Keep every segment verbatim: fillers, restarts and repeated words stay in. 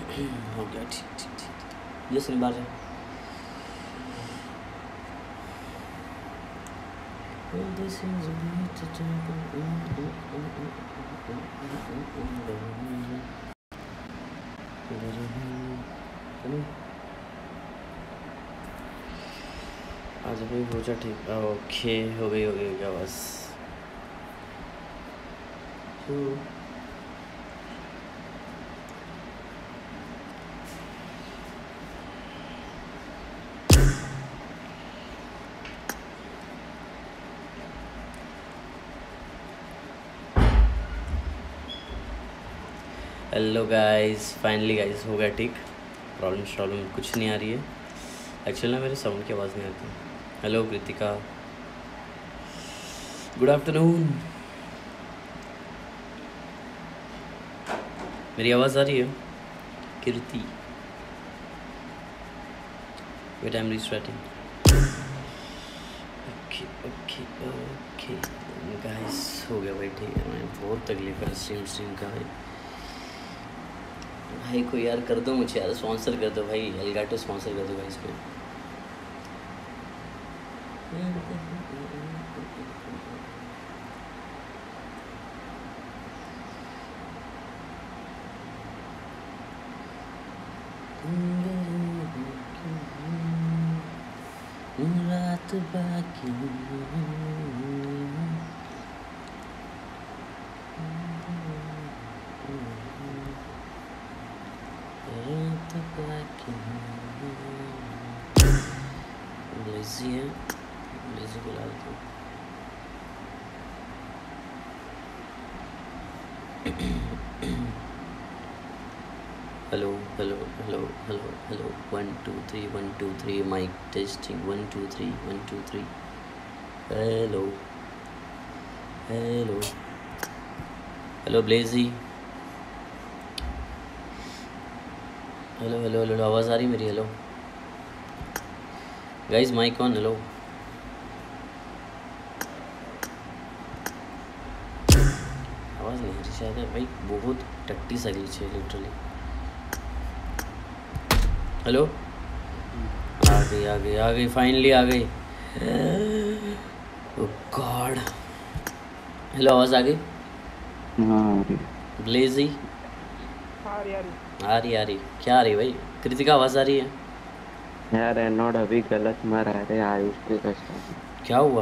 हो गया, ठीक ठीक ठीक। जैसे नहीं बाहर जा। आज भी हो जा ठीक। ओके हो गई हो गई हो गया बस। हेलो गाइस, फाइनली गाइस हो गया ठीक। प्रॉब्लम प्रॉब्लम कुछ नहीं आ रही है। एक्चुअली ना मेरे साउंड की आवाज़ नहीं आती। Hello Kritika, good afternoon. मेरी आवाज़ आ रही है Kriti? Wait I am restarting. Okay okay okay guys हो गया भाई ठीक है। मैं बहुत तकलीफ है स्ट्रीम स्ट्रीम का भाई। भाई को यार कर दो मुझे यार, स्पॉन्सर कर दो भाई, एलगाटो स्पॉन्सर कर दो भाई इसको। रात बाकी रात बाकी लेजी है, लेजी बुला दो। Hello hello hello hello hello one two three one two three mic testing one two three one two three. Hello hello hello Blazy. Hello hello hello आवाज़ आ रही मेरी? Hello guys, mic on. Hello आवाज़ नहीं आ रही शायद है भाई, बहुत टट्टी सा ग्लिच है लिटरली। हेलो आ गई आ गई आ गई फाइनली आ गई। ओह गॉड। हेलो आवाज़ आ गई? हाँ ब्लेजी आ रही आ रही आ रही आ रही क्या आ रही भाई? कृतिका आवाज़ आ रही है यार? एनोड अभी गलत मर रहे आयुष के कस्टम। क्या हुआ?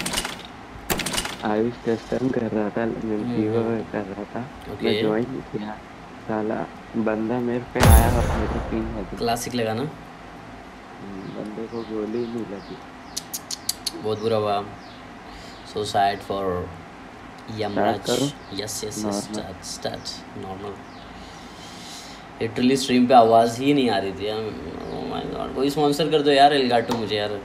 आयुष कस्टम कर रहा था, फीवर हम्म कर रहा था। ओके। मैं ज्वाइन किया, साला बंदा मेरे पे आया और मेरे पिंग लगी। क्लासिक लगाना। बंदे को गोली नहीं लगी। बहुत बुरा हुआ। So sad for start Yamraj. करो yes yes yes normal. Start start normal. Literally stream पे आवाज़ ही नहीं आ रही थी। ओह माय गॉड, कोई स्पॉन्सर कर दो यार एलगाटो मुझे यार।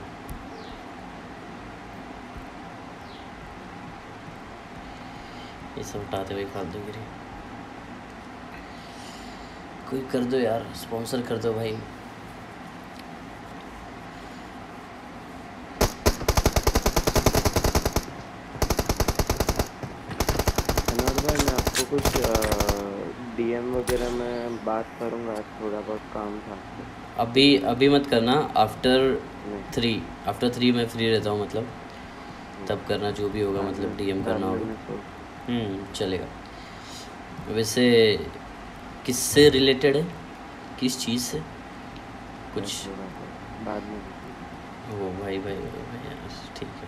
ये सब उठाते हुए फालतूगिरी। कोई कर दो यार, स्पॉन्सर कर दो भाई। एनोड भाई, मैं आपको कुछ डीएम वगैरह में बात करूंगा, आज थोड़ा बहुत काम था। अभी अभी मत करना, आफ्टर नहीं थ्री। आफ्टर थ्री मैं फ्री रहता हूँ मतलब, तब करना जो भी होगा, बाद मतलब में डीएम बाद करना में होगा। मैं सोच हम्म चलेगा। वैसे किससे रिलेटेड है, किस चीज़ से मैं कुछ? थोड़ा बहुत बाद में बताऊंगा। ओ भाई भाई भाई भाई यार ठीक है।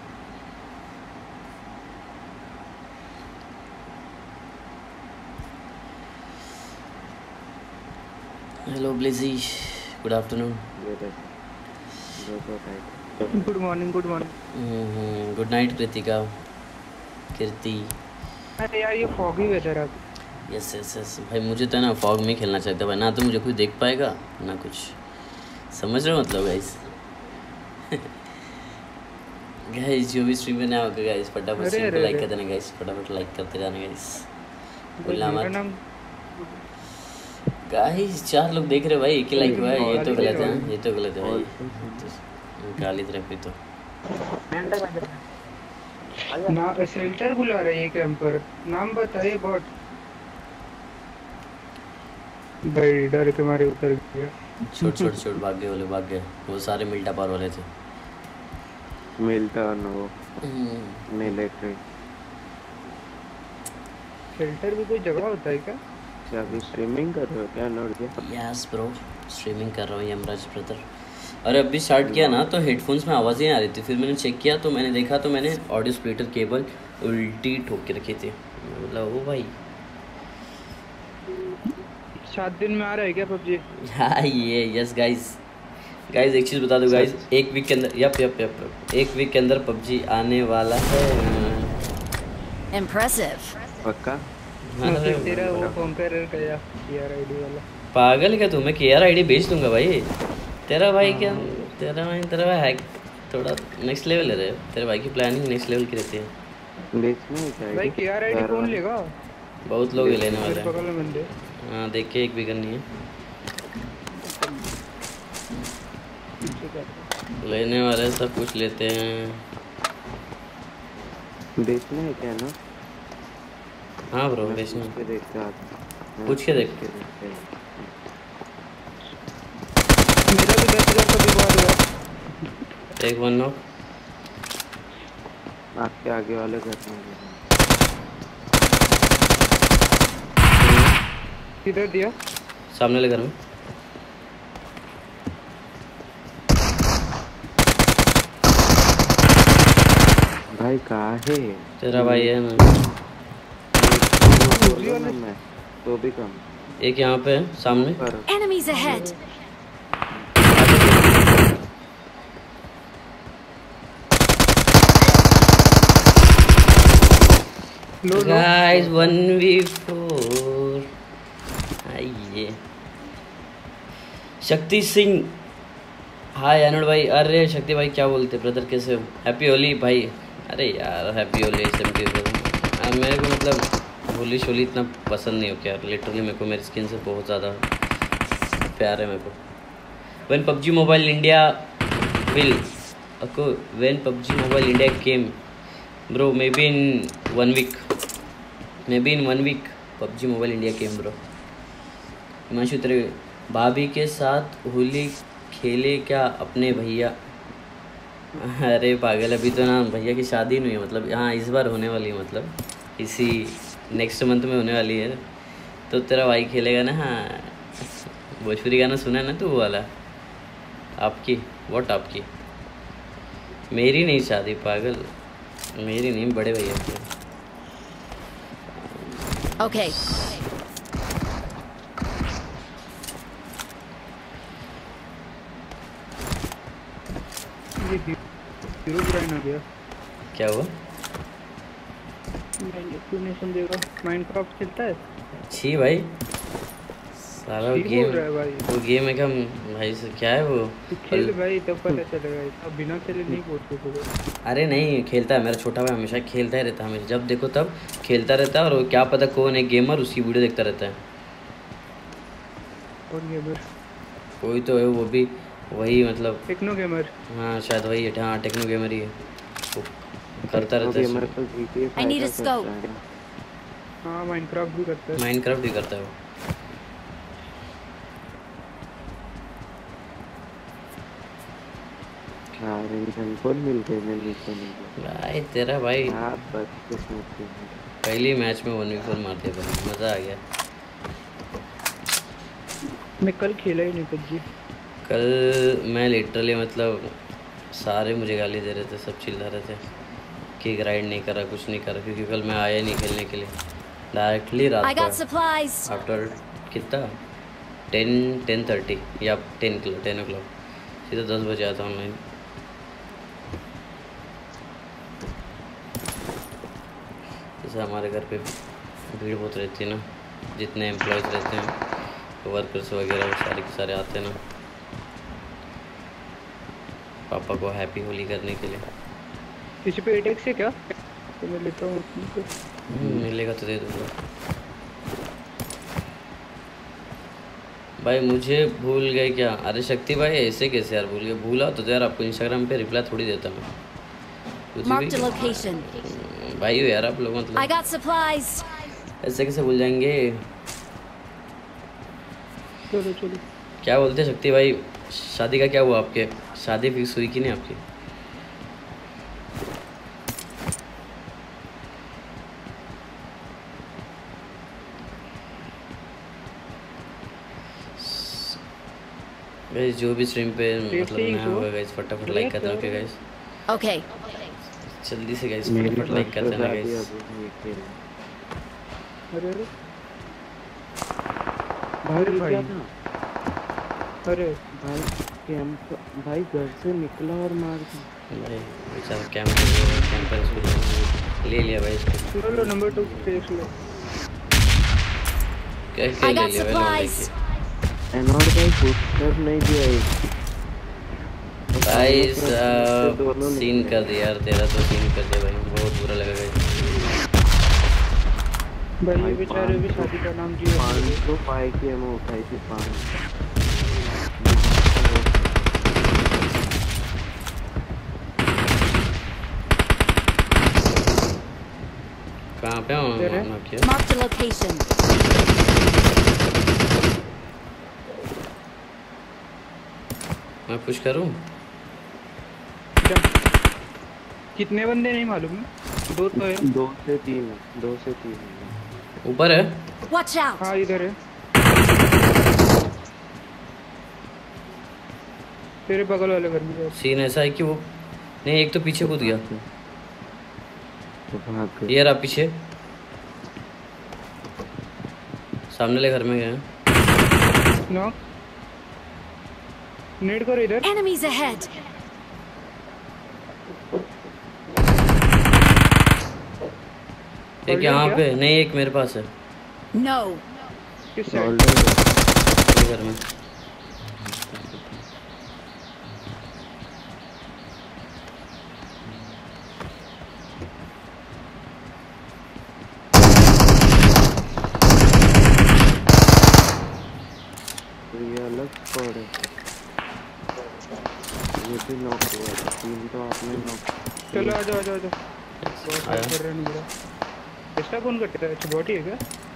Hello Blazy, good afternoon. ये देखो, दो सौ title. Good morning good morning. Good night Kritika, Kirti. अरे यार ये फॉगी वेदर है। यस यस यस भाई, मुझे तो है ना फॉग में खेलना चाहता भाई, ना तो मुझे कोई देख पाएगा ना कुछ। समझ रहे हो मतलब गाइस? गाइस जो भी स्ट्रीम में ना होगा गाइस, फटाफट अरे स्ट्रीम को अरे लाइक अरे कर देना गाइस, फटाफट लाइक करते जाना गाइस, भाई भूलना मेरा मत नाम गाइस। चार लोग देख रहे हो भाई, एक ही लाइक हुआ है, ये और तो गाली दे गलत रहा है हूँ। ना? ये तो गलत है भाई। और तो सुनो, तो गाली तरफ भी तो ना सेल्टर बुला रहे हैं कैंपर। नाम बताइए बॉट। भाई डर के मारे उतर गया। छोड़ छोड़ छोड़, भाग गए वाले, भाग गए वो सारे मिल्टा पार वाले थे। मिलता न वो हम्म, मिलिट्री। शेल्टर भी कोई जगह होता है क्या? क्या अभी स्ट्रीमिंग कर रहे हो क्या नोट? यस ब्रो, स्ट्रीमिंग कर रहा हूँ यमराज ब्रदर। अरे अभी स्टार्ट किया ना तो हेडफोन्स में आवाज़ ही नहीं आ रही थी, फिर मैंने चेक किया तो मैंने देखा तो मैंने ऑडियो स्प्लिटर केबल उल्टी ठोक के रखी थी। मतलब ओ भाई सात दिन में आ रहा है क्या पबजी? हाँ ये यस गाइस, गाइस एक चीज़ बता दो गाइस, एक वीक के अंदर यप यप यप एक वीक के अंदर पबजी आने वाला है। Impressive. पक्का? अरे तेरा वो कॉन्करर का या यार आईडी वाला पागल क्या तू, मैं के आर आई डी भेज दूंगा भाई। तेरा भाई क्या, तेरा भाई तेरा भाई हैक थोड़ा नेक्स्ट लेवल है रे, तेरे भाई की प्लानिंग नेक्स्ट लेवल की रहती है। बेचने है क्या भाई के आर आईडी कौन लेगा? बहुत लोग ही लेने वाले मेरे बगल हैं। में बंदे। हाँ देख के एक भी करनी है, पीछे कर। लेने वाले सब कुछ लेते हैं। बेचने है क्या ना? हाँ ब्रो मैं बेचना पूछ के देखते आता। पूछ के देख। देखते हैं। मेरा भी दस हजार का बिकवा हुआ। एक वन नॉक आपके आगे वाले घर में किधर दिया? सामने वाले घर में। भाई कहाँ है? तेरा भाई है ना, बोलो ना मैं तो भी कम एक यहाँ पे है सामने। पर Enemies ahead. लो लो। गाइस वन वी फोर आइए। शक्ति सिंह हाय अनुड भाई। अरे शक्ति भाई क्या बोलते ब्रदर, कैसे हो? हैप्पी होली भाई। अरे यार happy Holi same to you. मेरे को मतलब होली शोली इतना पसंद नहीं हो क्या लिटरली, मेरे को मेरी स्किन से बहुत ज़्यादा प्यार है मेरे को। When PUBG mobile India will अको when PUBG mobile India came bro may be in one week, may be in one week PUBG mobile India came bro. Himanshu तेरे भाभी के साथ होली खेले क्या अपने भैया? अरे पागल अभी तो ना भैया की शादी नहीं है, मतलब हाँ इस बार होने वाली है, मतलब इसी नेक्स्ट मंथ में होने वाली है। तो तेरा भाई खेलेगा ना। हाँ भोजपुरी गाना सुना है ना तू वो वाला, आपकी व्हाट आपकी, मेरी नहीं शादी पागल, मेरी नहीं बड़े भैया की। Okay. ये हीरो ब्रांड आ गया। क्या हुआ? तूने समझेगा माइनक्राफ्ट खेलता है? छी भाई सारा वो ठीक गेम, बोल रहा है भाई। वो गेम है क्या भाई से, क्या है वो? तू खेल भाई तब पता चलेगा, अब बिना खेले नहीं बोलते तो। अरे नहीं खेलता है मेरा छोटा भाई, हमेशा खेलता ही रहता है, हमेशा जब देखो तब खेलता रहता है। और वो क्या पता कौन है गेमर, उसकी वीडियो देखता रहता है। और गेमर कोई तो है वो भी वही, मतलब टेक्नो गेमर। हाँ शायद वही है। हाँ टेक्नो गेमर ही है, वो करता रहता ओके मेरे है। को GTA I need a five का scope. करता है ना। हाँ माइनक्राफ्ट भी करता है। माइनक्राफ्ट भी करता है वो। हाँ रिंगटोन कौन मिल गए? मैं नीचे नहीं गया। भाई तेरा भाई हाँ बस किस्मत थी। पहली मैच में वन वी फोर मारते भाई, मज़ा आ गया। मैं कल खेला ही नहीं पबजी। कल मैं लिटरली मतलब सारे मुझे गाली दे रहे थे, सब चिल्ला रहे थे कि ग्राइंड नहीं करा, कुछ नहीं करा, क्योंकि कल मैं आया नहीं खेलने के लिए। डायरेक्टली I रात got को supplies. आफ्टर कितना टेन टेन थर्टी या टेन किलो टेन ओ क्लॉक सीधा दस बजे आया था ऑनलाइन। जैसे हमारे घर पे भीड़ बहुत रहती है ना, जितने एम्प्लॉयज़ रहते हैं वर्कर्स वगैरह वो सारे के सारे आते हैं ना पापा को हैप्पी होली करने के लिए। किसी पे एटेक्स है क्या? तो मैं लेता हूँ अपनी को। हम्म, मिलेगा तो दे दूँगा भाई। मुझे भूल गए क्या? अरे शक्ति भाई ऐसे कैसे यार भूल गए? भूला तो यार आपको इंस्टाग्राम पे रिप्लाई थोड़ी देता मैं कुछ Marked a भी। location. भाई हो यार आप लोग, I मतलब got supplies. ऐसे कैसे भूल जाएंगे? चलो चलो। क्या बोलते हैं शक्ति भाई, शादी का क्या हुआ आपके? शादी फिक्स हुई कि नहीं आपकी? गाइस जो भी स्ट्रीम पे मतलब नया होगा गाइस फटाफट लाइक कर देना। ओके गाइस ओके जल्दी से गाइस मेरी फटाफट लाइक कर फर्स्ट देना शादी गाइस। अभी नहीं खेली। अरे अरे भाई अरे ये भाई। क्या था? अरे भाई कैंप भाई घर से निकला और मार दिया। भाई बेचारा कैंप कैंपर इसको ले लिया भाई इसको। लो लो नंबर टू फेस लो। क्या क्या I ले got लिया भाई लोगों ने supplies. लेके? एनॉर्ड भाई बूस्टर नहीं दिया एक। भाई दोनों साहब दोनों सीन निकले। कर दिया यार, तेरा तो सीन कर दिया भाई, बहुत बुरा लगा गाइस। भाई ये भाई बेचारे भी पाँच सौ- शादी का नाम जियो। पाँच सौ पाई की एमओ उठाई थी पाँच। कहाँ पे हूँ तेरे? मैं क्या? Marked a location. मैं पुश करूँ? क्या? कितने बंदे नहीं मालूम है। दो तो है। दो से तीन है, दो से तीन है। ऊपर है? Watch out. हाँ इधर है। तेरे बगल वाले घर में जाओ। सीन ऐसा है कि वो नहीं, एक तो पीछे कूद गया। तो भाग गए। ये रहा पीछे, सामने वाले घर में गए हैं। नो नेट करो इधर। Enemies ahead. एक यहाँ पे नहीं, एक मेरे पास है No. किस साइड? ऑलरेडी ये घर में। तो ये अलग स्क्वाड है। ये भी नॉक हुआ है। तीन तो आपने नॉक। चलो आ जाओ आ जाओ आ जाओ। बहुत आया। कर रहे हैं मेरा। किसका फोन करते हैं? अच्छा बॉटी है क्या?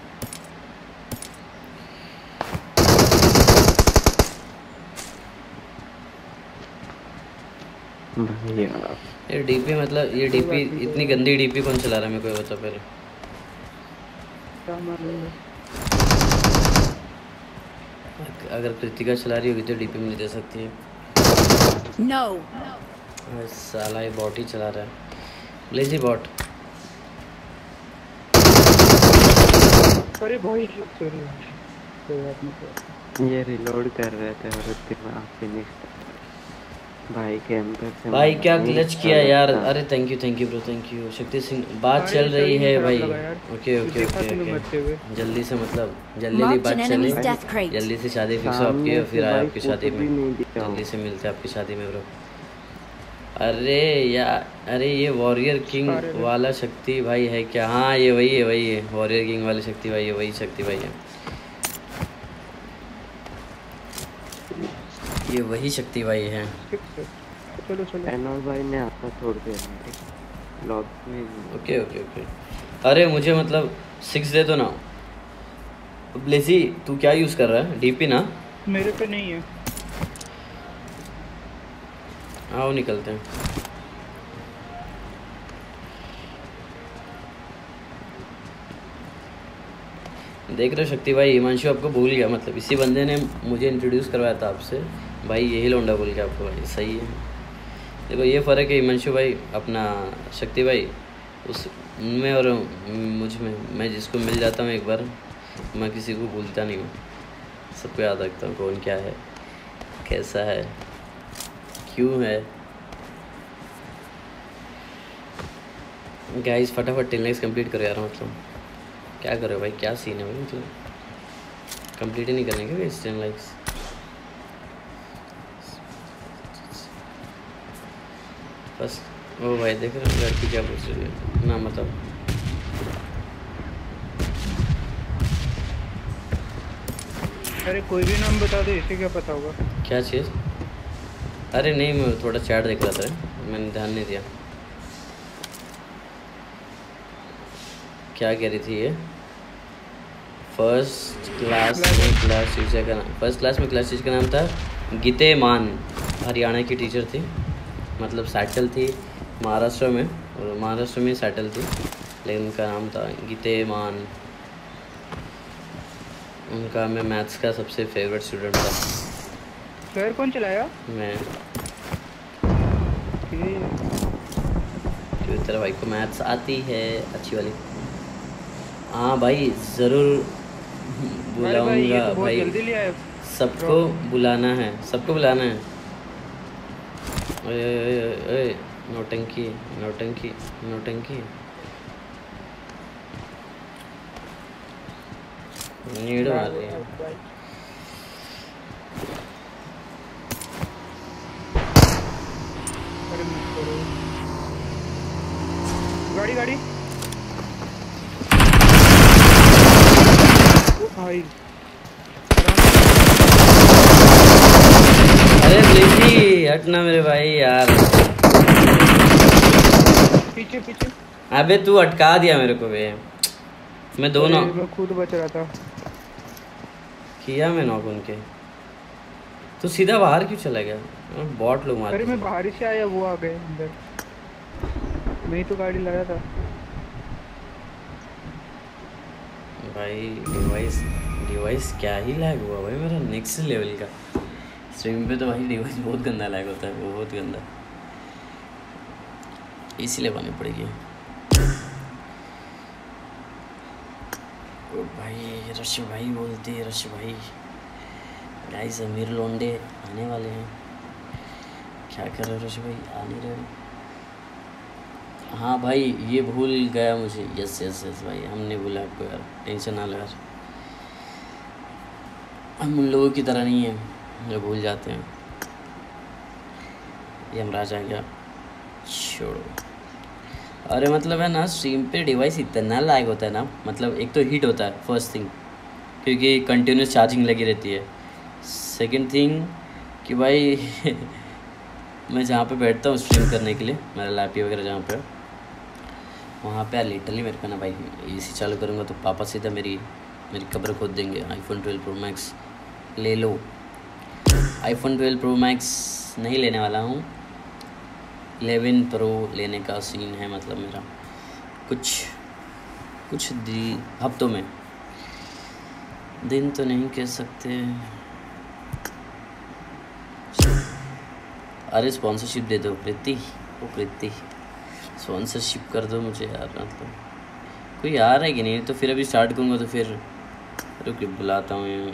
भाई यार ये डीपी मतलब ये डीपी इतनी गंदी डीपी कौन चला रहा है मेरे को ये बता पहले। क्या मालूम है। अगर कृतिका चला रही होगी तो डीपी में नहीं दे सकती है। No. अरे साला ये बॉट ही चला रहा है, लेजी बॉट। अरे भाई सॉरी कोई बात नहीं। ये रिलोड कर रहे थे और उतने में आप फिनिश भाई कैंपर से भाई मारा। क्या नहीं, ग्लिच किया अलग यार। था। अरे thank you thank you bro, thank you Shakti Singh. बात अरे चल रही सही है खराब भाई। लगा यार। ओके ओके देखा ओके तुम्हें मरते हुए। ओके जल्दी से मतलब जल्दी जल्दी Marked बात an चले, enemy's death crate. जल्दी से शादी फिक्स हो आपकी सामने और फिर से आए भाई आपकी फोटो शादी भी में। नहीं दिया जल्दी हूँ। से मिलते हैं आपकी शादी में ब्रो। अरे यार अरे ये वॉरियर किंग अरे रे। वाला शक्ति भाई है क्या? हाँ ये वही है, वही है वॉरियर किंग वाले शक्ति भाई है, वही शक्ति भाई है, ये वही शक्ति भाई है। चलो चलो। एनोर भाई ने आपका छोड़ दिया लॉग में। Okay okay okay. अरे मुझे मतलब सिक्स दे दो ना। ब्लेजी तू क्या यूज़ कर रहा है? डीपी ना? मेरे पे नहीं है। आओ निकलते हैं। देख रहे हो शक्ति भाई, हिमांशु आपको भूल गया, मतलब इसी बंदे ने मुझे इंट्रोड्यूस करवाया था आपसे भाई, यही लौंडा भूल गया आपको भाई। सही है, देखो ये फ़र्क है हिमांशु भाई अपना शक्ति भाई उस उनमें और मुझ में। मैं जिसको मिल जाता हूँ एक बार मैं किसी को भूलता नहीं हूँ, सबको याद रखता हूँ कौन क्या है, कैसा है, क्यों है। गाइस फटाफट टेन लाइक्स कंप्लीट करो यार, मतलब क्या करो भाई, क्या सीन है भाई, मतलब कंप्लीट ही नहीं करने के गाइस टेन लाइक्स। बस ओ भाई देख रहे हो लड़की क्या पूछ रही है ना, मतलब अरे कोई भी नाम बता दे, इसे क्या पता होगा। क्या चीज़? अरे नहीं मैं थोड़ा चैट देख रहा था, मैंने ध्यान नहीं दिया। क्या कह रही थी ये? फर्स्ट क्लास में क्लास टीचर का नाम फर्स्ट क्लास में क्लास टीचर का नाम था गीते मान। हरियाणा की टीचर थी, मतलब सेटल थी महाराष्ट्र में, और महाराष्ट्र में सेटल थी, लेकिन उनका नाम था गीते मान। उनका मैं मैथ्स का सबसे फेवरेट स्टूडेंट था। फ्लेयर कौन चलाया? मैं। ठीक। क्यों तेरा भाई को मैथ्स आती है अच्छी वाली? हाँ भाई ज़रूर अरे भाई ये बुलाऊंगा तो बहुत भाई, जल्दी लिया है। सबको बुलाना है, सबको बुलाना है। ओए ओए ओए ओए, नौटंकी नौटंकी नौटंकी। नीड मार रही है। अरे मत करो। गाड़ी गाड़ी। ओ भाई अरे प्लीज हटना मेरे भाई यार। पीछे पीछे। अबे तू अटका दिया मेरे को बे। मैं दोनों अरे मैं खुद बच रहा था। किया मैं नॉक उनके। तू सीधा बाहर क्यों चला गया? बॉट लोग मारते अरे मैं थे। बाहर से आया, वो आ गए अंदर। मैं ही तो गाड़ी लाया था। भाई डिवाइस डिवाइस क्या ही लैग हुआ भाई मेरा, नेक्स्ट लेवल का। स्ट्रीम पे तो भाई डिवाइस बहुत गंदा लैग होता है, बहुत गंदा, इसीलिए पानी पड़ेगी। ओ भाई रश भाई बोलते हैं, रश भाई। गाइस अमीर लोंडे आने वाले हैं। क्या कर रहे हो रश भाई? आ नहीं रहे? हाँ भाई ये भूल गया मुझे। यस यस यस भाई, हमने भूला आपको यार, टेंशन ना लो यार। हम उन लोगों की तरह नहीं हैं जो भूल जाते हैं। ये यमराज आ गया, छोड़ो। अरे मतलब है ना, स्ट्रीम पे डिवाइस इतना लैग होता है ना, मतलब एक तो हीट होता है फर्स्ट थिंग, क्योंकि कंटिन्यूस चार्जिंग लगी रहती है। सेकंड थिंग कि भाई मैं जहाँ पे बैठता हूँ स्ट्रीम करने के लिए, मेरा लैपी वगैरह जहाँ पे, वहाँ पे लिटरली मेरे को ना भाई एसी चालू करूँगा तो पापा सीधा मेरी मेरी कब्र खोद देंगे। आईफोन ट्वेल्व प्रो मैक्स ले लो। आईफोन ट्वेल्व प्रो मैक्स नहीं लेने वाला हूँ, इलेवन प्रो लेने का सीन है। मतलब मेरा कुछ कुछ दी हफ्तों में, दिन तो नहीं कह सकते। अरे स्पॉन्सरशिप दे दो कृति, ओ कृति स्पॉन्सरशिप कर दो मुझे यार। मतलब कोई आ रहा है कि नहीं? तो फिर अभी स्टार्ट करूँगा तो फिर रुक बुलाता हूँ।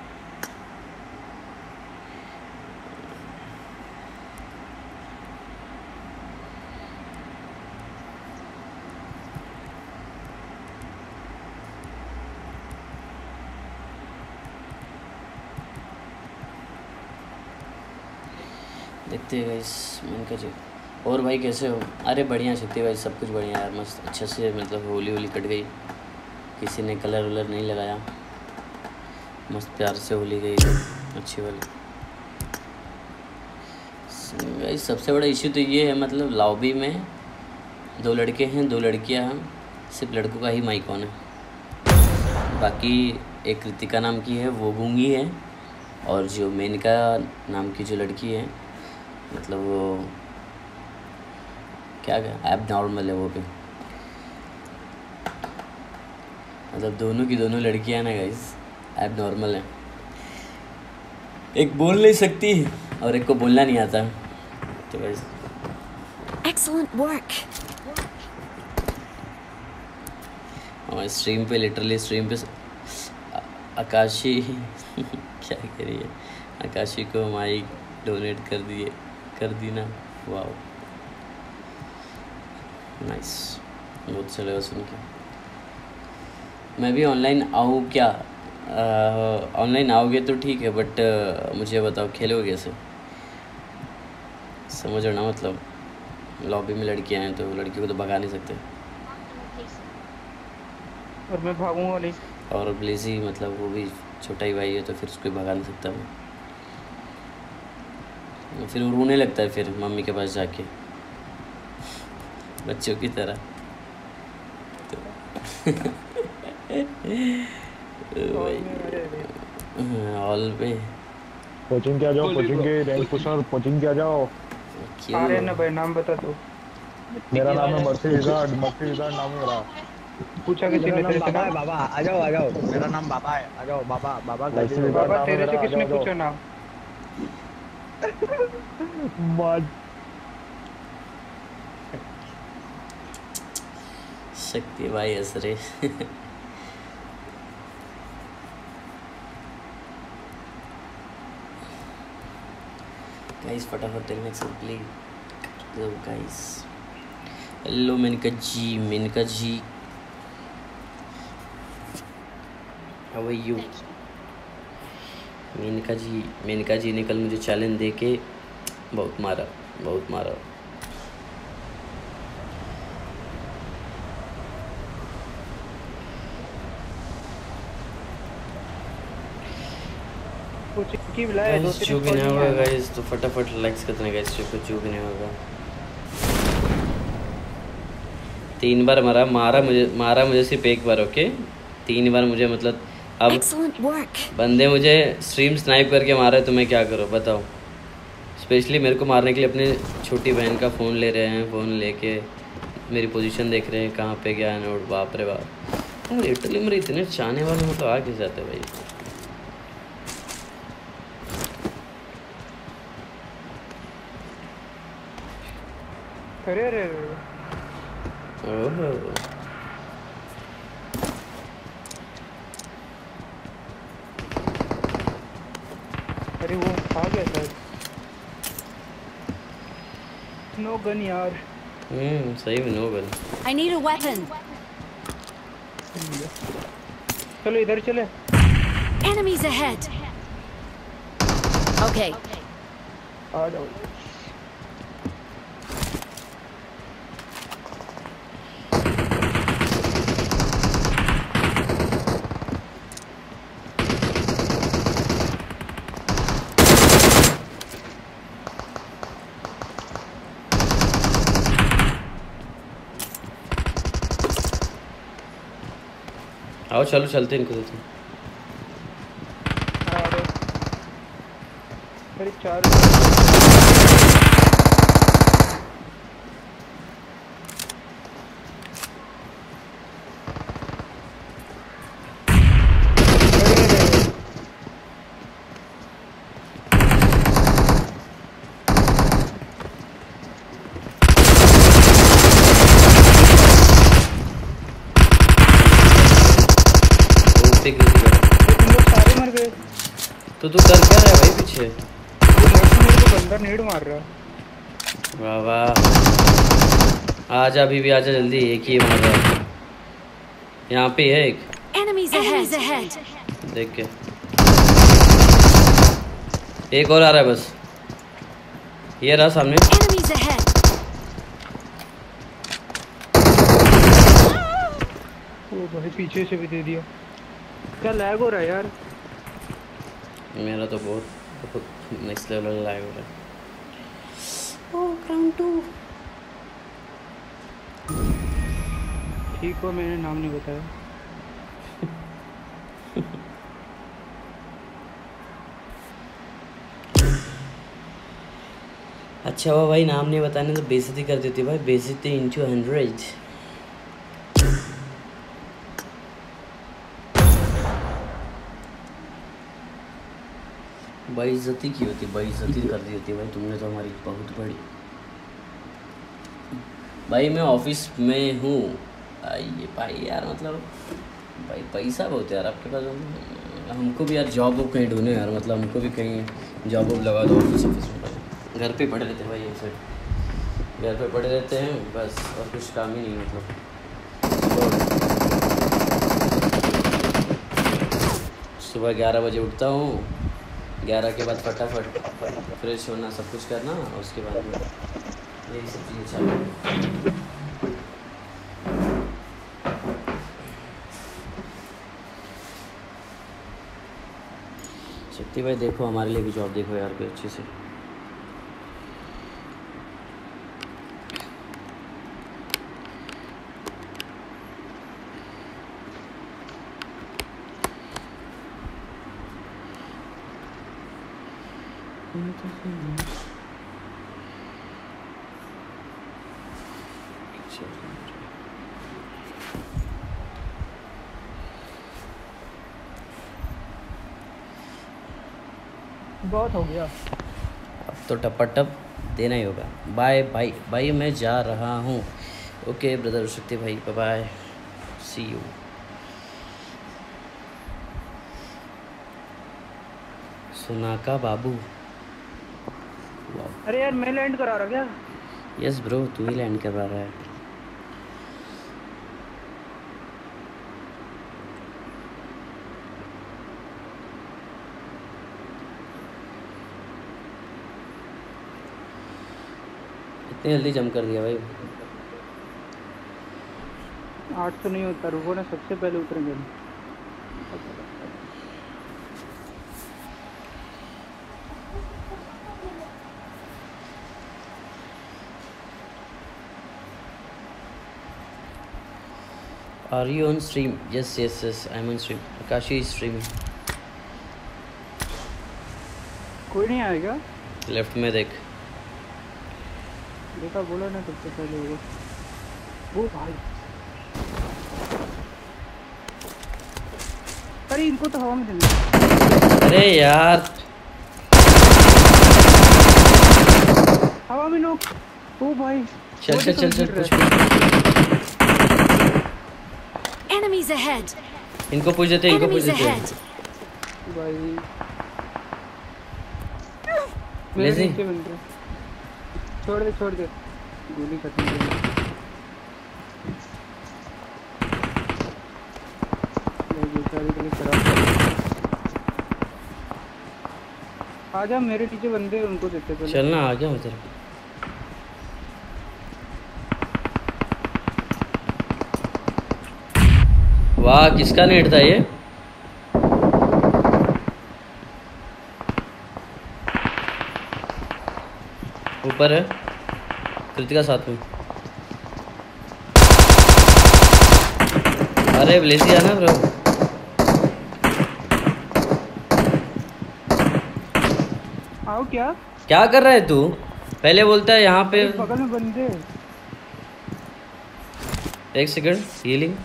देखते हैं गाइस, मैंने कहा। और भाई कैसे हो? अरे बढ़िया शक्ति भाई, सब कुछ बढ़िया यार, मस्त अच्छे से। मतलब होली होली कट गई, किसी ने कलर वलर नहीं लगाया, मस्त प्यार से होली गई अच्छी वाली। गाइस सबसे बड़ा इश्यू तो ये है, मतलब लॉबी में दो लड़के हैं, दो लड़कियां हैं, सिर्फ लड़कों का ही माइक ऑन है। बाकी एक कृतिका नाम की है वो गूंगी है, और जो मेनका नाम की जो लड़की है, मतलब वो क्या क्या ऐप नॉर्मल है वो भी। मतलब दोनों की दोनों लड़कियां ना गाइस ऐप नॉर्मल है। एक बोल नहीं सकती और एक को बोलना नहीं आता, तो गाइस Excellent work. हमारे स्ट्रीम पे लिटरली स्ट्रीम पे आकाशी क्या करिए, आकाशी को माइक डोनेट कर दिए कर दी ना। वाओ नाइस, बहुत अच्छा लगा सुन के। मैं भी ऑनलाइन आऊँ क्या? ऑनलाइन आओगे तो ठीक है, बट मुझे बताओ खेलोगे कैसे? समझो ना, मतलब लॉबी में लड़कियां हैं तो लड़कियों को तो भगा नहीं सकते, और मैं भागूंगा नहीं। और ब्लेजी मतलब वो भी छोटा ही भाई है तो फिर उसको भगा नहीं सकता मैं। फिर वो रोने लगता है फिर मम्मी के पास जाके बच्चों की तरह। तो भाई अरे अरे ऑल पे कोचिंग के आ जाओ, बोलिए कोचिंग bro। के रैंक पुशर, कोचिंग के आ जाओ। क्यों आ रहे हैं ना भाई, नाम बता दो। मेरा नाम है मर्सी विजार्ड, मर्सी विजार्ड नाम है मेरा। पूछा किसी मेरा ने नाम तेरे से बाबा है, नाम? बाबा आ जाओ आ जाओ, मेरा नाम बाबा है, आ जाओ बाबा, बाबा मर्सी गाजी विजार्ड बाबा नाम है तेरे से मेरा, आ किसने जाओ आ पूछा नाम? जाओ। शक्ति भाई असरे गाइस फटाफट टेल नेक्स्ट प्लीज दो guys. Hello Menka ji, Menka ji how are you? Menka ji, Menka ji ने कल मुझे चैलेंज दे के बहुत मारा, बहुत मारा। कुछ की बुलाया दो गाइस तीन जो भी कॉल नहीं नहीं होगा आया। गाइस तो फटाफट लाइक्स करते गाइस, जो कुछ जो भी नहीं होगा। तीन बार मारा मारा मुझे मारा मुझे सिर्फ एक बार, ओके? तीन बार मुझे मतलब अब Excellent work. बंदे मुझे स्ट्रीम स्नाइप करके मारे तो मैं क्या करूँ बताओ? स्पेशली मेरे को मारने के लिए अपने छोटी बहन का फ़ोन ले रहे हैं, फ़ोन लेके मेरी पोजीशन देख रहे हैं कहाँ पे क्या है नोट। बाप रे बाप, और इटली में इतने चाहने वाले मतलब आ किस जाते भाई? अरे अरे अरे ओहो अरे वो आ गया शायद। नो गन यार। हम्म सही में no gun. I need a weapon. चलो इधर चले। Enemies ahead. Okay. आ जाओ। आओ चलो चलते हैं इनको देते हैं। आ रहे। अरे चार ओपी किसी का। तुम लोग सारे मर गए। तो तू कर क्या रहा है भाई पीछे? वो नेट से मेरे को बंदा नेड मार रहा। वाह वाह, आजा अभी भी आजा जल्दी, एक ही मार रहा है। यहाँ पे है एक, Enemies ahead. ahead. देख के एक और आ रहा है बस, ये रहा सामने। Enemies ahead. ओ भाई पीछे से भी दे दिया। क्या लैग हो रहा है यार? मेरा तो बहुत बहुत नेक्स्ट लेवल लैग हो रहा है। Oh ground two. ठीक हो, मैंने नाम नहीं बताया। अच्छा हुआ भाई नाम नहीं बताने तो बेइज्जती कर देती भाई, बेइज्जती इंटू हंड्रेड। बेइज्जती की होती, बेइज्जती कर दी होती भाई तुमने तो हमारी बहुत बड़ी। भाई मैं ऑफिस में हूँ ये भाई यार, मतलब भाई पैसा बहुत यार आपके पास। हमको भी यार जॉब वॉब कहीं ढूंढे यार, मतलब हमको भी कहीं जॉब वॉब लगा दो ऑफिस ऑफिस में। भाई घर पे पड़े रहते हैं भाई, एक साइड घर पे पड़े रहते हैं बस, और कुछ काम ही नहीं मतलब। सुबह ग्यारह बजे उठता हूँ, ग्यारह के बाद फटाफट फ्रेश होना, सब कुछ करना, और उसके बाद में यही सब चीज़ें चालू। शक्ति भाई देखो हमारे लिए भी जॉब देखो यार कोई अच्छी से। बहुत हो गया। अब तो टप्पा टप देना ही होगा। बाय भाई, भाई मैं जा रहा हूँ। ओके ब्रदर शक्ति भाई, बाय बाय, सी यू। सुनाका बाबू। अरे यार मैं लैंड करा रहा क्या? यस ब्रो, तू ही लैंड करवा रहा है। इतनी जल्दी जंप कर दिया भाई। आठ तो नहीं होता, रुको ना, सबसे पहले उतरेंगे। Are you on stream? Yes, yes, yes. I'm on stream. Akashi is streaming. कोई नहीं आएगा? लेफ्ट में देख। देखा, बोला ना सबसे पहले होगा। वो भाई, अरे इनको तो हवा में देना। अरे यार हवा में नोक। ओ भाई चल चल चल चल पुश। Enemies ahead. इनको पुश देते, इनको पुश Enemies देते। ahead. भाई ले जी। नीचे बन रहे। छोड़ दे छोड़ दे, गोली खत्म हो गई। ये बेचारे के लिए खराब। आजा, मेरे नीचे बंदे, उनको देते पहले। चलना, आ गया मैं तेरे। वाह, किसका नेट था ये? ऊपर है कृतिका साथ में। अरे ब्लेजी आना ब्रो। आओ। क्या क्या कर रहा है तू? पहले बोलता है यहाँ पे। बगल में बंदे। एक सेकंड, हीलिंग।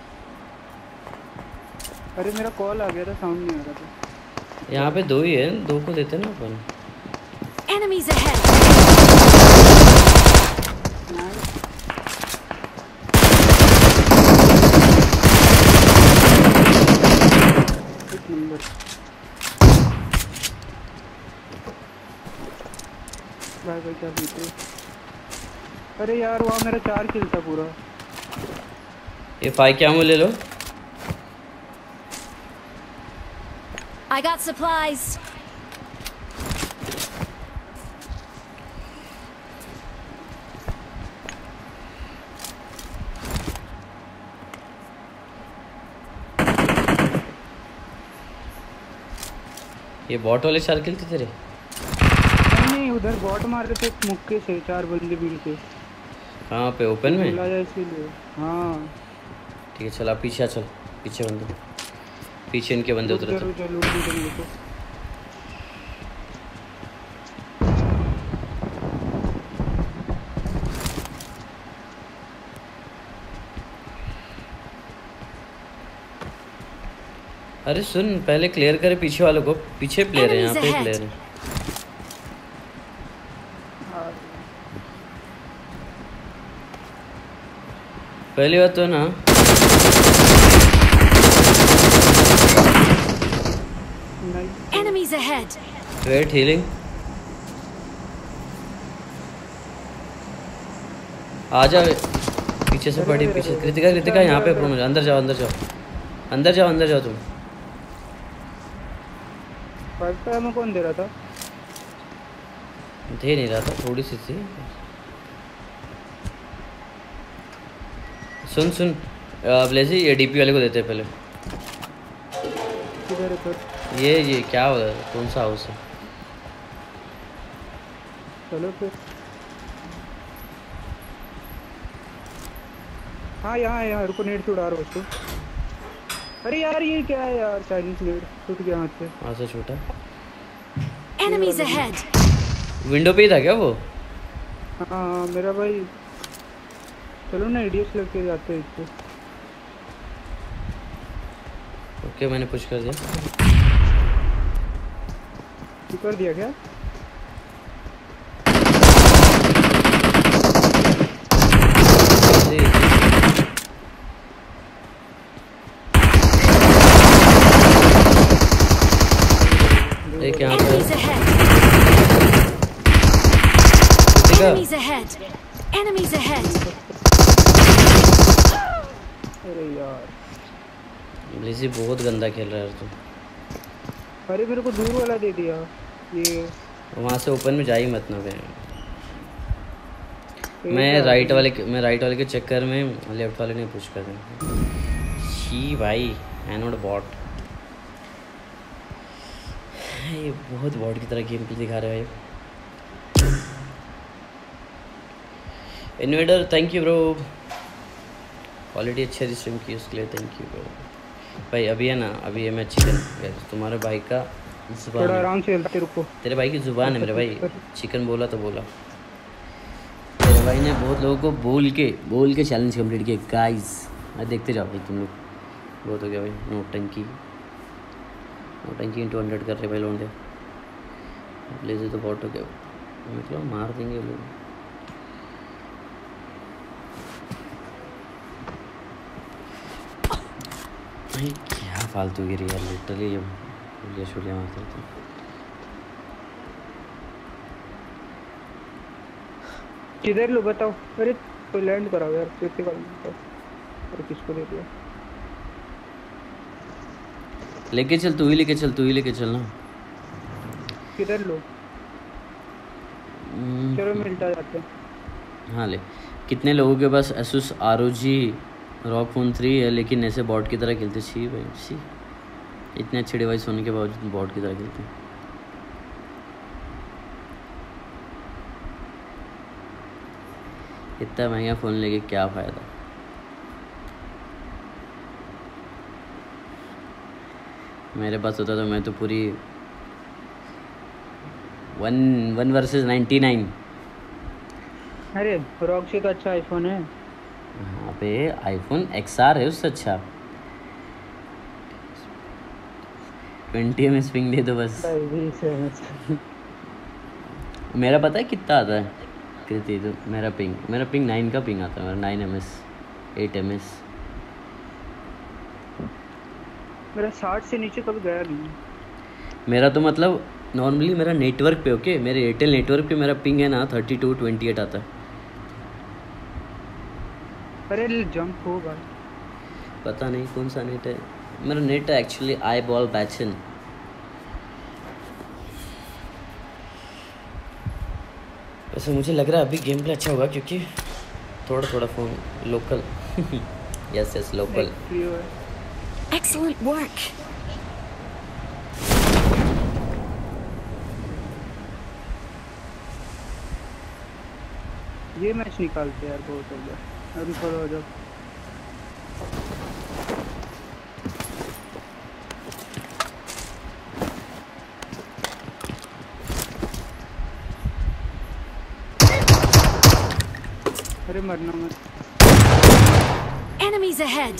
अरे मेरा कॉल आ गया था, साउंड नहीं आ रहा था। यहाँ पे दो ही है, दो को देते ना अपन। Enemies ahead. एक नंबर। भाई भाई क्या बीते। अरे यार वहाँ मेरा चार किल था पूरा। ये फाइव क्या मुझे ले लो। I got supplies. ये बॉट वाले चार किल थे तेरे? नहीं नहीं, उधर बॉट मार रहे थे मुक्के से, चार बंदे भीड़ से। कहाँ पे? ओपन में? बोला जाए इसीलिए। हाँ ठीक है, चल आप पीछे आ, चल पीछे बंदे, पीछे इनके बंदे उतरे थे। चलो चलो। अरे सुन, पहले क्लियर करे पीछे वालों को। पीछे प्लेयर है, यहाँ पे प्लेयर है। पहली बात तो है ना, Enemies ahead. Wait, healing. आ जा पीछे से पड़ी, पीछे। कृतिका कृतिका यहाँ पे प्रोमो। अंदर जाओ, अंदर जाओ, अंदर जाओ, अंदर जाओ तुम। फाइव में कौन दे रहा था? दे नहीं रहा था, थोड़ी सी थी। सुन सुन ब्लेजी, ये डीपी वाले को देते हैं पहले। किधर है फिर? ये ये क्या हो रहा है? कौन सा हाउस है? चलो फिर। हाँ यहाँ यहाँ रुको, नेट से उड़ा रहा हूँ उसको। अरे यार ये क्या है यार, चाइनीज नेट टूट गया हाथ से। वहाँ से छूटा। Enemies ahead. विंडो पे ही था क्या वो? हाँ मेरा भाई, चलो ना एडीएस लेके जाते हैं इसको। ओके मैंने पुश कर दिया। तू कर दिया क्या? एक यहाँ पे Enemies ahead. Enemies ahead. Enemies ahead. अरे यार ब्लिज़ी बहुत गंदा खेल रहा है यार तू। अरे मेरे को दूर वाला दे दिया ये। वहाँ से ओपन में जा ही मत ना बे। मैं राइट वाले के मैं राइट वाले के चक्कर में लेफ्ट वाले ने पुश कर दिया। शी भाई एनोड बॉट, ये बहुत बॉट की तरह गेम प्ले दिखा रहा है भाई। Invader thank you bro, quality अच्छी स्ट्रीम की उसके लिए थैंक यू ब्रो। भाई अभी है ना, अभी है मैं चिकन, तुम्हारे भाई का जुबान थोड़ा है, आराम से चलते रुको। तेरे भाई की जुबान है मेरे भाई, चिकन बोला तो बोला। तेरे भाई ने बहुत लोगों को बोल के बोल के चैलेंज कंप्लीट किया गाइस। अरे देखते जाओ भाई तुम लोग, बहुत हो गया भाई। नोटंकी नोटंकी इंटू हंड्रेड कर रहे भाई लोग, लेजे तो बहुत हो गया, मतलब मार देंगे लोग। भाई क्या फालतू गिरी यार, लिटरली ये गोलियाँ शोलियाँ मारते थे। किधर लो बताओ? अरे कोई लैंड कराओ यार, कितने का बताओ। अरे किसको दे दिया? लेके चल, तू ही लेके चल, तू ही लेके चल ना। किधर लो? चलो मिलता जाते हैं। हाँ ले। कितने लोगों के पास Asus R O G rock phone three है लेकिन ऐसे बॉट की तरह खेलते? छी भाई छी, इतने अच्छे डिवाइस होने के बावजूद बॉट की तरह खेलते हैं। इतना महंगा फ़ोन लेके क्या फ़ायदा। मेरे पास होता तो मैं तो पूरी one one versus ninety nine. अरे रॉक से तो अच्छा आईफोन है। यहाँ पे आईफोन एक्स आर है उससे अच्छा। ट्वेंटी एम एस पिंग दे दो बस। मेरा पता है कितना आता है कृति? तो मेरा पिंग मेरा पिंग नाइन का पिंग आता है मेरा, nine M S eight M S. मेरा साठ से नीचे कभी गया नहीं। मेरा तो मतलब नॉर्मली मेरा नेटवर्क पे, ओके मेरे एयरटेल नेटवर्क पे मेरा पिंग है ना थर्टी टू ट्वेंटी एट आता है। अरे जंप होगा, पता नहीं कौन सा नेट है मेरा। नेट है एक्चुअली आई बॉल बैचन। वैसे मुझे लग रहा है अभी गेम प्ले अच्छा होगा क्योंकि थोड़ा थोड़ा phone local yes yes local. Excellent work. ये मैच निकालते यार, बहुत हो गया। अभी फॉलो हो जाओ। अरे मरना मत। Enemies ahead.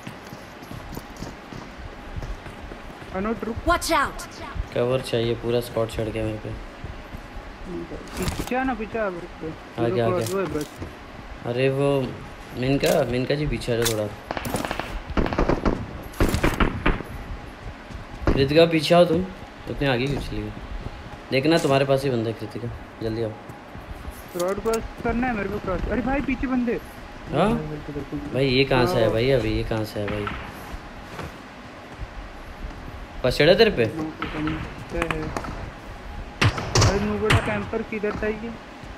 अनोट रुक। Watch out. कवर चाहिए, पूरा स्पॉट चढ़ गया मेरे पे। पीछे आना, पीछे आ रुक पे। आ गया आ गया। बस अरे वो मिनका मिनका जी पीछे आ थोड़ा। कृतिका पीछे आओ तुम, उतने आगे क्यों चली गई? देखना तुम्हारे पास ही बंदा है कृतिका, जल्दी आओ। रोड क्रॉस करना है मेरे को क्रॉस। अरे भाई पीछे बंदे। हाँ भाई ये कहाँ से है भाई? अभी ये कहाँ से है भाई? पछड़ा तेरे पे? क्या है? अरे नूबड़ा कैंपर किधर था ये?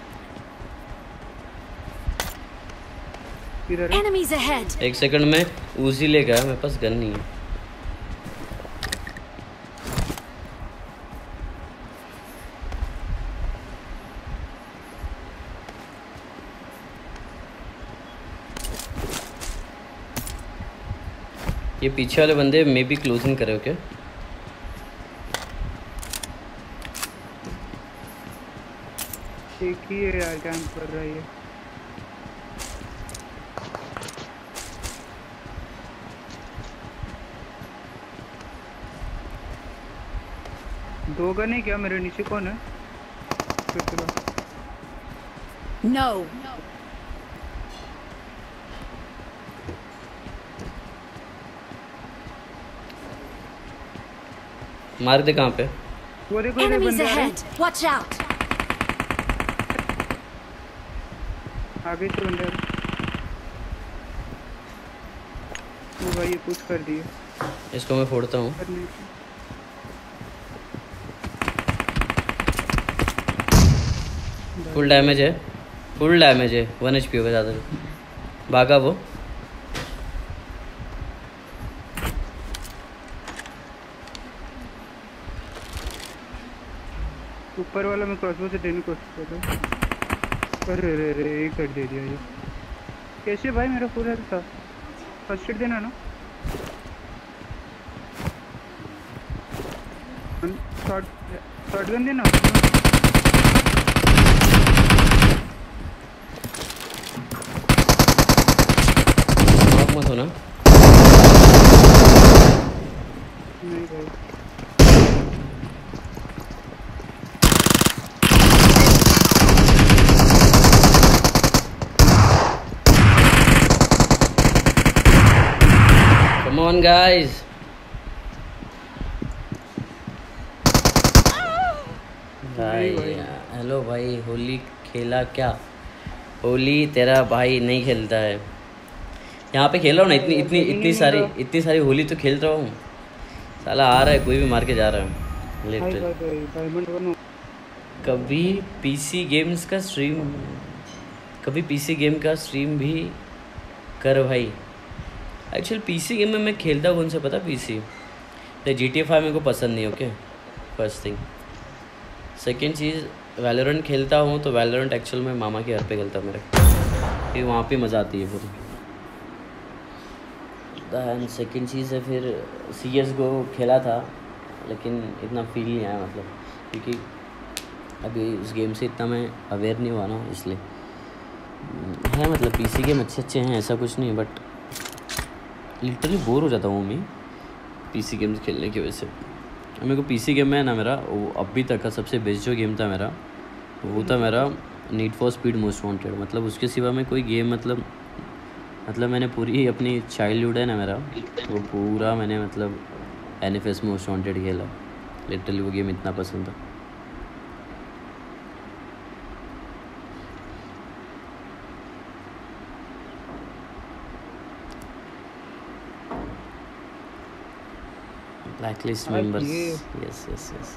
किधर है? Enemies ahead. एक सेकंड में उसी ले गया, मेरे पास गन नहीं है। ये पीछे वाले बंदे मे बी क्लोजिंग करे हो क्या? एक ही है यार, कैंप कर रहा है ये। दो गन है क्या? मेरे नीचे कौन है? No. मार दे कहाँ पे? वो देखो इधर Enemies बंदे आ रहे हैं। ahead. Watch out. आगे से बंदे आ रहे हैं। वो भाई ये पुश कर दिए। इसको मैं फोड़ता हूँ। करने की। फुल डैमेज है, फुल डैमेज है, वन एच पी होगा ज़्यादा। भागा वो। ऊपर वाला मैं क्रॉसबो से देने की कोशिश कर रहा हूँ। अरे अरे अरे एक हेड दे दिया ये। कैसे भाई? मेरा फुल हेल्थ था। फर्स्ट एड देना ना। शॉट शॉटगन देना। मत हो ना। नहीं भाई। Come on guys. भाई हेलो भाई, होली खेला क्या? होली तेरा भाई नहीं खेलता है। यहाँ पे खेल रहा हूँ ना, इतनी इतनी इतनी सारी इतनी सारी होली तो खेल रहा हूँ। साला आ रहा है कोई भी मार के जा रहा है भाई लिटरली। भाई भाई डायमंड बनो। कभी पीसी गेम्स का स्ट्रीम कभी पीसी गेम का स्ट्रीम भी कर भाई। एक्चुअल पीसी गेम में मैं खेलता कौन सा पता? पीसी तो जी टी ए फाइव मेरे को पसंद नहीं। Okay, first thing. सेकेंड चीज़, वैलोरेंट खेलता हूँ तो वैलोरेंट एक्चुअल में मामा के घर पे खेलता मेरे, फिर वहाँ पे मज़ा आती है पूरी। एंड सेकेंड चीज़ है फिर सी एस गो खेला था, लेकिन इतना फील नहीं आया, मतलब क्योंकि अभी उस गेम से इतना मैं अवेयर नहीं हुआ ना, इसलिए है। मतलब पीसी गेम अच्छे अच्छे हैं, ऐसा कुछ नहीं, बट लिटरली बोर हो जाता हूँ मैं पीसी गेम्स खेलने की वजह से। मेरे को पीसी गेम में है ना, मेरा वो अभी तक का सबसे बेस्ट जो गेम था मेरा, वो था मेरा Need for Speed Most Wanted. मतलब उसके सिवा में कोई गेम, मतलब मतलब मैंने पूरी अपनी चाइल्डहुड है ना मेरा, वो पूरा मैंने मतलब N F S Most Wanted खेला। लिटरली वो गेम इतना पसंद था। Blacklist members, yes yes yes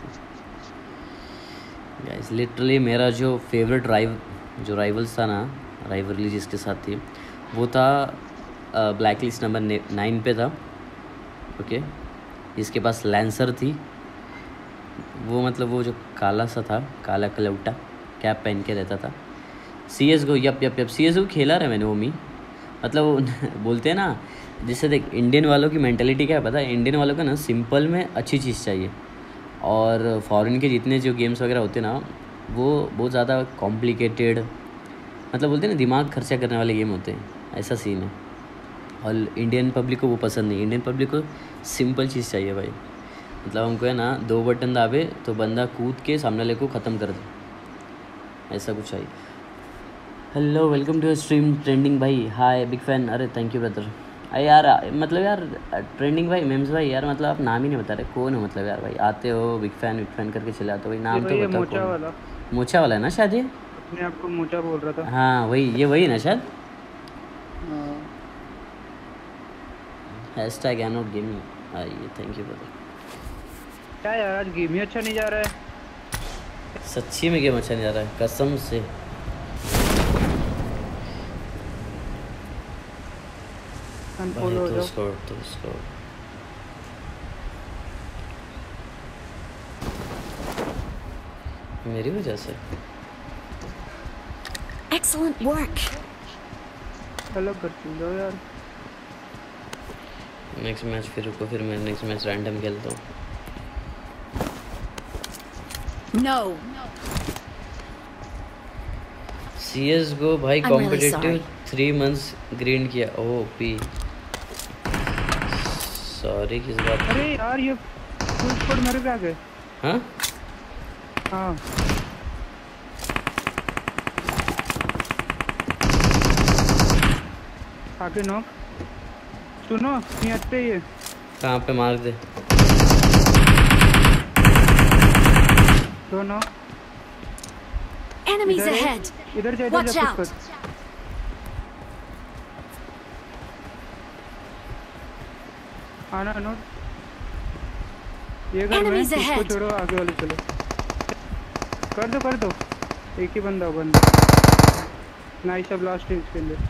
guys. Literally मेरा जो फेवरेट राइव जो राइवल्स था ना, राइवरली जिसके साथ थी, वो था ब्लैकलिस्ट नंबर नाइन पे था। ओके, जिसके पास लैंसर थी, वो मतलब वो जो काला सा था, काला कलौटा कैप पहन के रहता था। C S GO, yup yup yup C S GO खेला रहा मैंने। वो मी मतलब वो बोलते हैं ना, जिससे देख इंडियन वालों की मेंटालिटी क्या है पता है? इंडियन वालों को ना सिंपल में अच्छी चीज़ चाहिए, और फॉरेन के जितने जो गेम्स वगैरह होते हैं ना, वो बहुत ज़्यादा कॉम्प्लिकेटेड, मतलब बोलते हैं ना दिमाग खर्चा करने वाले गेम होते हैं, ऐसा सीन है। और इंडियन पब्लिक को वो पसंद नहीं। इंडियन पब्लिक को सिंपल चीज़ चाहिए भाई। मतलब हमको है ना, दो बटन दाबे तो बंदा कूद के सामने वाले को ख़त्म कर दे, ऐसा कुछ चाहिए। Hello, welcome to stream trending भाई। Hi, big fan. अरे थैंक यू ब्रदर। अरे यार, मतलब यार ट्रेंडिंग भाई, मेम्स भाई, यार मतलब आप नाम ही नहीं बता रहे, कौन हो? मतलब यार भाई आते हो बिग फैन बिग फैन करके चले आते हो भाई, नाम तो बताओ। मोचा वाला मोचा वाला है ना शायद? ये अपने आप को मोचा बोल रहा था। हाँ वही, ये वही ना शायद। हैशटैग एनोड गेमिंग। आइए, थैंक यू ब्रदर। क्या यार, आज गेम ही अच्छा नहीं जा रहा है। सच्ची में गेम अच्छा नहीं जा रहा है, कसम से। अनफॉलो हो जाओ। स्कोर तो स्कोर मेरी वजह से। Excellent work. अलग कर दो यार। नेक्स्ट मैच फिर रुको, फिर मैं नेक्स्ट मैच रैंडम खेलता हूँ। No. सी एस गो भाई I'm really competitive sorry. Three months green किया। ओ पी सॉरी किस बात? अरे यार ये फुल स्क्वाड मेरे पे आ गए। हाँ हाँ आगे नॉक। सुनो यहाँ पे ये कहाँ पे मार दे? दो नॉक। Enemies इधर है, ahead. इधर जा इधर Watch जा out. पुश कर। आना नोट ये घर में Enemies इसको ahead. छोड़ो आगे वाले चलो। कर दो कर दो एक ही बंदा हो बंदा। नाइस अब लास्ट है इसके अंदर।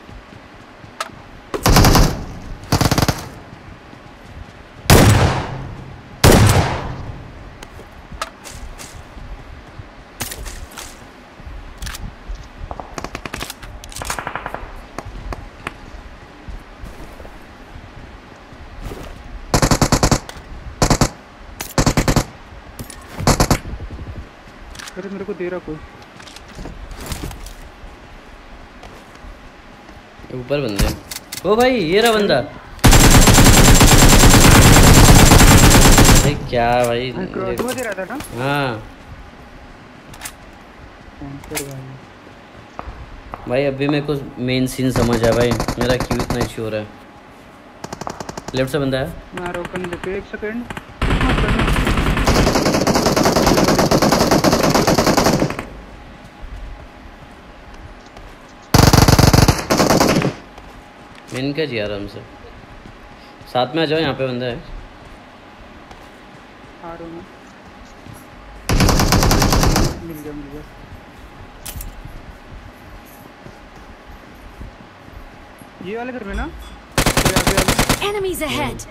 अरे मेरे को दे रहा कोई। ऊपर बंदे। ओ भाई ये रहा बंदा। अरे क्या भाई? क्रॉसबो दे रहा था ना। हाँ कर भाई भाई अभी मेरे को मेन सीन समझ आया भाई, मेरा क्यों इतना इशू हो रहा है। लेफ्ट से बंदा है। मैं रोकन देते एक सेकंड। मेन क्या जी आराम से साथ में आ जाओ, यहाँ पे बंदा है। आ रहा हूँ मैं। मिल गया मिल गया। ये वाले घर में ना ये आगे वाले। Enemies ahead.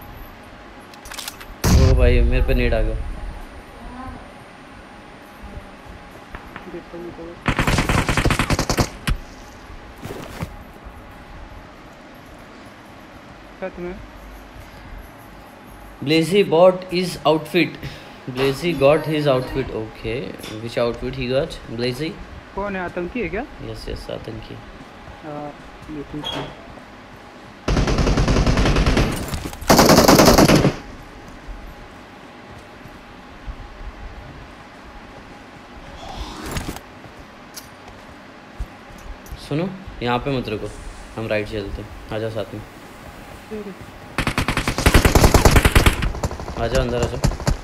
ओ भाई मेरे पे नीड आ गया। देखता हूँ तो साथ में Blazy bought his outfit. Blazy got his outfit. Okay, which outfit he got? Blazy? कौन है? आतंकी है क्या? Yes, yes, आतंकी। हाँ ये ठीक है। सुनो यहाँ पे मत रुको, हम राइट चलते हैं। आजा साथ में, आजा अंदर आजा।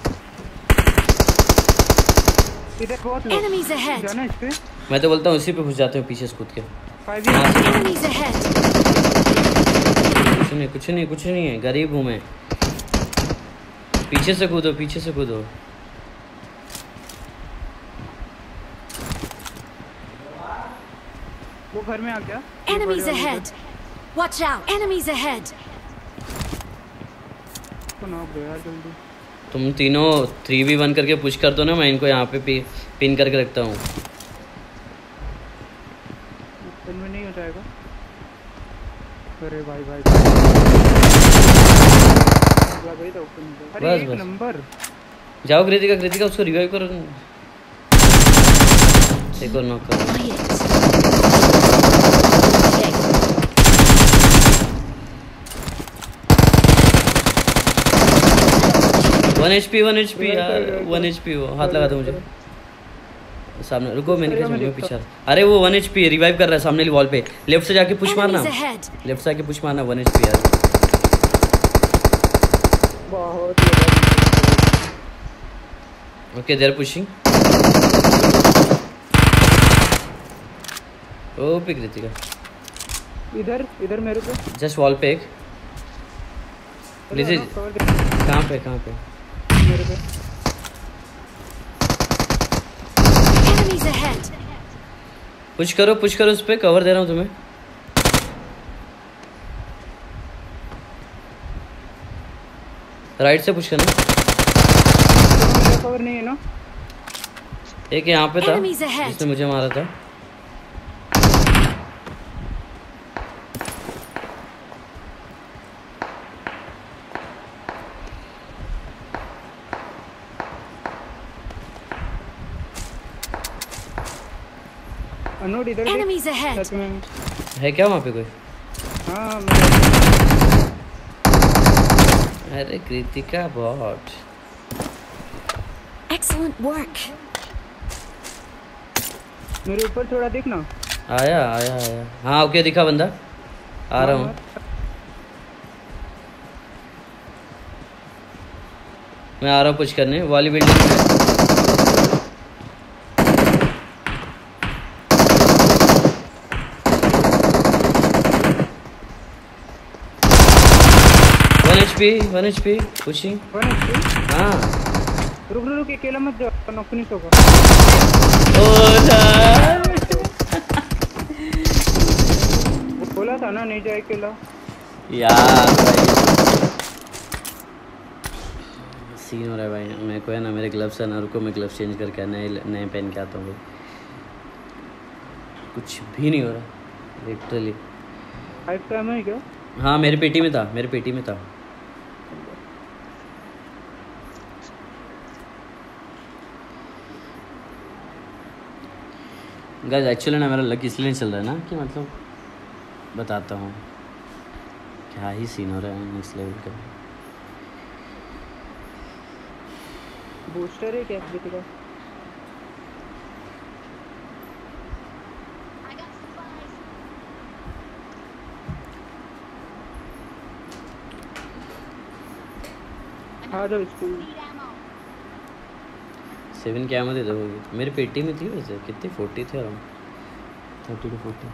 इधर बहुत लोग Enemies ahead. जाना इस पे। मैं तो बोलता हूँ उसी पे घुस जाते हैं पीछे से कूद के। Five Enemies ahead. कुछ नहीं कुछ नहीं कुछ नहीं है, गरीब हूँ मैं। पीछे से कूदो पीछे से कूदो। वो घर में आ गया। Enemies ahead. Watch out. Enemies ahead. तो नॉक दो यार जल्दी। तुम तीनों थ्री वी वन करके पुश कर दो ना, मैं इनको यहाँ पे पि, पिन करके रखता हूँ। में नहीं हो जाएगा। अरे भाई भाई भाई तो ओपन हो गया। अरे बस, एक बस। नंबर। जाओ कृतिका कृतिका उसको रिवाइव करो। एक और नॉक करो। One H P one H P यार, वन एच पी। वो हाथ लगा दो मुझे सामने। रुको मैंने क्या मैं पीछे आ रहा। अरे वो वन एच पी रिवाइव कर रहा है सामने वाली वॉल पे। लेफ्ट से जाके पुश मारना, Enemies ahead. लेफ्ट से जाके पुश मारना। वन एच पी यार। बहुत ओके देयर पुशिंग। ओ पे कृतिका इधर इधर मेरे पे। जस्ट वॉल पे एक। लीजिए अरे, cover दे। कहाँ पे कहाँ पे? मेरे पे। Enemies ahead. पुश करो पुश करो उस पे, कवर दे रहा हूँ तुम्हें। राइट से पुश करना। मेरा कवर नहीं है ना। एक यहाँ पे था Enemies ahead. जिसने मुझे मारा था। अनोड इधर देख। Enemies ahead. सच में है क्या वहाँ पे कोई? हाँ मेरे अरे कृतिका बॉट। Excellent work. मेरे ऊपर थोड़ा देख ना। आया आया आया हाँ ओके दिखा बंदा आ रहा हूँ मैं आ रहा हूँ कुछ करने वाली बिल्डिंग में one H P one H P pushing one HP. हाँ रुक रुक रुक अकेला मत जाओ नॉक नहीं होगा। ओ यार बोला था ना नहीं जाए अकेला। यार भाई सीन हो रहा है भाई मेरे को है ना मेरे ग्लव्स है ना रुको मैं ग्लव्स चेंज करके नए नए पहन के आता हूँ कुछ भी नहीं हो रहा लिटरली। फाइव टाइम है क्या? हाँ मेरी पेटी में था मेरी पेटी में था। गाइस एक्चुअली ना मेरा लक इसलिए नहीं चल रहा है ना कि मतलब बताता हूँ क्या ही सीन हो रहा है नेक्स्ट लेवल का। बूस्टर है क्या किसी का? आ जाओ स्कूल। सेवन क्या में दे दो मेरी पेटी में थी वैसे कितनी फोर्टी थे around thirty two forty.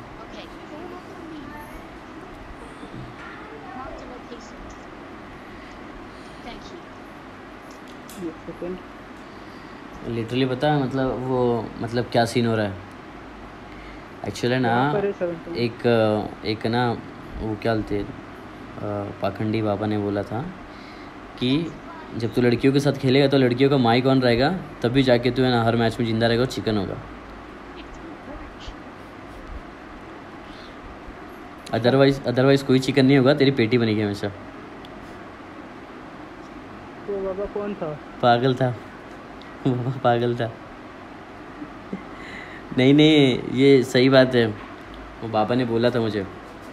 Literally पता है मतलब वो मतलब क्या सीन हो रहा है एक्चुअली ना एक एक ना वो क्या बोलते पाखंडी बाबा ने बोला था कि जब तू लड़कियों के साथ खेलेगा तो लड़कियों का माइक ऑन रहेगा तभी जाके तू है ना हर मैच में जिंदा रहेगा और चिकन होगा अदरवाइज अदरवाइज कोई चिकन नहीं होगा तेरी पेटी बनेगी हमेशा। तो बाबा कौन था? पागल था बाबा पागल था। नहीं नहीं ये सही बात है वो बाबा ने बोला था मुझे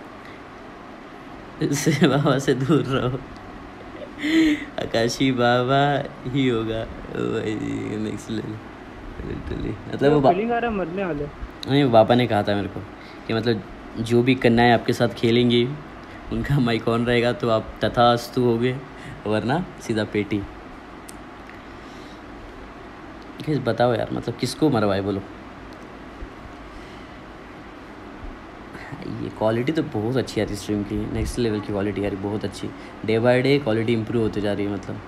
इससे बाबा से दूर रहो आकाशी बाबा ही होगा नेक्स्ट लेवल लिटरली मतलब वो फीलिंग आ रहा मरने वाले। नहीं वो पापा ने कहा था मेरे को कि मतलब जो भी कन्याएं आपके साथ खेलेंगी उनका माइक ऑन रहेगा तो आप तथास्तु होगे वरना सीधा पेटी। किस बताओ यार मतलब किसको मरवाए बोलो। ये क्वालिटी तो बहुत अच्छी यार स्ट्रीम की नेक्स्ट लेवल की क्वालिटी यार बहुत अच्छी day by day quality improve होती जा रही है मतलब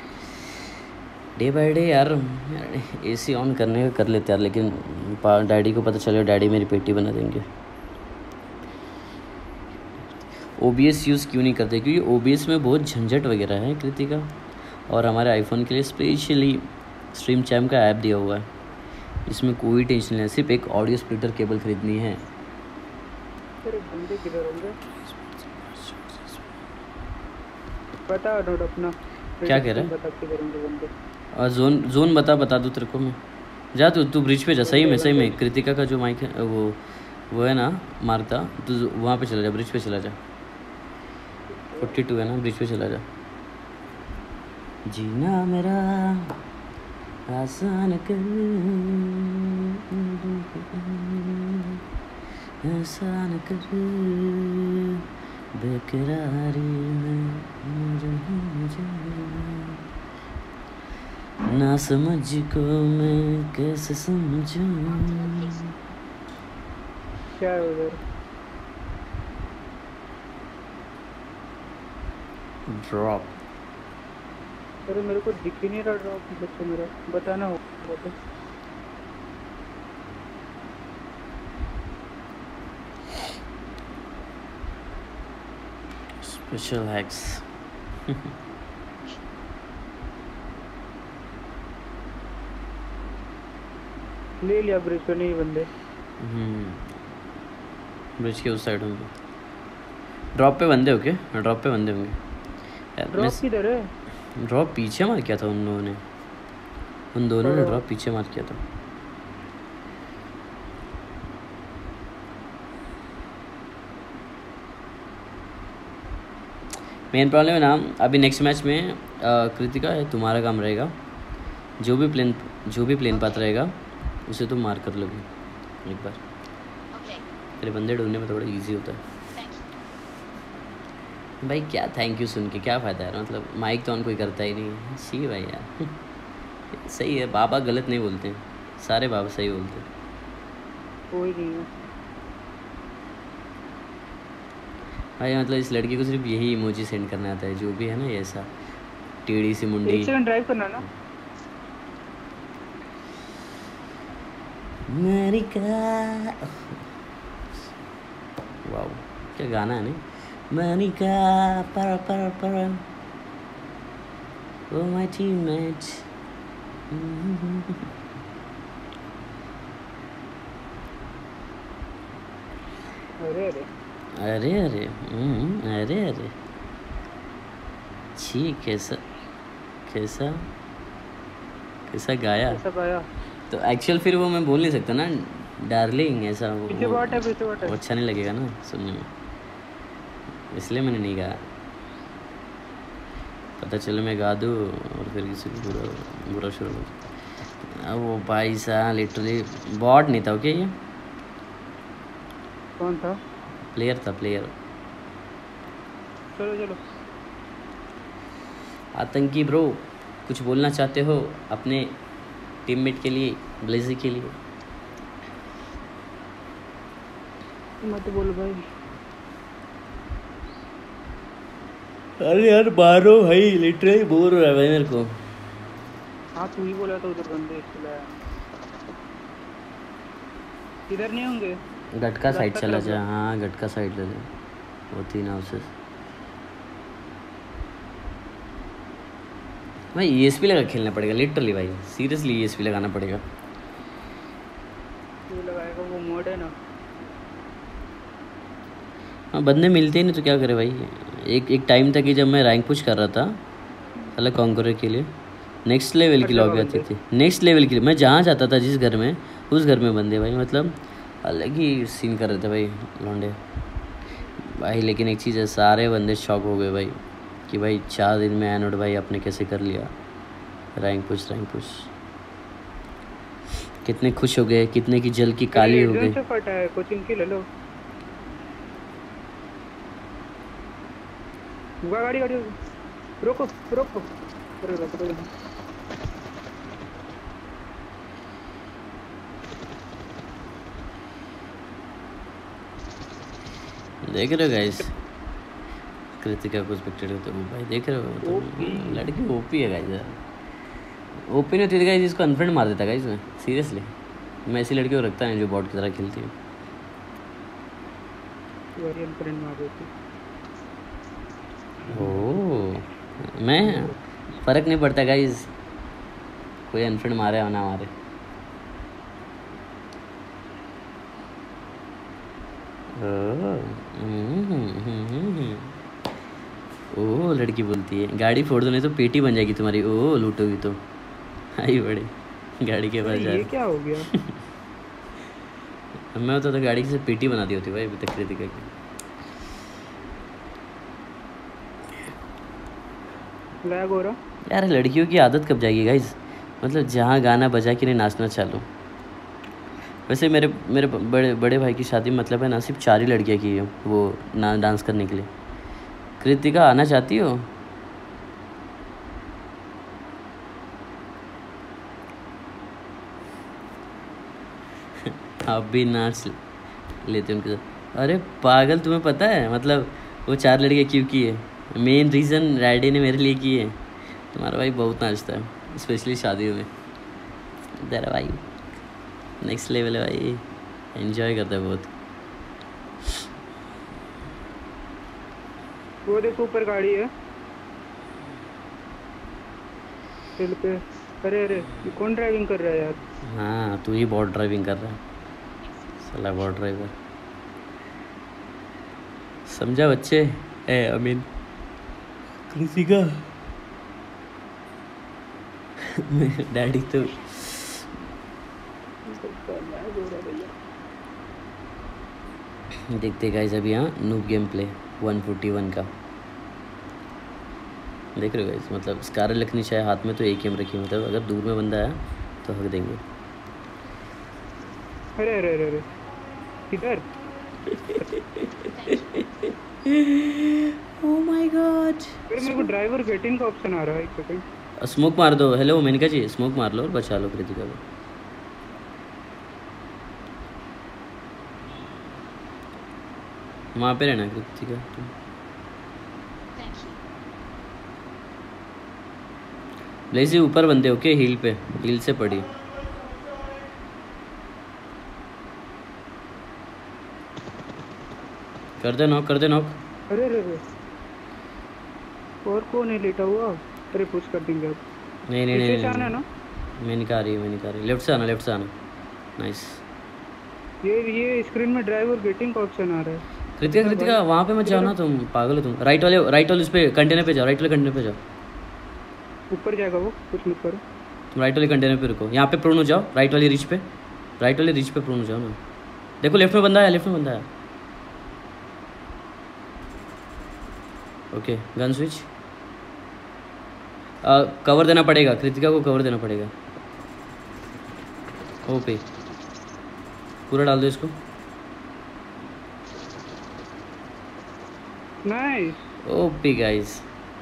डे बाय डे यार एसी ऑन करने का कर लेते यार लेकिन डैडी को पता चले डैडी मेरी पेटी बना देंगे। ओबीएस यूज़ क्यों नहीं करते क्योंकि ओबीएस में बहुत झंझट वगैरह है कृतिका और हमारे आईफोन के लिए स्पेशली स्ट्रीम चैम का ऐप दिया हुआ है इसमें कोई टेंशन नहीं है सिर्फ एक ऑडियो स्प्लिटर केबल खरीदनी है। तेरे बंदे किधर होंगे? बता नोट अपना क्या कह रहा है? बता किधर होंगे बंदे? और जोन जोन बता बता दूँ तेरे को मैं जा तू तू ब्रिज पे जा सही में सही में कृतिका का जो माइक है वो वो है ना मारता तू वहाँ पे चला जा ब्रिज पे चला जा फोर्टी टू है ना ब्रिज पे चला जा। जीना मेरा आसान कर आसान कर बेकरारी में ना समझ को मैं कैसे समझूं। क्या है उधर? ड्रॉप अरे मेरे को दिख ही नहीं रहा ड्रॉप बच्चे मेरा बताना होगा तो। स्पेशल हैक्स ले लिया ब्रिज पे नहीं बंदे। हम्म ब्रिज के उस साइड होंगे ड्रॉप पे बंदे हो के ड्रॉप पे बंदे होंगे यार। ड्रॉप किधर है? ड्रॉप पीछे मार किया था उन लोगों ने उन दोनों ने ड्रॉप पीछे मार किया था। मेन प्रॉब्लम है ना, अभी नेक्स्ट मैच में अ, कृतिका है, तुम्हारा काम रहेगा जो भी प्लेन जो भी प्लेन पाथ रहेगा उसे तुम मार कर लोगे एक बार। तेरे बंदे ढूंढने में थोड़ा इजी होता है भाई। क्या थैंक यू सुन के क्या फ़ायदा है, मतलब माइक तो ऑन कोई करता ही नहीं है। सी भाई यार सही है, बाबा गलत नहीं बोलते हैं, सारे बाबा सही बोलते हैं। कोई नहीं है भाई मतलब इस लड़की को सिर्फ यही इमोजी सेंड करना आता है, जो भी है ना ये ऐसा टेढ़ी सी मुंडी। एक सेकंड ड्राइव करना ना। मनिका वाओ क्या गाना है नहीं, मनिका पर पर पर ओ माय टीममेट। अरे अरे अरे अरे हम्म, अरे अरे छी कैसा कैसा कैसा गाया। ऐसा गाया। तो एक्चुअल फिर वो मैं बोल नहीं सकता ना डार्लिंग, ऐसा वो, पीछे बाट है, पीछे बाट वो है। अच्छा नहीं लगेगा ना सुनने में, इसलिए मैंने नहीं गाया। पता चले मैं गा दूँ और फिर किसी को बुरा बुरा शुरू हो जाए। अब वो भाई साहब लिटरली बॉट नहीं था ओके, ये कौन था? प्लेयर था प्लेयर। चलो चलो। आतंकी ब्रो कुछ बोलना चाहते हो अपने टीममेट के लिए, ब्लेजी के लिए? मत बोल भाई। अरे यार मारो भाई, लिटरली बोर हो रहा है भाई मेरे को। हाँ तू ही बोला था उधर बंदे इसलिए। इधर नहीं होंगे। गटका साइड रास्ता चला खराब जा, है। हाँ गटका साइड ले ले, वो तीन हाउसेस। भाई ई एस पी लगा खेलना पड़ेगा लिटरली भाई, सीरियसली ई एस पी लगाना पड़ेगा। तू लगाएगा वो मोड है ना। हाँ बंदे मिलते ही नहीं तो क्या करे भाई। एक एक टाइम था कि जब मैं रैंक पुश कर रहा था अलग कॉन्करर के लिए, नेक्स्ट लेवल की लॉबी आती थी, नेक्स्ट लेवल की। मैं जहाँ जाता था जिस घर में, उस घर में बंदे भाई मतलब अलग ही सीन कर रहे थे भाई लौंडे भाई। लेकिन एक चीज़ है, सारे बंदे शॉक हो गए भाई कि भाई चार दिन में एनोड भाई आपने कैसे कर लिया रैंक पुश रैंक पुश। कितने खुश हो गए, कितने की जल की काली हो गई। से फटा है कोचिंग की, ले लो। गा- गाड़ी गाड़ी रोको रोको। अरे रोको रोको। देख रहे हो गाइस कृतिका को एक्सपेक्टेड होते हो भाई, देख रहे हो तो लड़की ओपी है गाइस। ओपी नहीं होती गाइस, इसको अनफ्रेंड मार देता गाइस मैं सीरियसली। मैं ऐसी लड़की को रखता है जो बॉट की तरह खेलती है। वरियन फ्रेंड मार देती। ओह मैं फ़र्क नहीं पड़ता गाइस, कोई अनफ्रेंड मारे या ना मारे। ओह लड़की बोलती है गाड़ी फोड़ दो नहीं तो पेटी बन जाएगी तुम्हारी। ओह लूटोगी तो आई बड़े गाड़ी के पास जा। ये क्या हो गया? मैं होता तो गाड़ी से पेटी बना दी होती भाई अभी तक कृतिका की। लैग हो रहा। यार लड़कियों की आदत कब जाएगी गाइस, मतलब जहाँ गाना बजा के नहीं नाचना चालू। वैसे मेरे मेरे बड़े बड़े भाई की शादी मतलब है ना सिर्फ चार ही लड़कियाँ की है वो ना डांस करने के लिए। कृतिका आना चाहती हो? आप भी नाच लेते उनके साथ। अरे पागल तुम्हें पता है मतलब वो चार लड़कियाँ क्यों की है? मेन रीज़न रैडी ने मेरे लिए की है। तुम्हारा भाई बहुत नाचता है स्पेशली शादियों में। तेरा भाई नेक्स्ट लेवल है भाई, एंजॉय करता है बहुत। वो देखो ऊपर गाड़ी है हिल पे। अरे अरे ये कौन ड्राइविंग कर रहा है यार? हाँ तू ही बहुत ड्राइविंग कर रहा है साला बहुत ड्राइवर। समझा बच्चे? ए अमीन कृतिका डैडी तो देखते गाइस अभी यहाँ noob game play one forty one का। देख रहे हो गाइस, मतलब स्कार लिखनी चाहिए हाथ में तो एक ही हम रखी, मतलब अगर दूर में बंदा है तो हक देंगे। अरे अरे अरे अरे किधर? ओह माय गॉड, फिर मेरे को ड्राइवर गेटिंग का ऑप्शन आ रहा है। एक सेकंड, स्मोक मार दो। हेलो मेनिका जी, स्मोक मार लो और बचा लो कृतिका को। वहाँ पे रहना कृतिका तुम। ब्लेजी ऊपर बंदे ओके, हील पे, हील से पड़ी। कर दे नॉक, कर दे नॉक। अरे अरे अरे और कौन है लेटा हुआ? अरे पुश कर देंगे अब। नहीं नहीं नहीं, पीछे से आना नहीं, ना। मैं निकाल रही मैं निकाल रही लेफ्ट से आना, लेफ्ट से आना। नाइस। ये ये स्क्रीन में ड्राइवर गेटिंग का ऑप्शन आ रहा है। कृतिका कृतिका वहाँ पे मत जाओ ना तुम, पागल हो तुम। राइट वाले, राइट वाले उस पे कंटेनर पे जाओ, राइट वाले कंटेनर पे जाओ। ऊपर जाएगा वो, कुछ मत करो। तुम राइट वाले कंटेनर पे रुको, यहाँ पे प्रोन हो जाओ, राइट वाली रिच पे, राइट वाली रिच पे प्रोन हो जाओ ना। देखो लेफ्ट में बंदा है, लेफ्ट में बंदा है। Okay gun switch. कवर देना पड़ेगा, कृतिका को कवर देना पड़ेगा। ओके पूरा डाल दो इसको। Nice OP guys.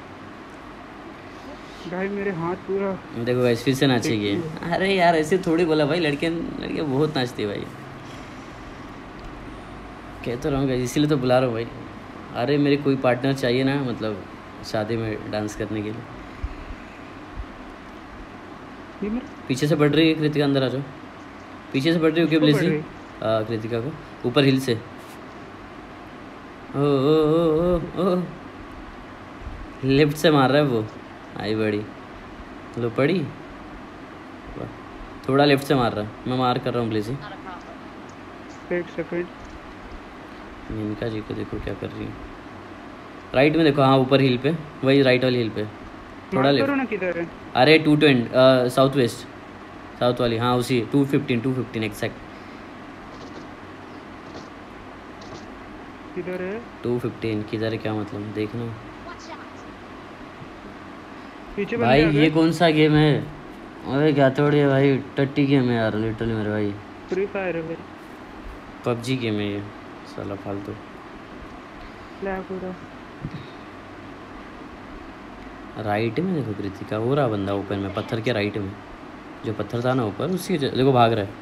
भाई मेरे हाथ पूरा। देखो गाइस फिर से नाचेगी। अरे यार ऐसे थोड़ी बोला भाई, लड़के लड़के बहुत नाचती है भाई। कह तो रहा हूँ गाइस, इसीलिए तो बुला रहा हूँ भाई। अरे मेरे कोई पार्टनर चाहिए ना, मतलब शादी में डांस करने के लिए। ये मेरा पीछे से बढ़ रही है कृतिका, अंदर आ जाओ। पीछे से बढ़ रही हो क्या किसको बढ़ ब्लेजी? रही? कृतिका को ऊपर हिल से। ओ ओ ओ ओ ओ लेफ्ट से मार रहा है वो। आई बड़ी लो पड़ी, थोड़ा लेफ्ट से मार रहा है। मैं मार कर रहा हूँ ब्लेजी। एक सेकंड, मेनका जी को देखो क्या कर रही है। राइट में देखो, हाँ ऊपर हिल पे, वही राइट वाली हिल पे थोड़ा मार लेफ्ट। करो ना, किधर है? अरे two twenty south west, south वाली, हाँ उसी two fifteen two fifteen exact. किधर है? टू फिफ्टीन किधर है क्या मतलब देखना पीछे बंदे भाई। आ गए। ये कौन सा गेम है? अरे क्या थोड़ी है भाई, टट्टी गेम है यार लिटरली मेरे भाई। फ्री फायर है भाई। पबजी गेम है ये साला फालतू। लैग हो रहा। राइट में देखो कृतिका, हो रहा बंदा ऊपर में, पत्थर के राइट में, जो पत्थर था ना ऊपर उसी के देखो भाग रहा है।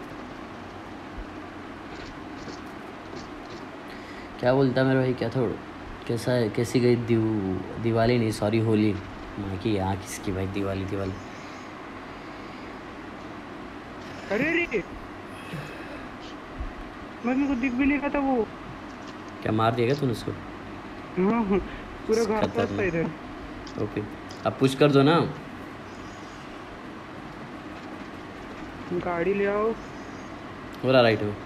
क्या बोलता मेरे भाई, क्या थोड़ा कैसा है, कैसी गई दिव दिवाली नहीं सॉरी होली। माँ की यहाँ किसकी भाई, दिवाली दिवाली। अरे अरे मैं मेरे को दिख भी नहीं रहा था वो। क्या मार दिया क्या तूने उसको? हाँ हाँ, पूरा घास खतरनाक। था इधर। ओके अब पुश कर दो ना। गाड़ी ले आओ। हो रहा राइट में।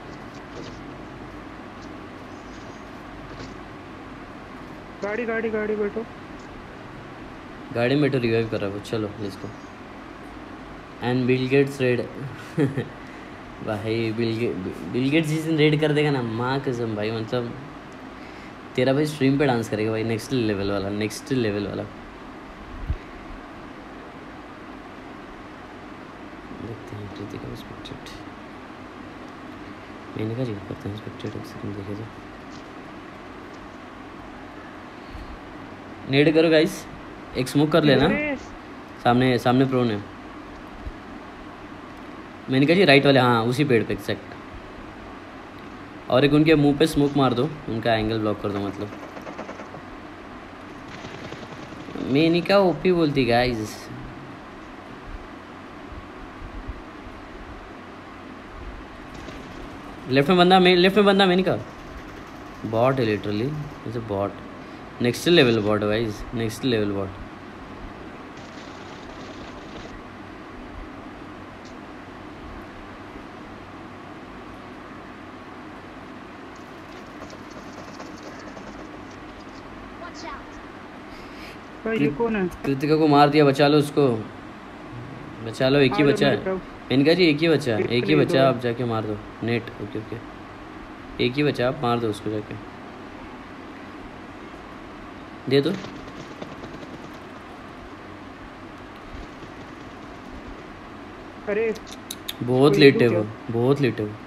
गाड़ी गाड़ी गाड़ी बैठो। गाड़ी में तो रिवाइव कर रहा है वो। चलो let's go. And Bill Gates red. भाई बिल गे बिल गेट्स जिस दिन रेड कर देगा ना, माँ कसम भाई, मतलब तेरा भाई स्ट्रीम पे डांस करेगा भाई, नेक्स्ट लेवल वाला, नेक्स्ट लेवल वाला। देखते हैं कृतिका स्पेक्टेड। मैंने कहा जी करते हैं स्पेक्टेड, एक सेकंड देखे जाए। नेड करो गाइस, एक स्मोक कर लेना। सामने सामने प्रोन है। मैंने कहा जी राइट वाले, हाँ उसी पेड़ पे एक्जैक्ट। और एक उनके मुंह पे स्मोक मार दो, उनका एंगल ब्लॉक कर दो मतलब। मेनिका ओपी बोलती गाइस। लेफ्ट में बंदा, लेफ्ट में बंदा मेनिका। बॉट है literally, it's a bot. Next level bot guys, next level bot. भाई ये कौन है? कृतिका को मार दिया, बचा लो उसको, बचा लो। एक ही आ जा बचा मेरे है। तरफ। इनका जी एक ही बचा है, एक ही नहीं, बचा दो है, है। आप जाके मार दो नेट। ओके ओके एक ही बचा, आप मार दो उसको जाके, दे दो। अरे बहुत कोई लेट है तो वो, क्या? बहुत लेट है वो।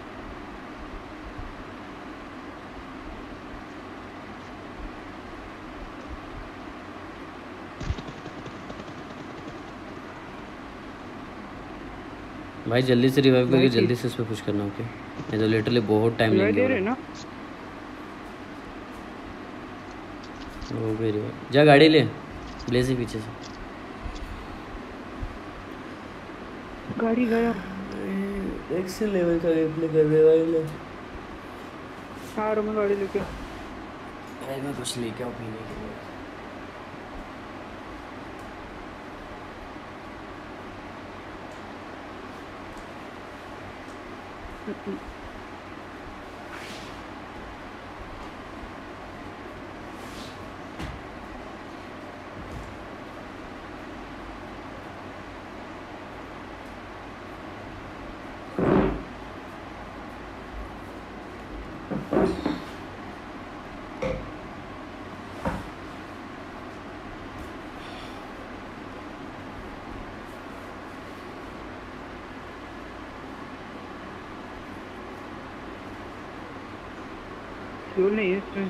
भाई जल्दी से रिवाइव करके भाई जल्दी से इस पे पुश करना, ओके? नहीं तो लिटरली बहुत टाइम रिवाइव लेंगे दे वो रहे लोग। ना? हो गई रिवाइव। जा गाड़ी ले, ब्लेजी पीछे से। गाड़ी गया। नेक्स्ट लेवल का गेम प्ले कर रहे भाई। हाँ मैं गाड़ी लेके। भाई मैं कुछ लेके आऊँ पीने के लिए। फ्यूल नहीं है इसमें।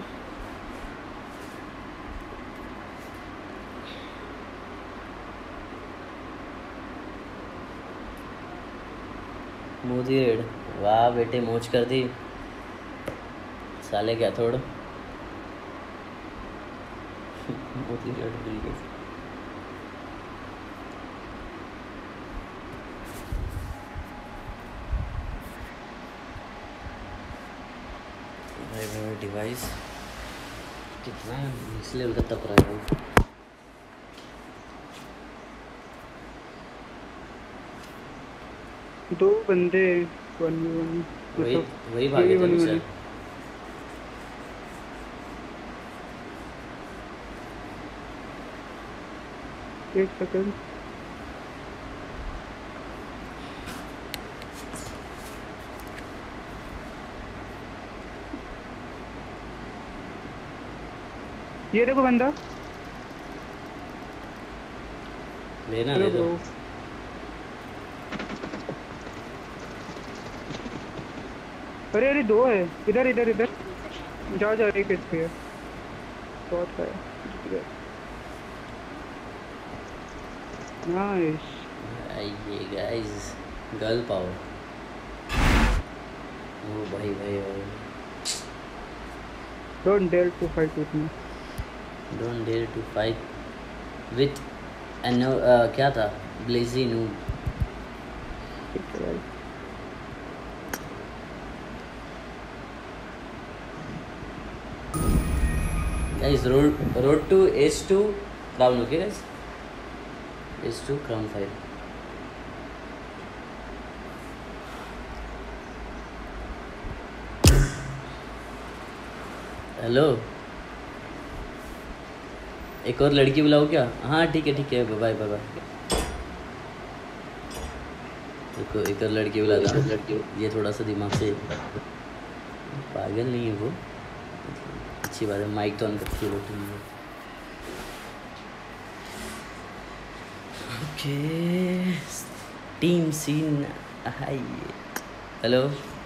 मोदी रेड, वाह बेटे मौज कर दी साले, क्या थोड़। मोदी रेड मिल गई। भाई भाई डिवाइस कितना इस लेवल का तप रहा है। दो बंदे वन वन वही वही भागे थे बेचारे। एक सेकंड। ये देखो बंदा। लेना हेलो ले दो। ब्रो। अरे अरे दो है, इधर इधर इधर जा जा रही किस पे है? बहुत है। नाइस। आइए गाइस, गर्ल पावर। ओ भाई भाई भाई, don't dare to fight with me. Don't dare to fight with एनो क्या था, Blazy noob. Guys road road to S two crown, okay guys? S two crown five. Hello, एक और लड़की बुलाओ क्या? हाँ ठीक है ठीक है, बाय बाय बाय। देखो एक और लड़की बुलाता हूँ, ये थोड़ा सा दिमाग से पागल नहीं है वो, अच्छी बात है। माइक तो ऑन करके बोलो तुम। ओके टीम सीन, hi. Hello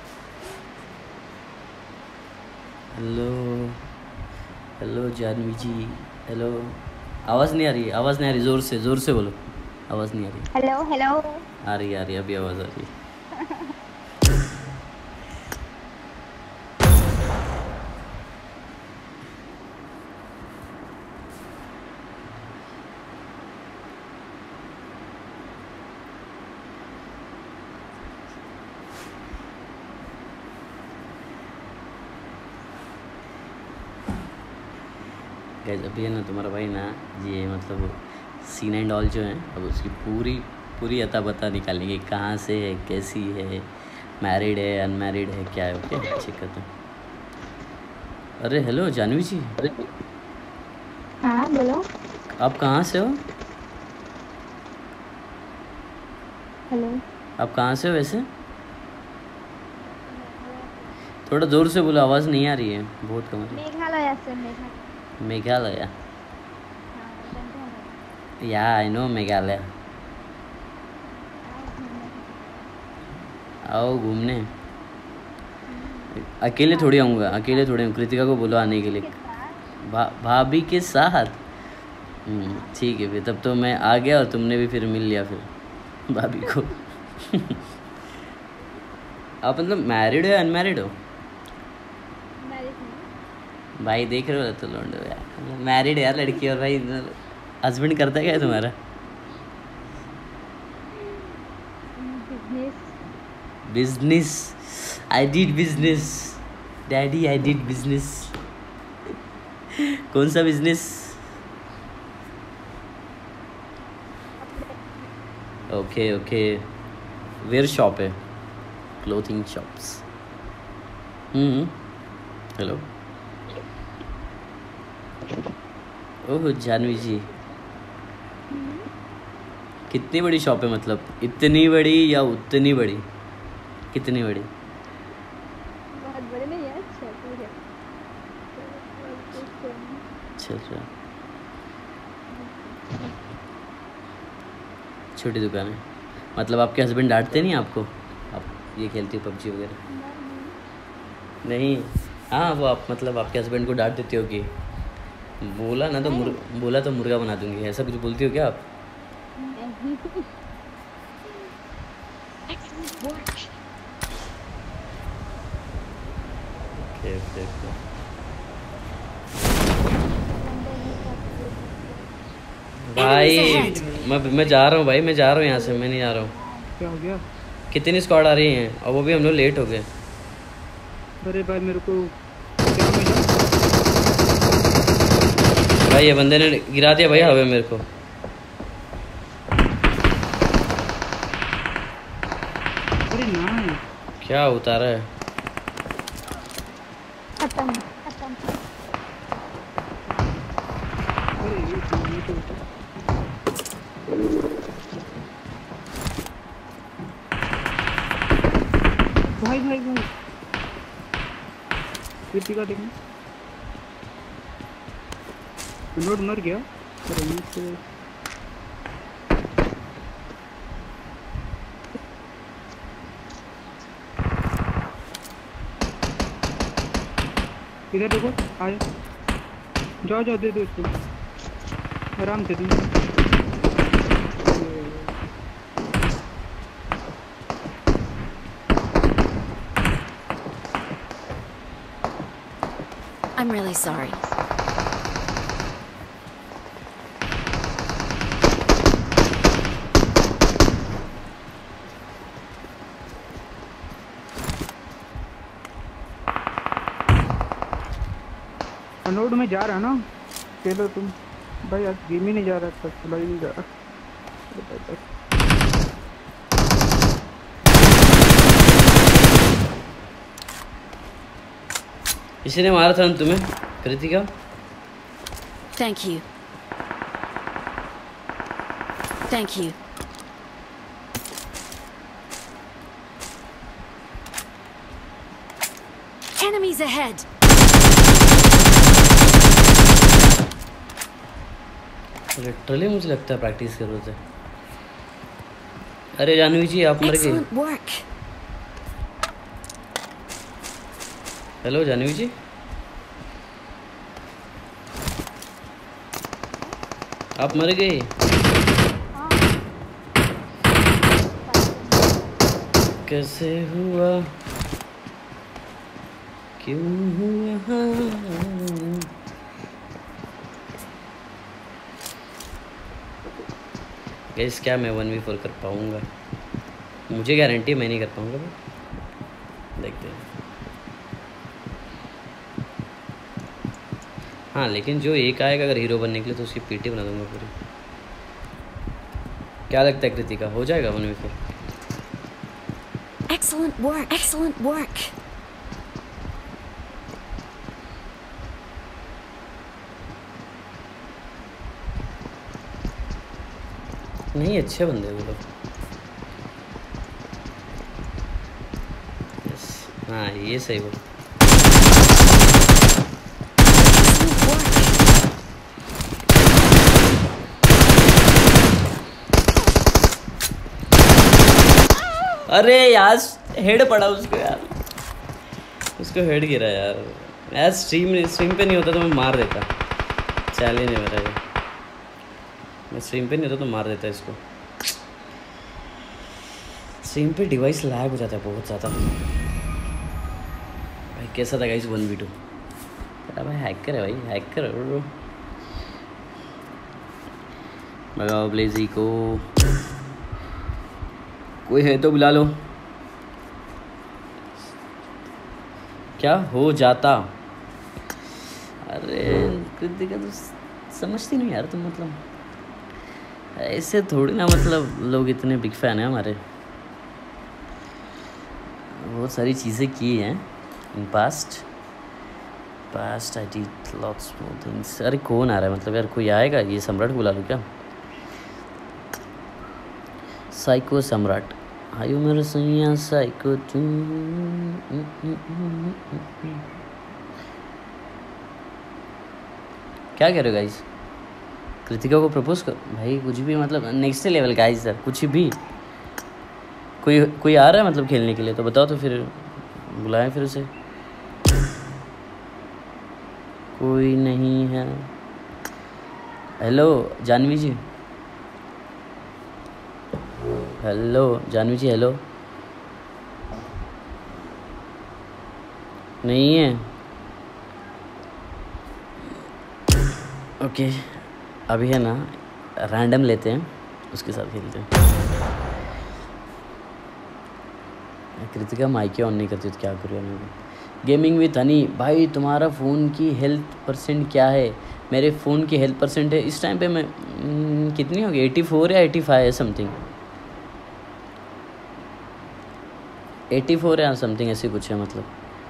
hello hello Janvi ji, hello. आवाज़ नहीं आ रही, आवाज़ नहीं आ रही, ज़ोर से ज़ोर से बोलो, आवाज़ नहीं आ रही। Hello hello. आ रही आ रही अभी आवाज़ आ रही है। गाइस अभी है ना तुम्हारा भाई ना, ये मतलब सीन एंड ऑल जो है, अब उसकी पूरी पूरी अता बता निकालेंगे, कहाँ से है, कैसी है, मैरिड है, अनमैरिड है, क्या है। ओके चेक करते हैं। अरे हेलो जानवी जी। हाँ बोलो। आप कहाँ से हो? हेलो। आप कहाँ से हो वैसे? थोड़ा ज़ोर से बोलो, आवाज़ नहीं आ रही है, बहुत कम आ रही है। मेघालय से। मेघालय। मेघालय। हाँ, जानते हो? या आई नो मेघालय। आओ घूमने। अकेले थोड़ी आऊँगा, अकेले थोड़ी आऊँ, कृतिका को बोलो आने के लिए। भा भाभी के साथ। हम्म, ठीक है फिर, तब तो मैं आ गया और तुमने भी फिर मिल लिया फिर भाभी को। आप मतलब मैरिड हो या अनमैरिड हो? भाई देख रहे हो तो लौंडो यार, मैरिड यार लड़की। और भाई हस्बैंड करता है क्या है तुम्हारा? Business. I did business daddy, I did business. कौन सा business? Okay okay, where shop है? Clothing shops. Hmm, hello. Oh Janvi ji, कितनी बड़ी शॉप है? मतलब इतनी बड़ी या उतनी बड़ी? कितनी बड़ी? बहुत बड़ी नहीं है, छोटी है। अच्छा अच्छा, छोटी दुकान है। मतलब आपके हस्बैंड डांटते नहीं आपको? आप ये खेलती हो पबजी वगैरह? नहीं। हाँ वो आप मतलब आपके हस्बैंड को डांट देती हो कि बोला ना तो मुर, बोला तो मुर्गा बना दूंगी, ऐसा कुछ बोलती हो क्या आप? Okay okay okay. भाई मैं मैं जा रहा हूँ भाई, मैं जा रहा हूँ यहाँ से, मैं नहीं जा रहा हूँ। क्या हो गया? कितनी स्क्वाड आ रही हैं और वो भी हम लोग लेट हो गए। अरे भाई मेरे को क्या मिला? भाई ये बंदे ने गिरा दिया भाई हवा मेरे को। अरे ना, क्या उतारा है? खत्म खत्म। अरे ये तो ये तो भाई भाई भाई कृतिका देखना, नोट मर गया। अरे ये तो इधर देखो, आ जाओ जाओ, दे दो इसको आराम से। तुम I'm really sorry. अनोड में जा रहा ना, चलो तुम भाई। आज गेम ही नहीं जा रहा था, चला ही नहीं जा रहा। इसी ने मारा था तुम्हें Kritika? Thank you. Thank you. Enemies ahead. Literally मुझे लगता है प्रैक्टिस कर रहे थे। अरे जानवी जी आप मर गए। Excellent work. Hello Janvi ji, आप मर गए? कैसे हुआ, क्यों हुआ? गाइस क्या मैं वन वी फोर कर पाऊँगा? मुझे गारंटी मैं नहीं कर पाऊँगा, देखते हैं। हाँ लेकिन जो एक आएगा अगर हीरो बनने के लिए तो उसकी पीटी बना दूंगा पूरी। क्या लगता है कृतिका, हो जाएगा one v four? Excellent work. Excellent work. नहीं अच्छे बंदे वो लोग। यस हाँ ये सही बोल। अरे यार हेड पड़ा उसको यार, उसको हेड गिरा यार। यार स्ट्रीम स्ट्रीम पे नहीं होता तो मैं मार देता, चैलेंज है मेरा ये। मैं स्ट्रीम पे नहीं होता तो मार देता इसको। स्ट्रीम पे डिवाइस लैग हो जाता है बहुत ज़्यादा। भाई कैसा था गाइस वन वी टू? अरे भाई हैकर है भाई, हैकर है ब्रो। भगाओ ब्लेजी को, कोई है तो बुला लो। क्या हो जाता? अरे कृतिका तो समझती नहीं यार तुम, मतलब ऐसे थोड़ी ना, मतलब लोग इतने बिग फैन हैं हमारे। बहुत सारी चीज़ें की हैं in past past I did lots more things. अरे कौन आ रहा है, मतलब यार कोई आएगा? ये सम्राट बुला लूँ क्या? साइको सम्राट आयु मेरे सैया साइको तू। क्या कह रहे हो गाइस? कृतिका को प्रपोज कर भाई, कुछ भी, मतलब नेक्स्ट लेवल गाइस सर, कुछ भी। कोई कोई आ रहा है मतलब खेलने के लिए तो बताओ, तो फिर बुलाएं फिर उसे। कोई नहीं है। Hello Janvi ji, hello Janvi ji, hello. नहीं है? ओके अभी है ना, रैंडम लेते हैं, उसके साथ खेलते हैं। कृतिका माइक ऑन नहीं करती तो क्या करूँ मैं? गेमिंग विथ हनी भाई, तुम्हारा फ़ोन की हेल्थ परसेंट क्या है? मेरे फ़ोन की हेल्थ परसेंट है इस टाइम पे मैं न, कितनी होगी, एटी फोर या एटी फाइव है समथिंग, एटी फोर या समथिंग ऐसी कुछ है मतलब।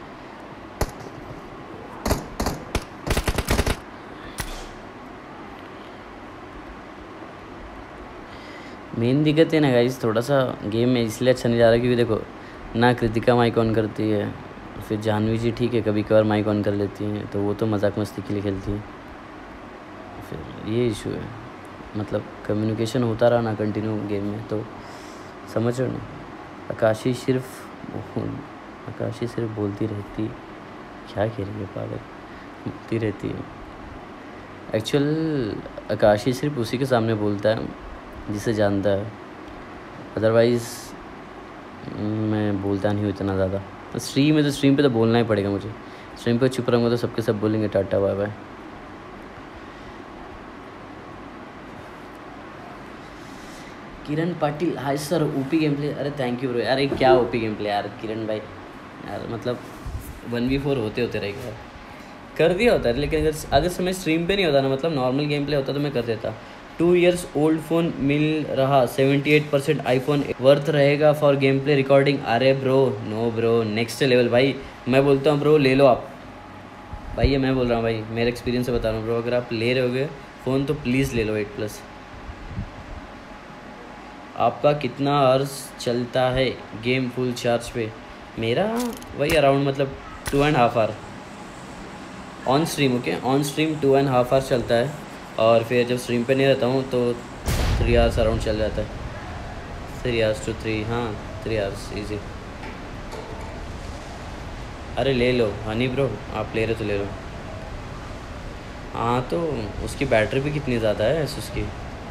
मेन दिक्कत है ना गाइस, थोड़ा सा गेम में इसलिए अच्छा नहीं जा रहा क्योंकि देखो ना कृतिका माइक ऑन करती है, फिर जानवी जी ठीक है कभी कभार माइक ऑन कर लेती हैं, तो वो तो मजाक मस्ती के लिए खेलती हैं। फिर ये इशू है, मतलब कम्युनिकेशन होता रहा ना कंटिन्यू गेम में, तो समझ रहे हो ना। आकाशी सिर्फ आकाशी सिर्फ बोलती रहती, क्या कह रही है पागल, बोलती रहती है। एक्चुअल आकाशी सिर्फ उसी के सामने बोलता है जिसे जानता है, अदरवाइज़ मैं बोलता नहीं हूँ इतना ज़्यादा। स्ट्रीम है तो स्ट्रीम पे तो बोलना ही पड़ेगा मुझे, स्ट्रीम पे चुप रहूँगा तो सबके सब बोलेंगे tata bye bye. Kiran Patil hi sir, OP game play. अरे थैंक यू ब्रो यार, एक क्या ओपी गेम प्ले यार किरण भाई यार, मतलब वन वी फोर होते होते रहेगा यार, कर दिया होता है। लेकिन अगर अगर समय स्ट्रीम पे नहीं होता ना, मतलब नॉर्मल गेम प्ले होता तो मैं कर देता। टू इयर्स ओल्ड फ़ोन मिल रहा, seventy eight percent iPhone worth रहेगा फॉर गेम प्ले रिकॉर्डिंग। अरे bro no bro, next level भाई। मैं बोलता हूँ ब्रो ले लो आप भाई, ये मैं बोल रहा हूँ भाई, मेरे एक्सपीरियंस से बता रहा हूँ ब्रो, अगर आप ले रहे होगे फ़ोन तो प्लीज़ ले लो एट प्लस। आपका कितना अर्स चलता है गेम फुल चार्ज पे? मेरा वही अराउंड मतलब two and half hour on stream. Okay on stream two and half hour चलता है, और फिर जब स्ट्रीम पे नहीं रहता हूँ तो थ्री आवर्स अराउंड चल जाता है, थ्री आवर्स टू थ्री हाँ थ्री आवर्स इजी। अरे ले लो हनी ब्रो, आप ले रहे तो ले लो। हाँ तो उसकी बैटरी भी कितनी ज़्यादा है ऐसे उसकी,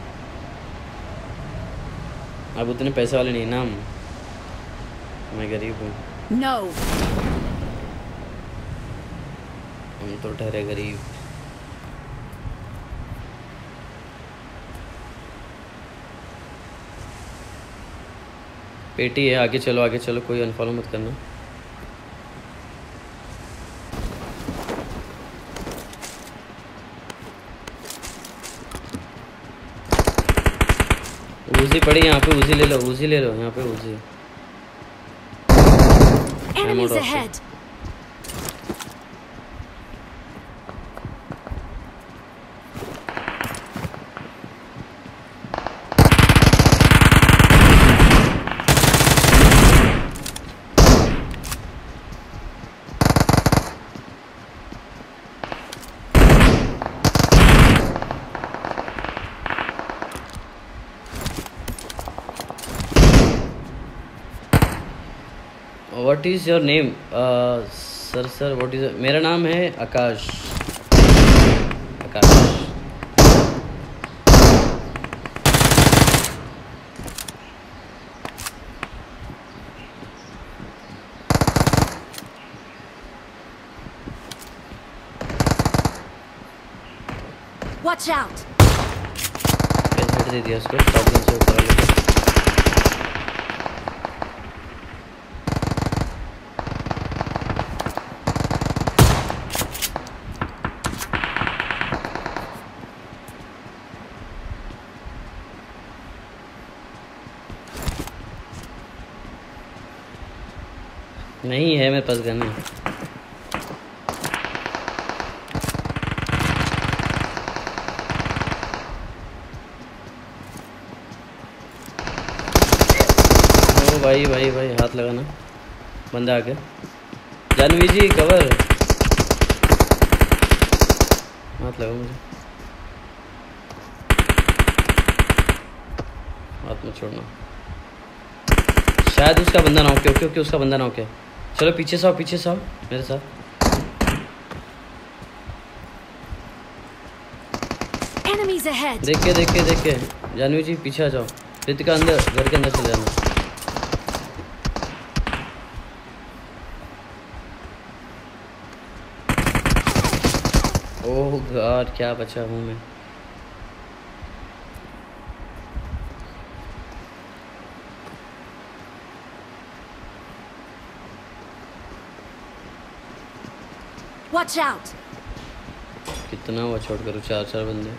अब उतने पैसे वाले नहीं ना हम, मैं गरीब हूँ। No. हम तो ठहरे गरीब। पेटी है, आगे चलो आगे चलो, कोई अनफॉलो मत करना। उजी पड़ी यहाँ पे, उजी ले लो, उजी ले लो यहाँ पे Uzi. Enemies ahead. What is your name? Sir sir what is, मेरा नाम है आकाश। आकाश Watch out! कैसे दे दिया उसको प्रॉब्लम से ऊपर वाले को। नहीं है मेरे पास गन है। भाई भाई भाई हाथ लगाना, बंदा आ गया। जानवी जी कवर, हाथ लगा मुझे, हाथ में छोड़ना। शायद उसका बंदा ना ओके ओके ओके उसका बंदा ना ओके। चलो पीछे से आओ, पीछे से आओ मेरे साथ। Enemies ahead! देख के देख के देख के जानवी जी पीछे आ जाओ। रितिका अंदर, घर के अंदर चले जाना। ओह गॉड क्या बचा हूँ मैं। Watch out! कितना वॉच आउट करूँ, चार चार बंदे।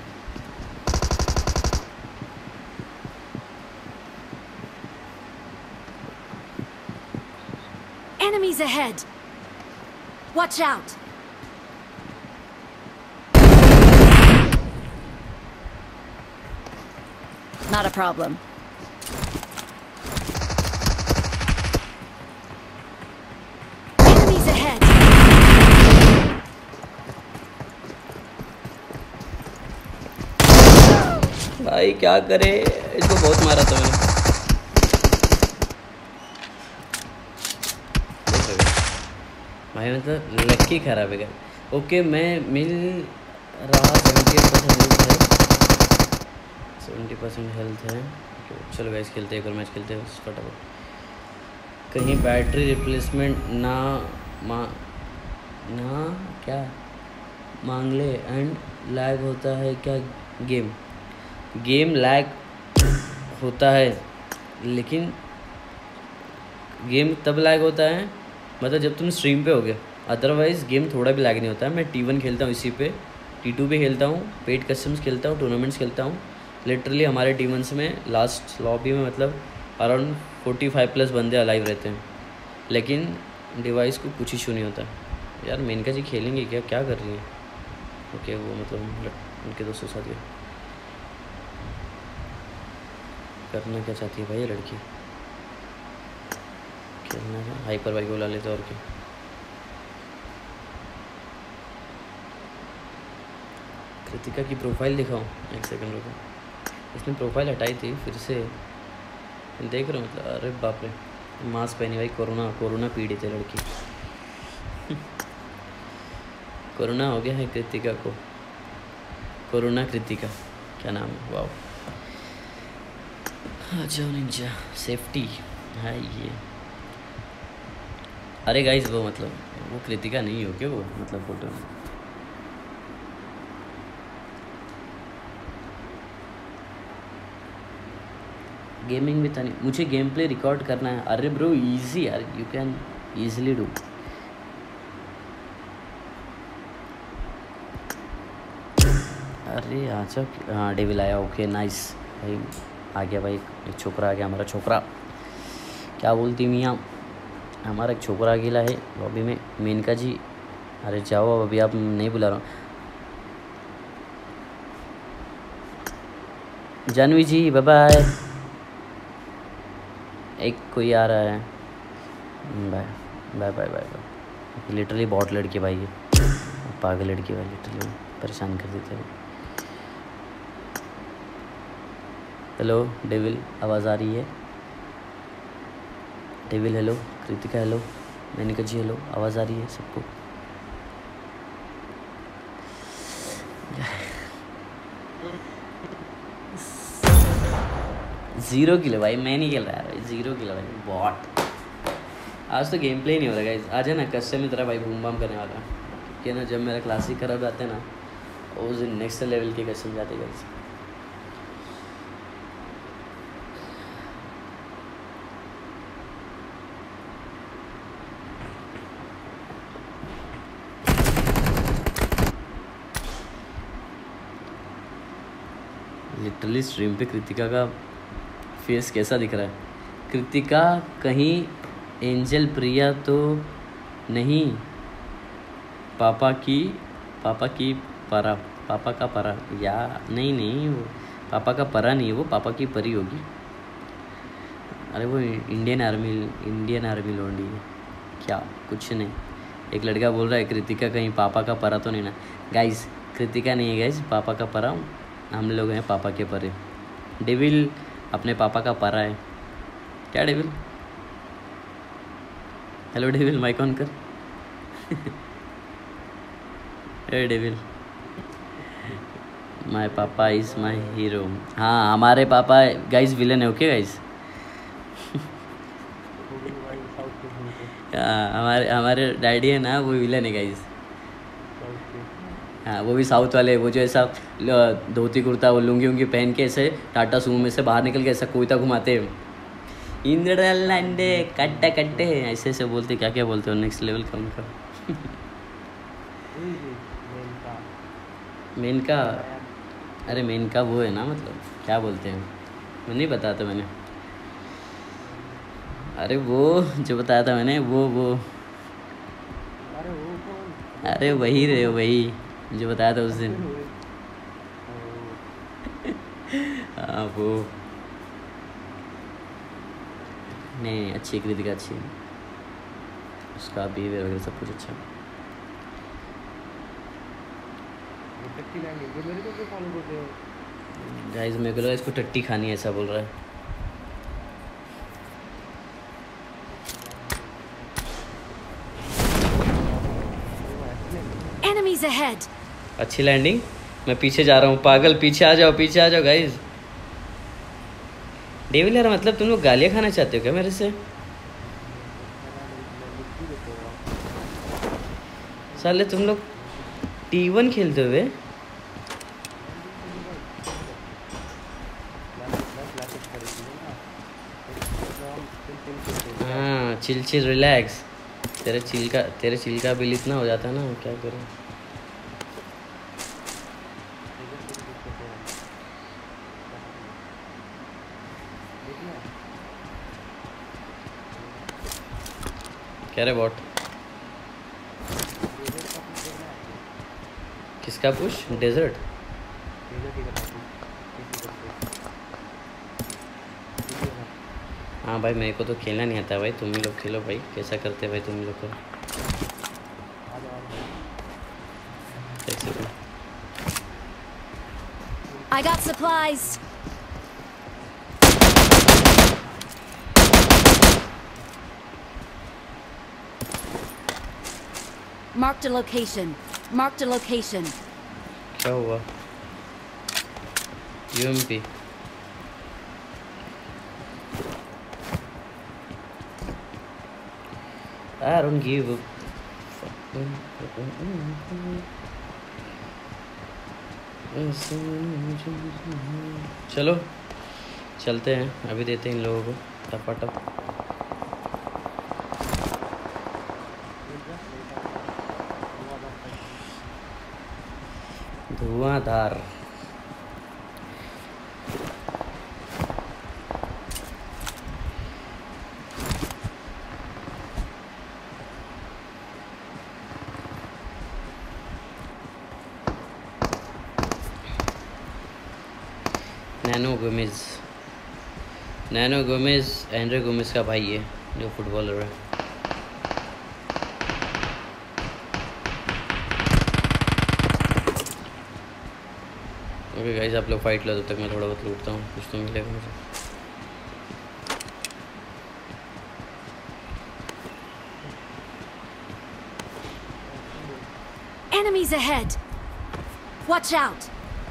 Enemies ahead! Watch out! Not a problem. Enemies ahead! भाई क्या करे, इसको बहुत मारा था मैंने। भाई मतलब लक्की खराब है। ओके मैं मिल रहा सेवेंटी परसेंट हेल्थ है, सेवेंटी परसेंट हेल्थ है। चलो गाइस खेलते हैं, एक और मैच खेलते हैं फटाफट। कहीं बैटरी रिप्लेसमेंट ना मा ना क्या मांग ले एंड लैग होता है क्या? गेम गेम लैग होता है, लेकिन गेम तब लैग होता है मतलब जब तुम स्ट्रीम पे हो गए, अदरवाइज़ गेम थोड़ा भी लैग नहीं होता है। मैं टी वन खेलता हूँ इसी पे, टी टू भी खेलता हूँ, पेड कस्टम्स खेलता हूँ, टूर्नामेंट्स खेलता हूँ। लिटरली हमारे टी वंस में लास्ट लॉबी में मतलब अराउंड फोर्टी फाइव प्लस बंदे अलाइव रहते हैं, लेकिन डिवाइस को कुछ इशू नहीं होता। यार मेनका जी खेलेंगे क्या, क्या कर रही है? ओके वो मतलब उनके दोस्तों के साथ गए। करना क्या चाहती है भाई ये लड़की? खेलना है हाइपर बाइक बुला लेते और क्या। कृतिका की प्रोफाइल दिखाओ, एक सेकंड रुको। इसने प्रोफाइल हटाई थी फिर से देख रहा हूँ मतलब। अरे बाप रे, मास्क पहनी भाई, कोरोना कोरोना पीड़ित है लड़की। कोरोना हो गया है कृतिका को, कोरोना कृतिका क्या नाम है? वाओ आ जाओ निंजा, सेफ्टी है ये। अरे गाइस वो मतलब वो कृतिका नहीं हो क्या वो मतलब फोटो में? गेमिंग में था नहीं, मुझे गेम प्ले रिकॉर्ड करना है। अरे ब्रो इजी यार, यू कैन इजीली डू। अरे अच्छा हाँ डेविल आया, ओके नाइस भाई, आ गया भाई एक छोकरा आ गया, हमारा छोकरा। क्या बोलती मियाँ, हमारा एक छोकरा अकेला है लॉबी में। मेनका जी अरे जाओ, अभी आप नहीं बुला रहा हूँ। Janvi ji bye bye. एक कोई आ रहा है, bye bye bye bye bye. Literally बहुत लड़की भाई है, पागल लड़की भाई, लिटरली परेशान कर देते हैं। हेलो डेविल, आवाज़ आ रही है? Devil hello, Kritika hello, Manika ji hello, आवाज़ आ रही है सबको? ज़ीरो किलो भाई, मैं नहीं खेल रहा भाई, ज़ीरो किलो भाई बॉट। आज तो गेम प्ले नहीं हो रहा गाइस, आज है ना कस्से में तरह भाई बूम बाम करने वाला कि ना, जब मेरा क्लासिक खराब जाते हैं ना उस दिन नेक्स्ट लेवल के कस्से जाते गाइस। लिटरली स्ट्रीम पे कृतिका का फेस कैसा दिख रहा है? कृतिका कहीं एंजल प्रिया तो नहीं? पापा की पापा की परा पापा का परा या नहीं नहीं वो पापा का परा नहीं है, वो पापा की परी होगी। अरे वो इंडियन आर्मी इंडियन आर्मी लौंडी है क्या? कुछ नहीं, एक लड़का बोल रहा है कृतिका कहीं पापा का परा तो नहीं ना। गाइस कृतिका नहीं है गाइस, पापा का परा हम लोग हैं, पापा के परे। डेविल अपने पापा का परा है क्या? Devil hello devil, mike on कर। ए devil, my papa is my hero. हाँ हमारे पापा गाइस विलन है, ओके गाइस। हाँ हमारे हमारे डैडी है ना, वो विलन है गाइस। हाँ वो भी साउथ वाले, वो जो ऐसा धोती कुर्ता वो लुंगी उंगी पहन के ऐसे टाटा सुमो में से बाहर निकल के ऐसा कोयता घुमाते हैं, इंद्र लंडे कट्टे कट्टे ऐसे ऐसे बोलते, क्या क्या बोलते हो, नेक्स्ट लेवल का उनका। मेनका, अरे मेनका वो है ना, मतलब क्या बोलते हैं, मैं नहीं बताया था मैंने। अरे वो जो बताया था मैंने, वो वो अरे वही रे, वही जो बताया था उस दिन। हाँ वो नहीं, अच्छी कृतिका अच्छी, उसका बिहेवियर वगैरह सब कुछ अच्छा। गाइस मेरे को लगा इसको टट्टी खानी है, ऐसा बोल रहा है। Enemies ahead. अच्छी लैंडिंग, मैं पीछे जा रहा हूँ, पागल पीछे आ जाओ, पीछे आ जाओ गाइस। डेविल यार मतलब तुम लोग गालियाँ खाना चाहते हो क्या मेरे से? साले तुम लोग टी वन खेलते हुए। हाँ चिल चिल रिलैक्स, तेरे चिल का तेरे चिल का बिल इतना हो जाता है ना, क्या करूँ। क्या रे बॉट, किसका पुश? डेजर्ट। हाँ भाई मेरे को तो खेलना नहीं आता भाई, तुम ही लोग खेलो भाई, कैसा करते भाई तुम लोग को। एक second, I got supplies. Marked a location. Marked a location. क्या हुआ? UMP I don't give a चलो चलते हैं, अभी देते हैं इन लोगों को टपाटप। धुआंधार Nano Gomez, Nano Gomez Andre Gomez का भाई है जो फुटबॉलर है। ओके गाइस आप लोग फाइट लो, तब तक मैं थोड़ा बहुत लूटता हूँ, कुछ तो मिलेगा मुझे। Enemies ahead! Watch out!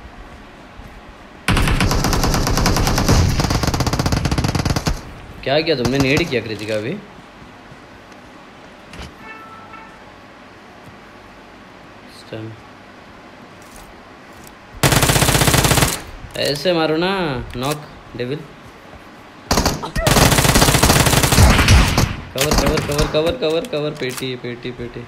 क्या किया तुमने? नेड किया कृतिका अभी? ऐसे मारो ना knock devil. Cover cover cover cover cover cover पेटी पेटी पेटी।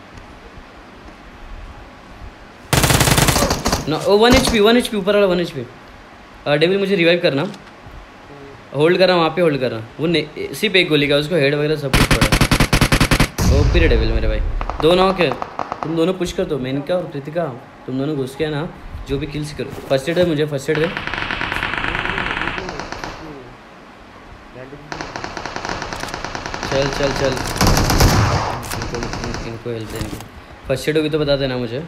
No oh one H P one H P ऊपर वाला वन एच पी। डेविल मुझे रिवाइव करना, होल्ड करना वहाँ पे, होल्ड करना। वो सिर्फ एक गोली का, उसको हेड वगैरह सब कुछ पड़ा। ओ पीरियड डेविल मेरे भाई, दो नॉक है। तुम दोनों पुश कर दो, मेनका और कृतिका, तुम दोनों घुस के ना जो भी किल्स करो। फर्स्ट एड है मुझे, फर्स्ट एड है। चल चल चल इनको इनको हेल्प देंगे। फर्स्ट एड होगी तो बता देना मुझे।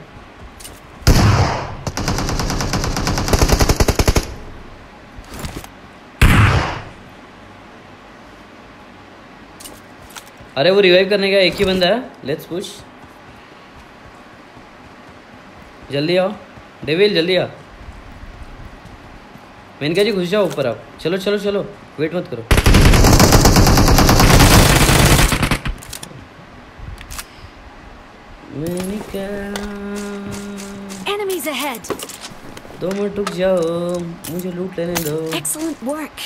अरे वो रिवाइव करने का एक ही बंदा है। लेट्स पुश, जल्दी आओ डेविल, जल्दी आ। मेनका जी घुस जाओ ऊपर आप। चलो चलो चलो, वेट मत करो। Menaka Enemies ahead! दो मिनट रुक जाओ, मुझे लूट लेने दो। Excellent work!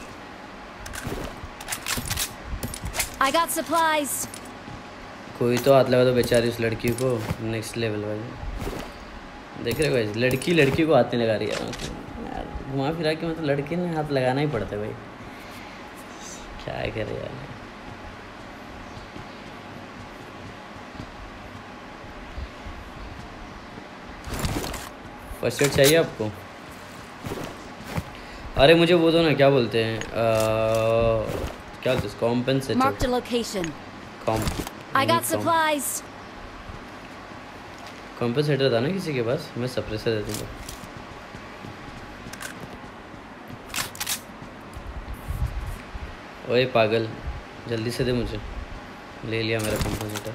I got supplies! कोई तो हाथ लगा दो बेचारी उस लड़की को। नेक्स्ट लेवल भाई, देख रहे हो भाई, लड़की लड़की को हाथ नहीं लगा रही है। मतलब यार घुमा फिरा के मतलब लड़की ने हाथ लगाना ही पड़ता है भाई, क्या करे यार। फर्स्ट एड चाहिए आपको? अरे मुझे वो दो ना, क्या बोलते हैं, आ, क्या बोलते हैं, compensator. Marked a location. Comp I got supplies. Compensator था ना किसी के पास? मैं सप्रेसर दे दूँगा। ओए पागल, जल्दी से दे मुझे। ले लिया मेरा कॉम्पेंसेटर।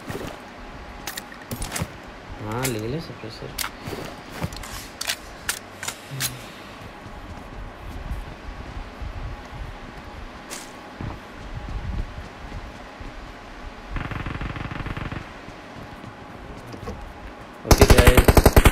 हाँ ले ले सप्रेसर। ओके गाइस,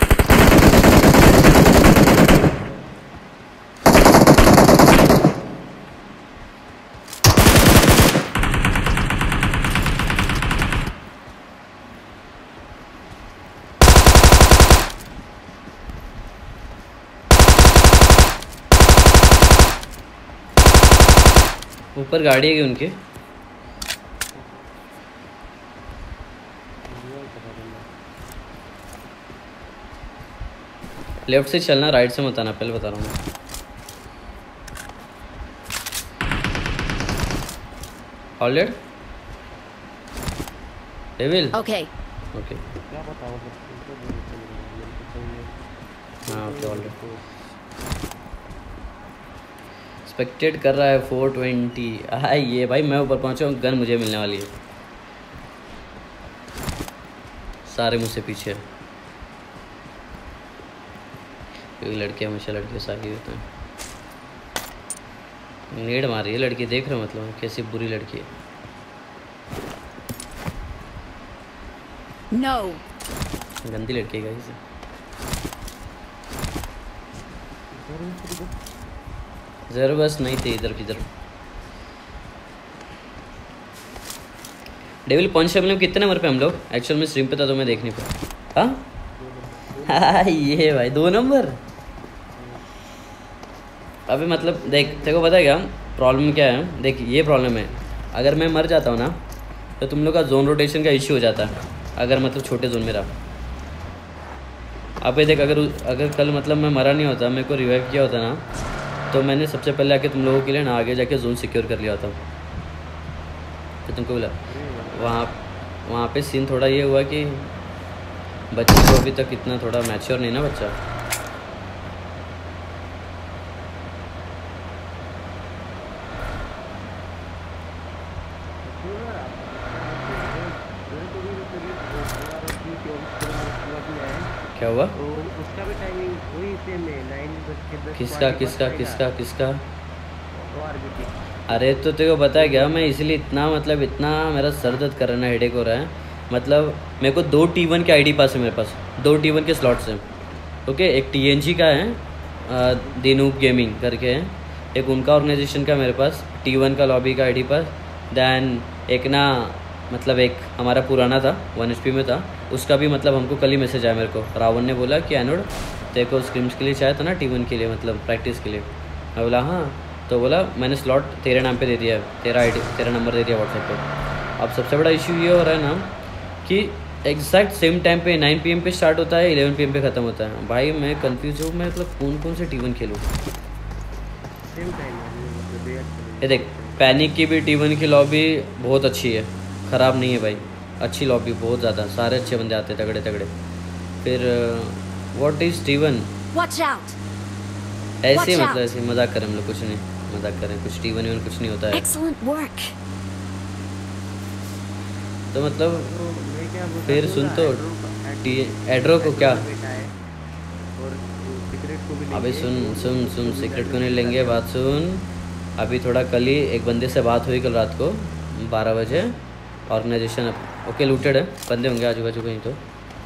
ऊपर गाड़ी है उनके। लेफ्ट से चलना, राइट से मत आना, पहले बता रहा हूँ मैं। Already devil. Okay. ओके हाँ ओके ऑलरेड। एक्सपेक्टेड कर रहा है फोर ट्वेंटी। हाँ ये भाई मैं ऊपर पहुंचा हूँ, गन मुझे मिलने वाली है। सारे मुझसे पीछे, क्योंकि लड़के हमेशा लड़के साथी होते हैं। नेड मार रही है लड़की, देख रहे हो मतलब कैसी बुरी लड़की है। No. गंदी लड़की है गाइस। जरा बस नहीं थे इधर किधर। डेविल पंच में कितने नंबर पे हम लोग? एक्चुअल में स्ट्रीम पे था तो मैं देख नहीं पाया। हाँ ये भाई दो नंबर। अभी मतलब देख, तेरे को पता है क्या प्रॉब्लम क्या है? देख ये प्रॉब्लम है, अगर मैं मर जाता हूँ ना तो तुम लोग का जोन रोटेशन का इश्यू हो जाता है। अगर मतलब छोटे जोन में रहा, आप ये देख, अगर अगर कल मतलब मैं मरा नहीं होता, मेरे को रिवाइव किया होता ना, तो मैंने सबसे पहले आके तुम लोगों के लिए ना आगे जाके जोन सिक्योर कर लिया होता। तो तुमको बोला वहाँ वहाँ पे सीन थोड़ा ये हुआ कि बच्चे को अभी तक इतना थोड़ा मैच्योर नहीं ना बच्चा। की चौबीस में है क्या हुआ? तो उसका भी टाइमिंग वही सेम है नाइन बज के दस किसका किसका किसका किसका? ओ आरबीटी अरे तो तेरे को बताया गया, मैं इसलिए इतना मतलब इतना मेरा सर दर्द कर रहा है, हेडेक हो रहा है। मतलब मेरे को दो टी वन के आईडी पास है, मेरे पास दो टी वन के स्लॉट्स हैं। ओके, एक टीएनजी का है, दिनूप गेमिंग करके है, एक उनका ऑर्गेनाइजेशन का मेरे पास टी वन का लॉबी का आईडी पास। दैन एक ना मतलब एक हमारा पुराना था, वन एच पी में था, उसका भी मतलब हमको कल ही मैसेज आया मेरे को। रावण ने बोला कि एनोड तेरे को स्क्रिम्स के लिए चाहिए था ना टी वन के लिए, मतलब प्रैक्टिस के लिए। मैं बोला हाँ, तो बोला मैंने स्लॉट तेरे नाम पे दे दिया है, तेरा आईडी तेरा नंबर दे दिया व्हाट्सएप पे। अब सबसे बड़ा इशू ये हो रहा है ना कि एग्जैक्ट सेम टाइम पे नाइन पी एम पे स्टार्ट होता है, इलेवन पी एम पे ख़त्म होता है। भाई मैं कंफ्यूज हूँ, मैं मतलब कौन कौन से टी वन खेलूँ। सेम टाइम है ये देख, पैनिक की भी टी वन की लॉबी बहुत अच्छी है, ख़राब नहीं है भाई, अच्छी लॉबी बहुत ज़्यादा, सारे अच्छे बंदे आते हैं तगड़े तगड़े। फिर what is T one, Watch out! ऐसे Watch मतलब out. ऐसे मजाक करें हम लोग, कुछ नहीं मजाक करें, कुछ टी वन वन कुछ नहीं होता है। Excellent work. तो मतलब तो मैं क्या बोलता फिर हूँ सुन ना, तो एड्रो का- टी एड्रो को क्या, बेटा है और सीक्रेट को भी अभी लेंगे। सुन सुन सुन सीक्रेट को नहीं लेंगे, बात सुन। अभी थोड़ा कल ही एक बंदे से बात हुई कल रात को बारह बजे, ऑर्गेनाइजेशन ओके लूटेड है, बंदे होंगे आजू बाजू कहीं। तो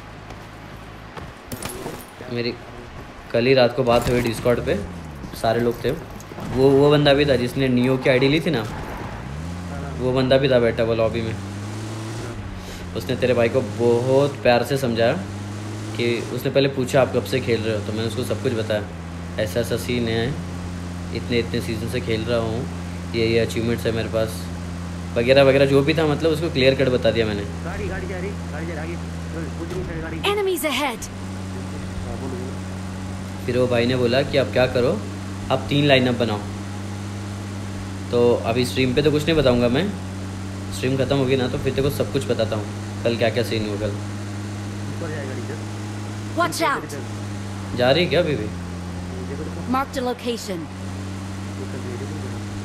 मेरी कल ही रात को बात हुई डिस्कॉर्ड पे, सारे लोग थे। वो वो बंदा भी था जिसने नियो की आईडी ली थी ना, वो बंदा भी था बैठा वो लॉबी में। उसने तेरे भाई को बहुत प्यार से समझाया कि उसने पहले पूछा आप कब से खेल रहे हो, तो मैंने उसको सब कुछ बताया, ऐसा ऐसा सीन है, इतने इतने सीज़न से खेल रहा हूँ, ये ये अचीवमेंट्स है मेरे पास वगैरह वगैरह जो भी था, मतलब उसको क्लियर कट बता दिया मैंने। गाड़ी गाड़ी जा रही गाड़ी जा रही आगे चल, कुछ नहीं चल गाड़ी। Enemies ahead! हाँ, बोलो बोलो। फिर वो भाई ने बोला कि अब क्या करो, अब तीन लाइनअप बनाओ। तो अभी स्ट्रीम पे तो कुछ नहीं बताऊंगा मैं, स्ट्रीम ख़त्म होगी ना तो फिर तेरे को सब कुछ बताता हूँ कल क्या क्या सीन हुआ। कल ऊपर जाए गाड़ी चल। Watch out! जा रही है क्या अभी भी? देखो देखो Marked a location. ऊपर दे देखो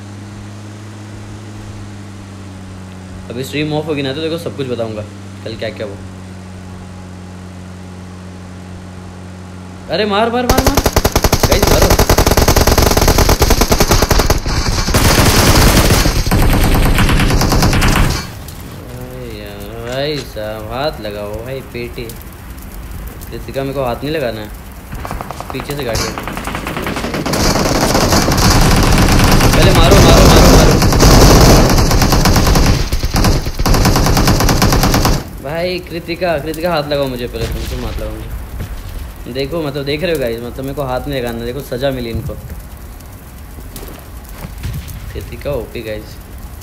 अभी स्ट्रीम ऑफ होगी ना तो देखो सब कुछ बताऊंगा कल क्या क्या हुआ। अरे मार मार मार मार गाइस मारो। भाई साहब हाथ लगाओ भाई, पेटी कृतिका मेरे को हाथ नहीं लगाना है, पीछे से गाड़ी है। पहले मारो मारो मारो मारो भाई। कृतिका कृतिका हाथ लगाओ मुझे पहले, तुम तुम हाथ लगाओ मुझे। देखो मतलब देख रहे हो गाइस, मतलब मेरे को हाथ नहीं लगाना, देखो सजा मिली इनको। Kritika OP guys.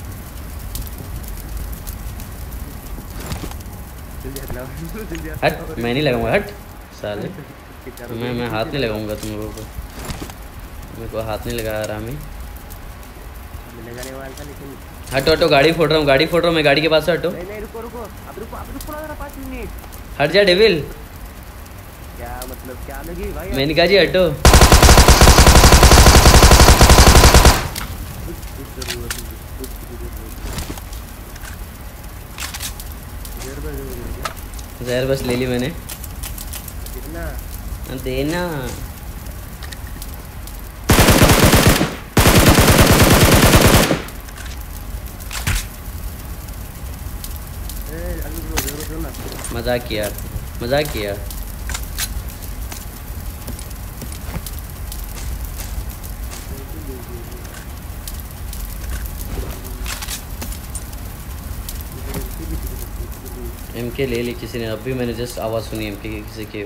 हट, मैं नहीं लगाऊंगा, हट साले। मैं मैं हाथ नहीं लगाऊंगा तुम लोगों को, मेरे को हाथ नहीं लगा रहा मैं। लगाने वाला था लेकिन हटो हटो, गाड़ी फोड़ रहा हूँ, गाड़ी फोड़ रहा हूँ मैं, गाड़ी के पास से हटो। नहीं नहीं रुको रुको अब रुको अब रुको जरा पाँच मिनट। हट जा डेविल। क्या मतलब क्या लगी भाई? मेनिका जी हटो। कुछ कुछ जरूरत नहीं, कुछ जरूरत नहीं। जहर बस हो गया। जहर बस ले ली मैंने। कितना देना ए अभी रुको जरूरत है ना। मजाक किया मजाक किया। एम के ले ली किसी ने, अभी मैंने जस्ट आवाज़ सुनी एम के किसी के।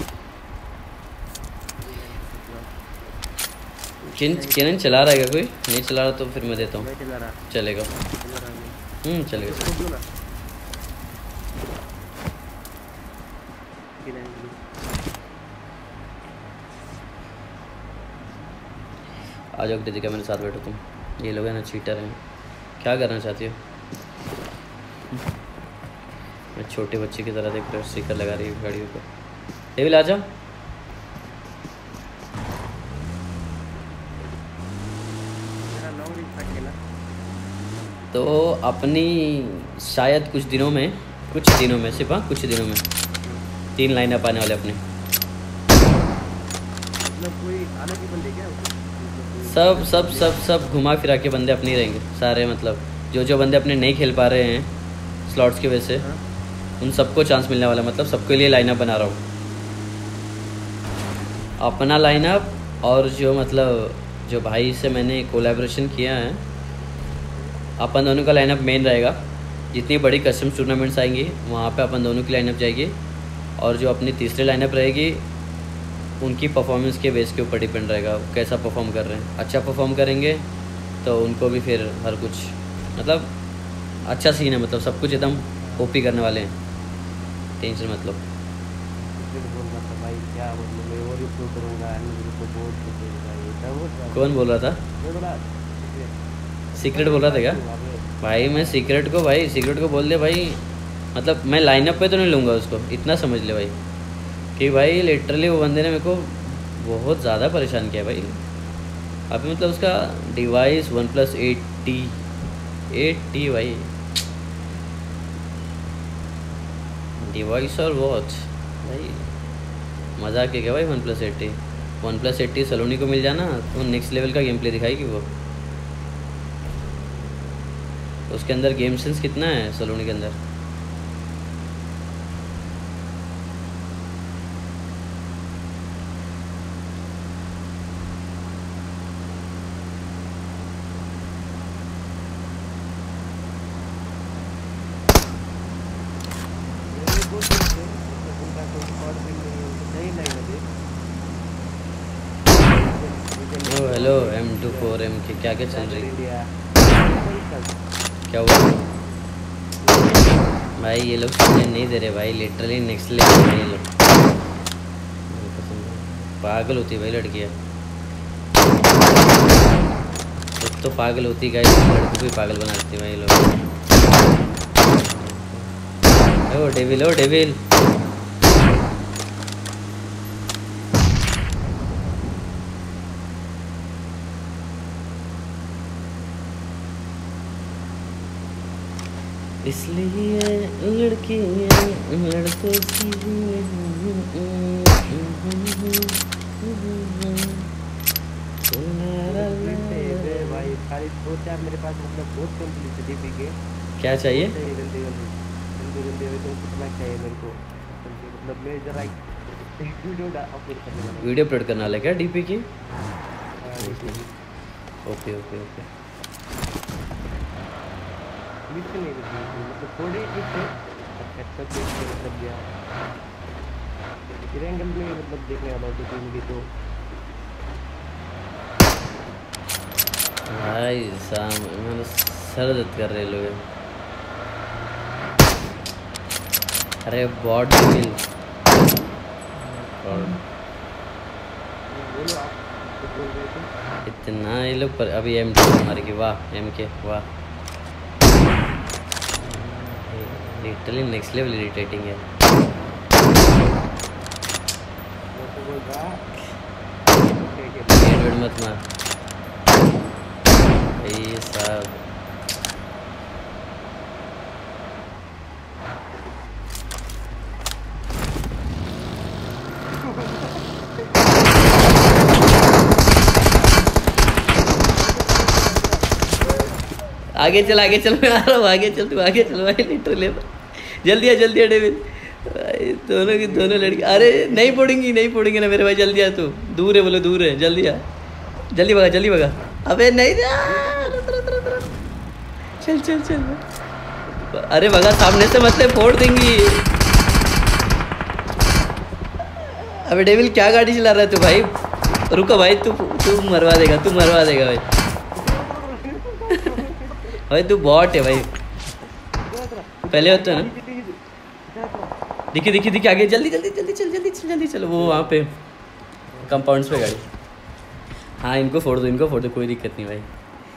किन किन चला रहा है क्या कोई? नहीं चला रहा तो फिर मैं देता हूँ। मैं चला रहा चलेगा, चला रहा मैं। हम्म चलेगा। इसको क्यों ना खिलाएंगे। आ जाओ कृतिका मेरे साथ बैठो तुम। ये लोग हैं ना चीटर हैं, क्या करना चाहती हो? मैं छोटे बच्चे की तरह देख रहे हो, स्टिकर लगा रही है गाड़ियों पर। डेविल आ जाओ। मेरा लॉन्ग रिच फट गया ना। तो अपनी शायद कुछ दिनों में कुछ दिनों में सिर्फ, हाँ कुछ दिनों में तीन लाइनअप आने वाले अपने। मतलब कोई अलग ही बंदे क्या सब सब सब सब घुमा फिरा के बंदे अपने ही रहेंगे सारे, मतलब जो जो बंदे अपने नहीं खेल पा रहे हैं स्लॉट्स की वजह से, उन सबको चांस मिलने वाला है। मतलब सबके लिए लाइनअप बना रहा हूँ अपना लाइनअप, और जो मतलब जो भाई से मैंने कोलैबोरेशन किया है अपन दोनों का लाइनअप मेन रहेगा। जितनी बड़ी कस्टम टूर्नामेंट्स आएंगी वहाँ पे अपन दोनों की लाइनअप जाएगी, और जो अपनी तीसरी लाइनअप रहेगी उनकी परफॉर्मेंस के बेस के ऊपर डिपेंड रहेगा कैसा परफॉर्म कर रहे हैं। अच्छा परफॉर्म करेंगे तो उनको भी फिर हर कुछ मतलब अच्छा सीन है, मतलब सब कुछ एकदम ओपी करने वाले हैं, टेंशन मतलब। भाई क्या मतलब मैं और इम्प्रूव करूँगा, मेरे को बहुत कुछ होगा ये सब। कौन बोल रहा था? मैं बोला सीक्रेट बोल रहा था क्या? भाई मैं सीक्रेट को भाई सीक्रेट को बोल दे भाई, मतलब मैं लाइनअप पे तो नहीं लूँगा उसको, इतना समझ ले भाई कि भाई लिटरली वो बंदे ने मेरे को बहुत ज़्यादा परेशान किया भाई। अभी मतलब उसका device one plus eighty eighty भाई, डिवाइस और वॉच भाई मजाक है क्या भाई। One plus eighty one plus eighty Saloni को मिल जाना तो नेक्स्ट लेवल का गेम प्ले दिखाएगी वो। उसके अंदर गेम सेंस कितना है सलोनी के अंदर। Hello M two four M K क्या क्या चल रही है, क्या हुआ भाई? ये लोग सुनने नहीं दे रहे भाई, लिटरली नेक्स्ट लेवल है ये लोग। पागल होती है भाई लड़कियाँ, खुद तो पागल होती गाइस, लड़कों को भी पागल बना देती भाई ये लोग। ओ डेविल ओ डेविल इसलिए लड़कियाँ लड़कों की भाई खाली दो चार मेरे पास मतलब बहुत सिंपलिसिटी भी के क्या चाहिए? जल्दी जल्दी जल्दी जल्दी तो कितना चाहिए मेरे को, मतलब मैं जरा वीडियो अपलोड करने वाला हूं। वीडियो अपलोड करना है क्या डीपी की? ओके ओके ओके नहीं मतलब थोड़ी अच्छा अच्छा मतलब गया एंगल में मतलब देखने वाला तो मुझे तो भाई साहब मैंने सर दर्द कर रहे लोग। अरे बॉट बिल इतना ये लोग पर अभी एम टू हमारे की वाह एम के वाह लिटरली नेक्स्ट लेवल इरिटेटिंग है। एडवर्ड मत मार भाई साहब। आगे चल आगे चल मैं आ रहा हूँ, आगे चल तू आगे चल भाई लिटरली जल्दी आ जल्दी आ डेविड भाई। दोनों की दोनों लड़की अरे नहीं पड़ेंगी नहीं पड़ेंगी ना मेरे भाई, जल्दी आ तू, दूर है बोलो दूर है, जल्दी आ जल्दी भगा जल्दी भगा। अबे नहीं चल चल चल अरे भगा सामने से मतलब फोड़ देंगी। अबे डेविल क्या गाड़ी चला रहा है तू भाई, रुको भाई तू तू मरवा देगा तू मरवा देगा भाई भाई तू बॉट है भाई पहले होता है ना। देखिए देखिए देखिए आगे जल्दी जल्दी जल्दी चल जल्दी चल जल्दी चलो वो वहाँ पे कंपाउंड्स पे गाड़ी। हाँ इनको फोड़ दो इनको फोड़ दो कोई दिक्कत नहीं भाई।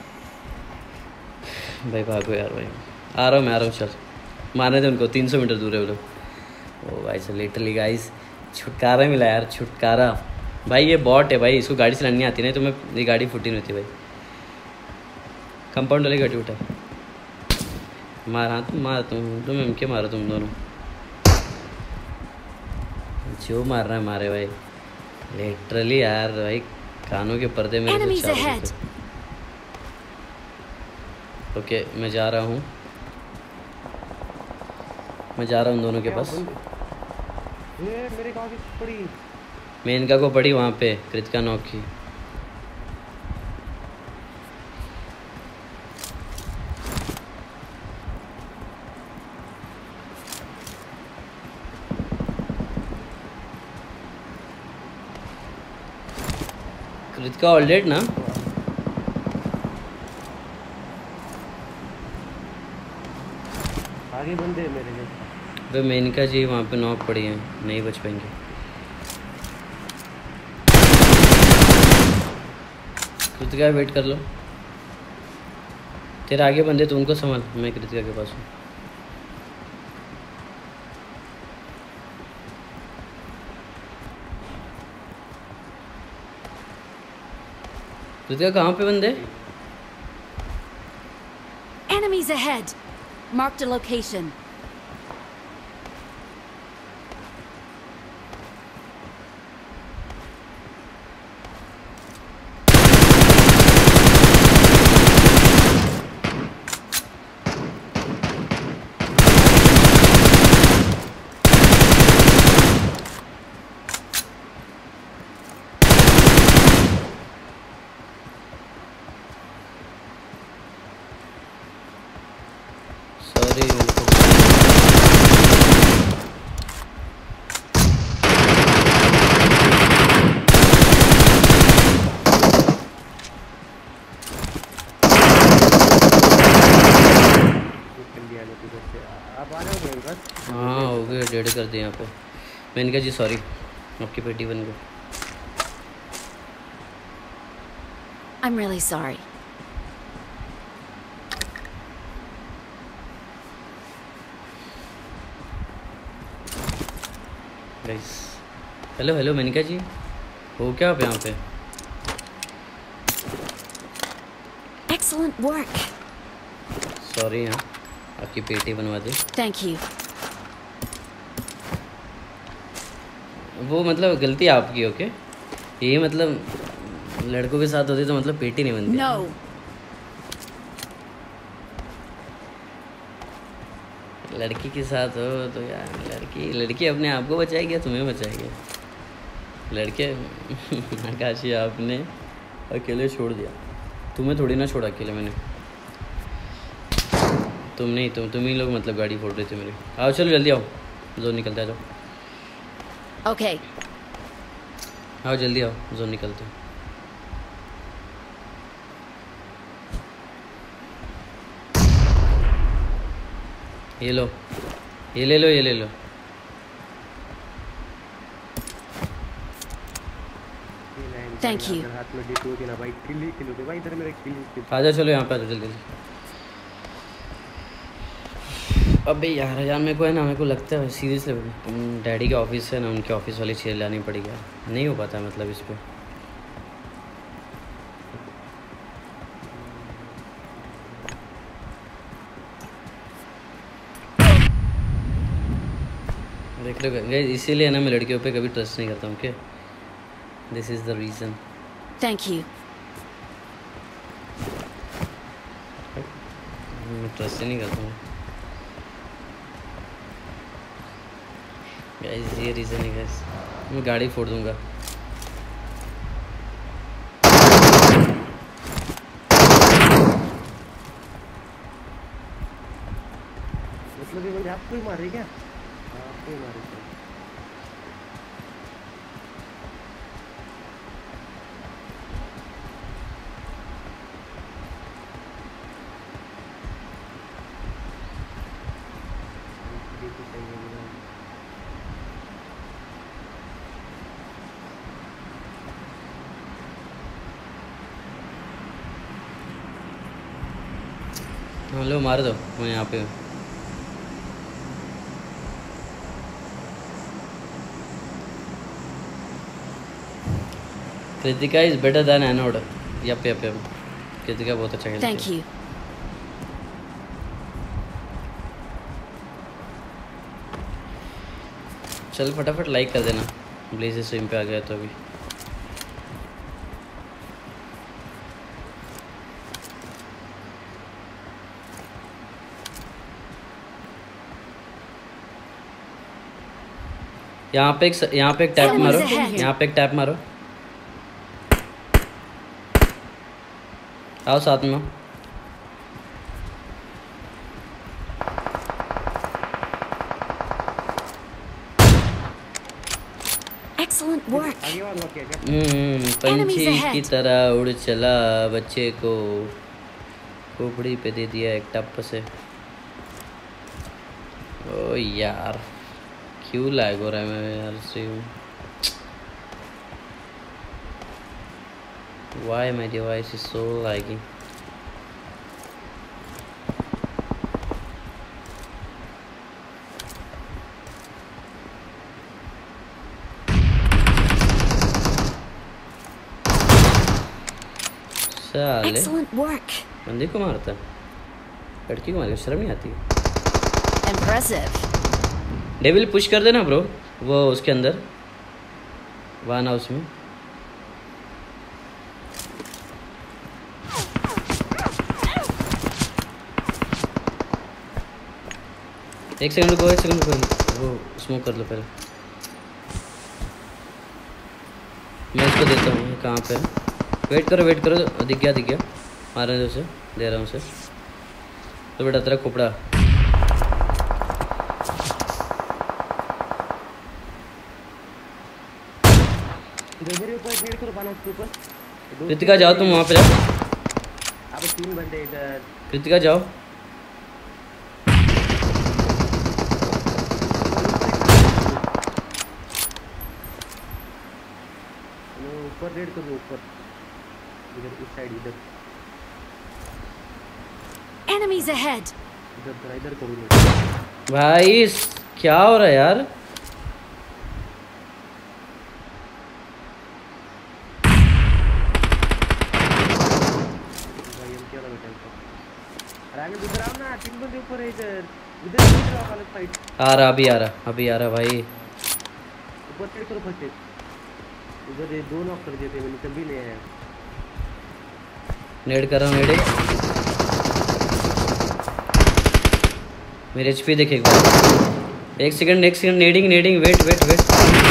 भाई भागो यार भाई, आ रहा हूँ मैं आ रहा हूँ, चल मारने दे उनको, तीन सौ मीटर दूर है वो लोग। ओ भाई सर लिटरली गाइस छुटकारा मिला यार छुटकारा। भाई ये बॉट है भाई, इसको गाड़ी चलानी नहीं आती, नहीं तो मैं ये गाड़ी फुटी नहीं होती भाई। कंपाउंड वाली गाड़ी उठा मार, हाँ तुम मार, तुम तुम एम के मारो तुम दोनों, जो मार रहा है मारे भाई, लिटरली यार भाई कानों के पर्दे मेरे से Enemies चारों ahead. तरफ। ओके मैं जा रहा हूँ, मैं जा रहा हूँ दोनों के क्या पास। बंदे? ये मेरे कहाँ की पड़ी? मैं इनका को पड़ी वहाँ पे कृतिका नॉक की। कृतिका ऑल डेड ना? आगे बंदे मेरे के। वे मेनका जी वहाँ पे नॉक पड़ी हैं, नहीं बच पाएंगे। कृतिका वेट कर लो, तेरे आगे बंदे तो उनको संभाल, मैं कृतिका के पास हूँ। कृतिका कहाँ पे बंदे? Enemies ahead. Marked a location. Sorry निकल दिया नहीं इधर से। आप आ जाओगे बस। हाँ हो गए, डेड कर दिया यहाँ पे। मैं इनका जी सॉरी, आपकी पेटी बन गई। I'm really sorry. Guys hello hello Menika ji, हो क्या आप यहाँ पे? Excellent work. सॉरी हाँ, आपकी पेटी बनवा दी। Thank you. वो मतलब गलती आपकी, ओके? ये मतलब लड़कों के साथ होती तो मतलब पेटी नहीं बनती। No. लड़की के साथ हो तो यार, लड़की लड़की अपने आप को बचाएगी या तुम्हें बचाएगी? लड़के आकाशी आपने अकेले छोड़ दिया, तुम्हें थोड़ी ना छोड़ा अकेले मैंने। तुम नहीं, तुम तुम ही लोग मतलब गाड़ी फोड़ रहे थे मेरे। आओ चलो जल्दी आओ, जोन निकलते आ जाओ। Okay. आओ जल्दी आओ, जोन निकलते। ये लो, ये ले लो, ये ले लो। Thank you. हाथ में डिटो देना भाई, किल ही किल होते भाई, इधर मेरे किल किल। आ जाओ चलो यहाँ पे आ जाओ जल्दी जल्दी। अबे यार यार मेरे को है ना, मेरे को लगता है सीरियसली डैडी के ऑफिस से ना उनके ऑफिस वाली चीज़ लानी पड़ेगी यार, नहीं हो पाता मतलब इस पर। देख लो गाइस, इसीलिए ना मैं लड़कियों पे कभी ट्रस्ट नहीं करता हूँ। Okay, this is the reason. Thank you. मैं ट्रस्ट ही नहीं करता हूँ गाइस, ये रीज़न है गाइस। मैं गाड़ी फोड़ दूँगा। मतलब ये बंदे आपको ही मार रहे क्या? आपको ही मार रहे। हाँ लो मार दो, मैं यहाँ पे हूँ। Kritika is better than anode. Yup yup yup, Kritika बहुत अच्छा खेलती है। Thank you. चल फटाफट लाइक कर देना, ब्लेज स्ट्रीम पे आ गया तो अभी। यहाँ पे एक यहाँ पे एक टैप मारो, यहाँ पे एक टैप मारो। आओ साथ में। Excellent work. आगे वाला क्या क्या हम्म, पंछी की तरह उड़ चला, बच्चे को खोपड़ी पे दे दिया एक टप से। ओ यार क्यों लैग हो रहा है मैं यार stream? Why my device is so lagging? साले Excellent work. बंदे को मारता है, लड़की को मारता, शर्म नहीं आती? Impressive. डेविल पुश कर देना ब्रो, वो उसके अंदर वन हाउस में। एक सेकंड रुको, एक सेकंड रुको, वो स्मोक कर लो पहले। मैं इसको देता हूँ, कहाँ पे है? वेट करो वेट करो, दिख गया दिख गया, मारने दो उसे, दे रहा हूँ उसे। तो बेटा तेरा खोपड़ा इधर ऊपर गेट करो, पाना के ऊपर। कृतिका जाओ तुम वहाँ पे जाओ। अब तीन बंदे इधर। कृतिका जाओ। ऊपर रेड करो, ऊपर इधर इस साइड इधर। Enemies ahead. इधर थोड़ा इधर करो भाई क्या हो रहा है यार? इधर आओ ना, तीन बंदे ऊपर है इधर। इधर इधर आओ वाला साइड। आ रहा अभी आ रहा अभी आ रहा भाई। ऊपर चढ़ करो फर्स्ट। इधर ये दो नॉक कर दिए थे मैंने, तभी ले आया। नेड कर रहा हूँ, नेड। मेरे एचपी देख एक बार। एक सेकंड एक सेकंड, नेडिंग नेडिंग, वेट वेट वेट।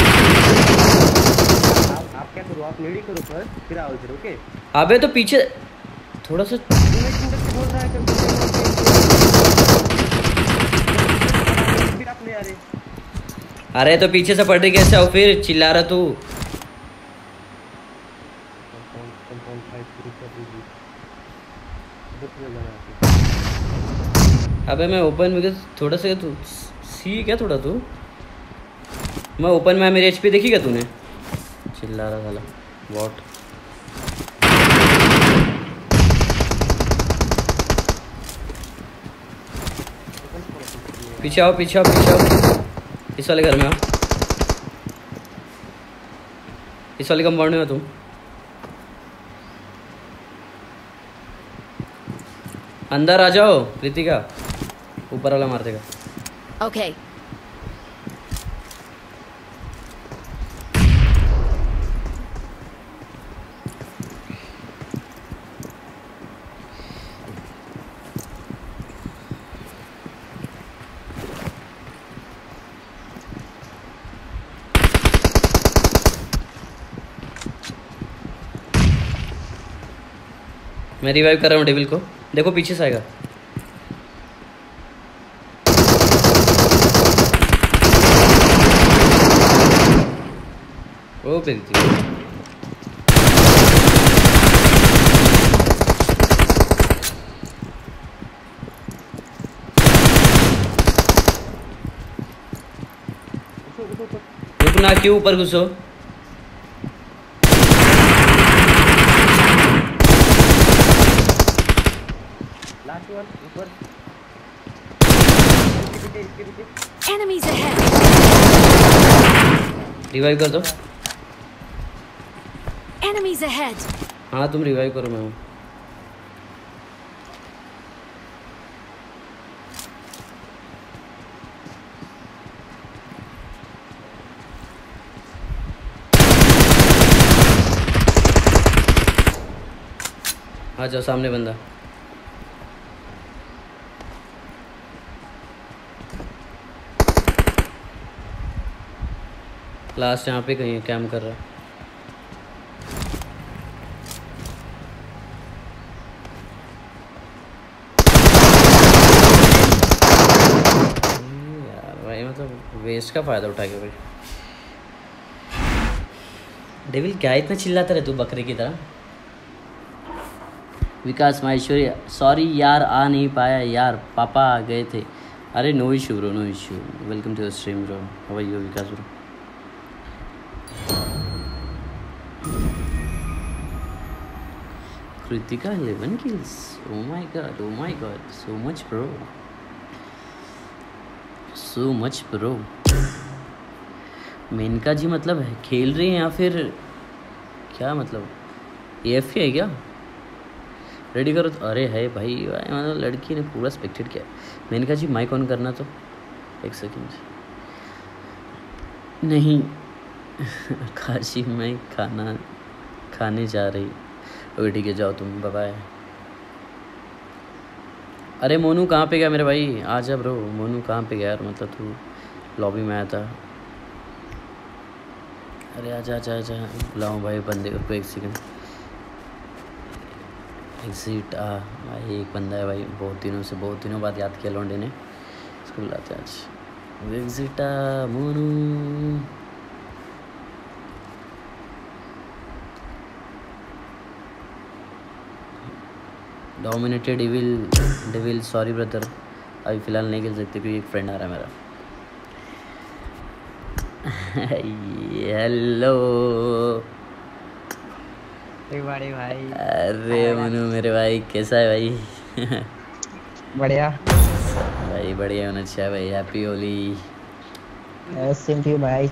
आप आप क्या करो, आप नेडी करो फर्स्ट, फिर आओ इधर। ओके अबे तो पीछे थोड़ा सा बोल रहा है कि फिर आप ले आ रहे। अरे तो पीछे से पड़ रही कैसे हो फिर? चिल्ला रहा तू। अबे मैं ओपन में थोड़ा सा, तू सी क्या थोड़ा तू? मैं ओपन में, मेरी एचपी देखी क्या तूने? चिल्ला रहा साला वॉट। पीछे आओ पीछे आओ पीछे आओ, इस वाले घर में आओ, इस वाले कंपाउंड में हो तुम। अंदर आ जाओ कृतिका, ऊपर वाला मार देगा। Okay. मैं रिवाइव कर रहा हूँ डेविल को, देखो पीछे से आएगा। ओ प्रीति रुकना, क्यों ऊपर घुसो? Enemies ahead. रिवाइव कर दो। Enemies ahead. हाँ तुम रिवाइव करो, मैं हूँ। हाँ जाओ, सामने बंदा। लास्ट यहाँ पे कहीं कैम कर रहा है। यार भाई मतलब वेस्ट का फ़ायदा उठा के भाई। डेविल क्या इतना चिल्लाता रहे तू बकरे की तरह? विकास माहेश्वरी, सॉरी यार आ नहीं पाया यार, पापा आ गए थे। अरे no issue bro, no issue. Welcome to stream bro. How are you Vikas bro? Kritika eleven kills, oh my god, oh my god, so much bro, so much bro. Menka ji मतलब है खेल रही हैं या फिर क्या, मतलब ए एफ है क्या? रेडी करो तो। अरे है भाई, भाई मतलब लड़की ने पूरा स्पेक्टेड किया। मेनका जी माइक ऑन करना तो एक सेकेंड। नहीं काशी में खाना खाने जा रही। ओके ठीक है, जाओ तुम, बाय बाय। अरे मोनू कहाँ पे गया मेरे भाई? आ जा ब्रो। मोनू कहाँ पे गया यार? मतलब तू लॉबी में आया था। अरे आजा आजा आजा, बुलाऊँ भाई बंदे को, एक सेकेंड। एग्जिट आ भाई, एक बंदा है भाई, बहुत दिनों से, बहुत दिनों बाद याद किया लौंडे ने, इसको बुलाते हैं आज। एग्जिट आ Monu. Dominated devil, devil sorry brother, अभी फ़िलहाल नहीं खेल सकते क्योंकि एक फ्रेंड आ रहा है मेरा। हेलो बड़े भाई। अरे मनु मेरे भाई, कैसा है भाई? बढ़िया भाई, बढ़िया होना चाहिए भाई। Happy Holi. Same to you भाई।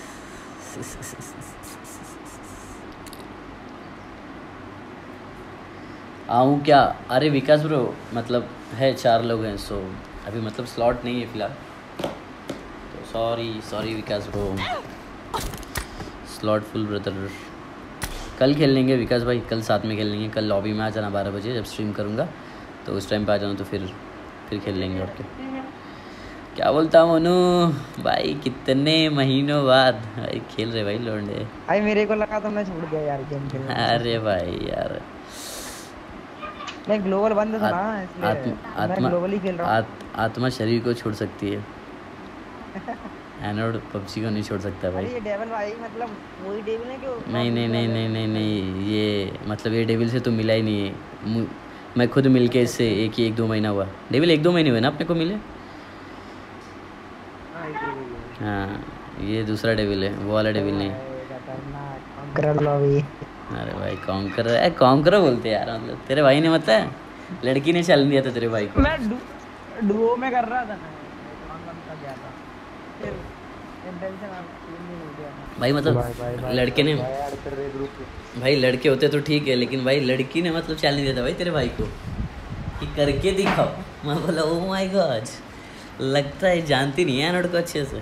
आऊँ क्या? अरे विकास ब्रो मतलब है, चार लोग हैं, सो अभी मतलब स्लॉट नहीं है फ़िलहाल, तो sorry sorry Vikas bro, slot full brother. कल खेल लेंगे विकास भाई, कल साथ में खेल लेंगे। कल लॉबी में आ जाना बारह बजे जब स्ट्रीम करूँगा, तो उस टाइम पे आ जाना, तो फिर फिर खेल लेंगे। और क्या क्या बोलता हूँ मनु भाई, कितने महीनों बाद भाई खेल रहे भाई लौंडे। भाई मेरे को लगा तो मैं छोड़ दिया यार गेम खेलना। अरे भाई यार, मैं ग्लोबल बंद था ना, इसलिए मैं ग्लोबल ही खेल रहा हूँ। आत्मा शरीर को छोड़ सकती है, एनोड पबजी को नहीं छोड़ सकता भाई। अरे ये डेविल भाई मतलब वही डेविल है जो नहीं नहीं नहीं नहीं नहीं नहीं ये मतलब ये डेविल से तो मिला ही नहीं है। मैं खुद मिलके इससे एक ही एक दो महीना हुआ। डेविल एक दो महीने हुए ना अपने को मिले। हाँ ये दूसरा डेविल है, वो वाला डेविल नहीं। अरे भाई कॉन्कर है, कॉन्कर बोलते यार, मतलब तेरे भाई ने मतलब लड़की ने चल दिया था तेरे भाई को। मैं डुओ में कर रहा था ना, भाई मतलब लड़के ने भाई, लड़के होते तो ठीक है, लेकिन भाई लड़की ने मतलब चल नहीं देता भाई तेरे भाई को कि करके दिखाओ। मैं बोला ओ माय गॉड, लगता है जानती नहीं है एनोड को अच्छे से।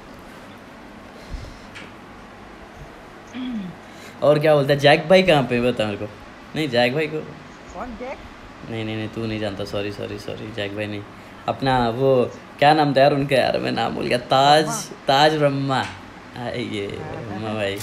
और क्या बोलता है जैक भाई कहाँ पे, बता मेरे को। नहीं जैक भाई को कौन जैक? नहीं नहीं नहीं तू नहीं जानता, सॉरी सॉरी सॉरी जैक भाई नहीं, अपना वो क्या नाम था यार उनका, यार मैं नाम भूल गया। ताज ताज ब्रह्मा। ये ब्रह्मा भाई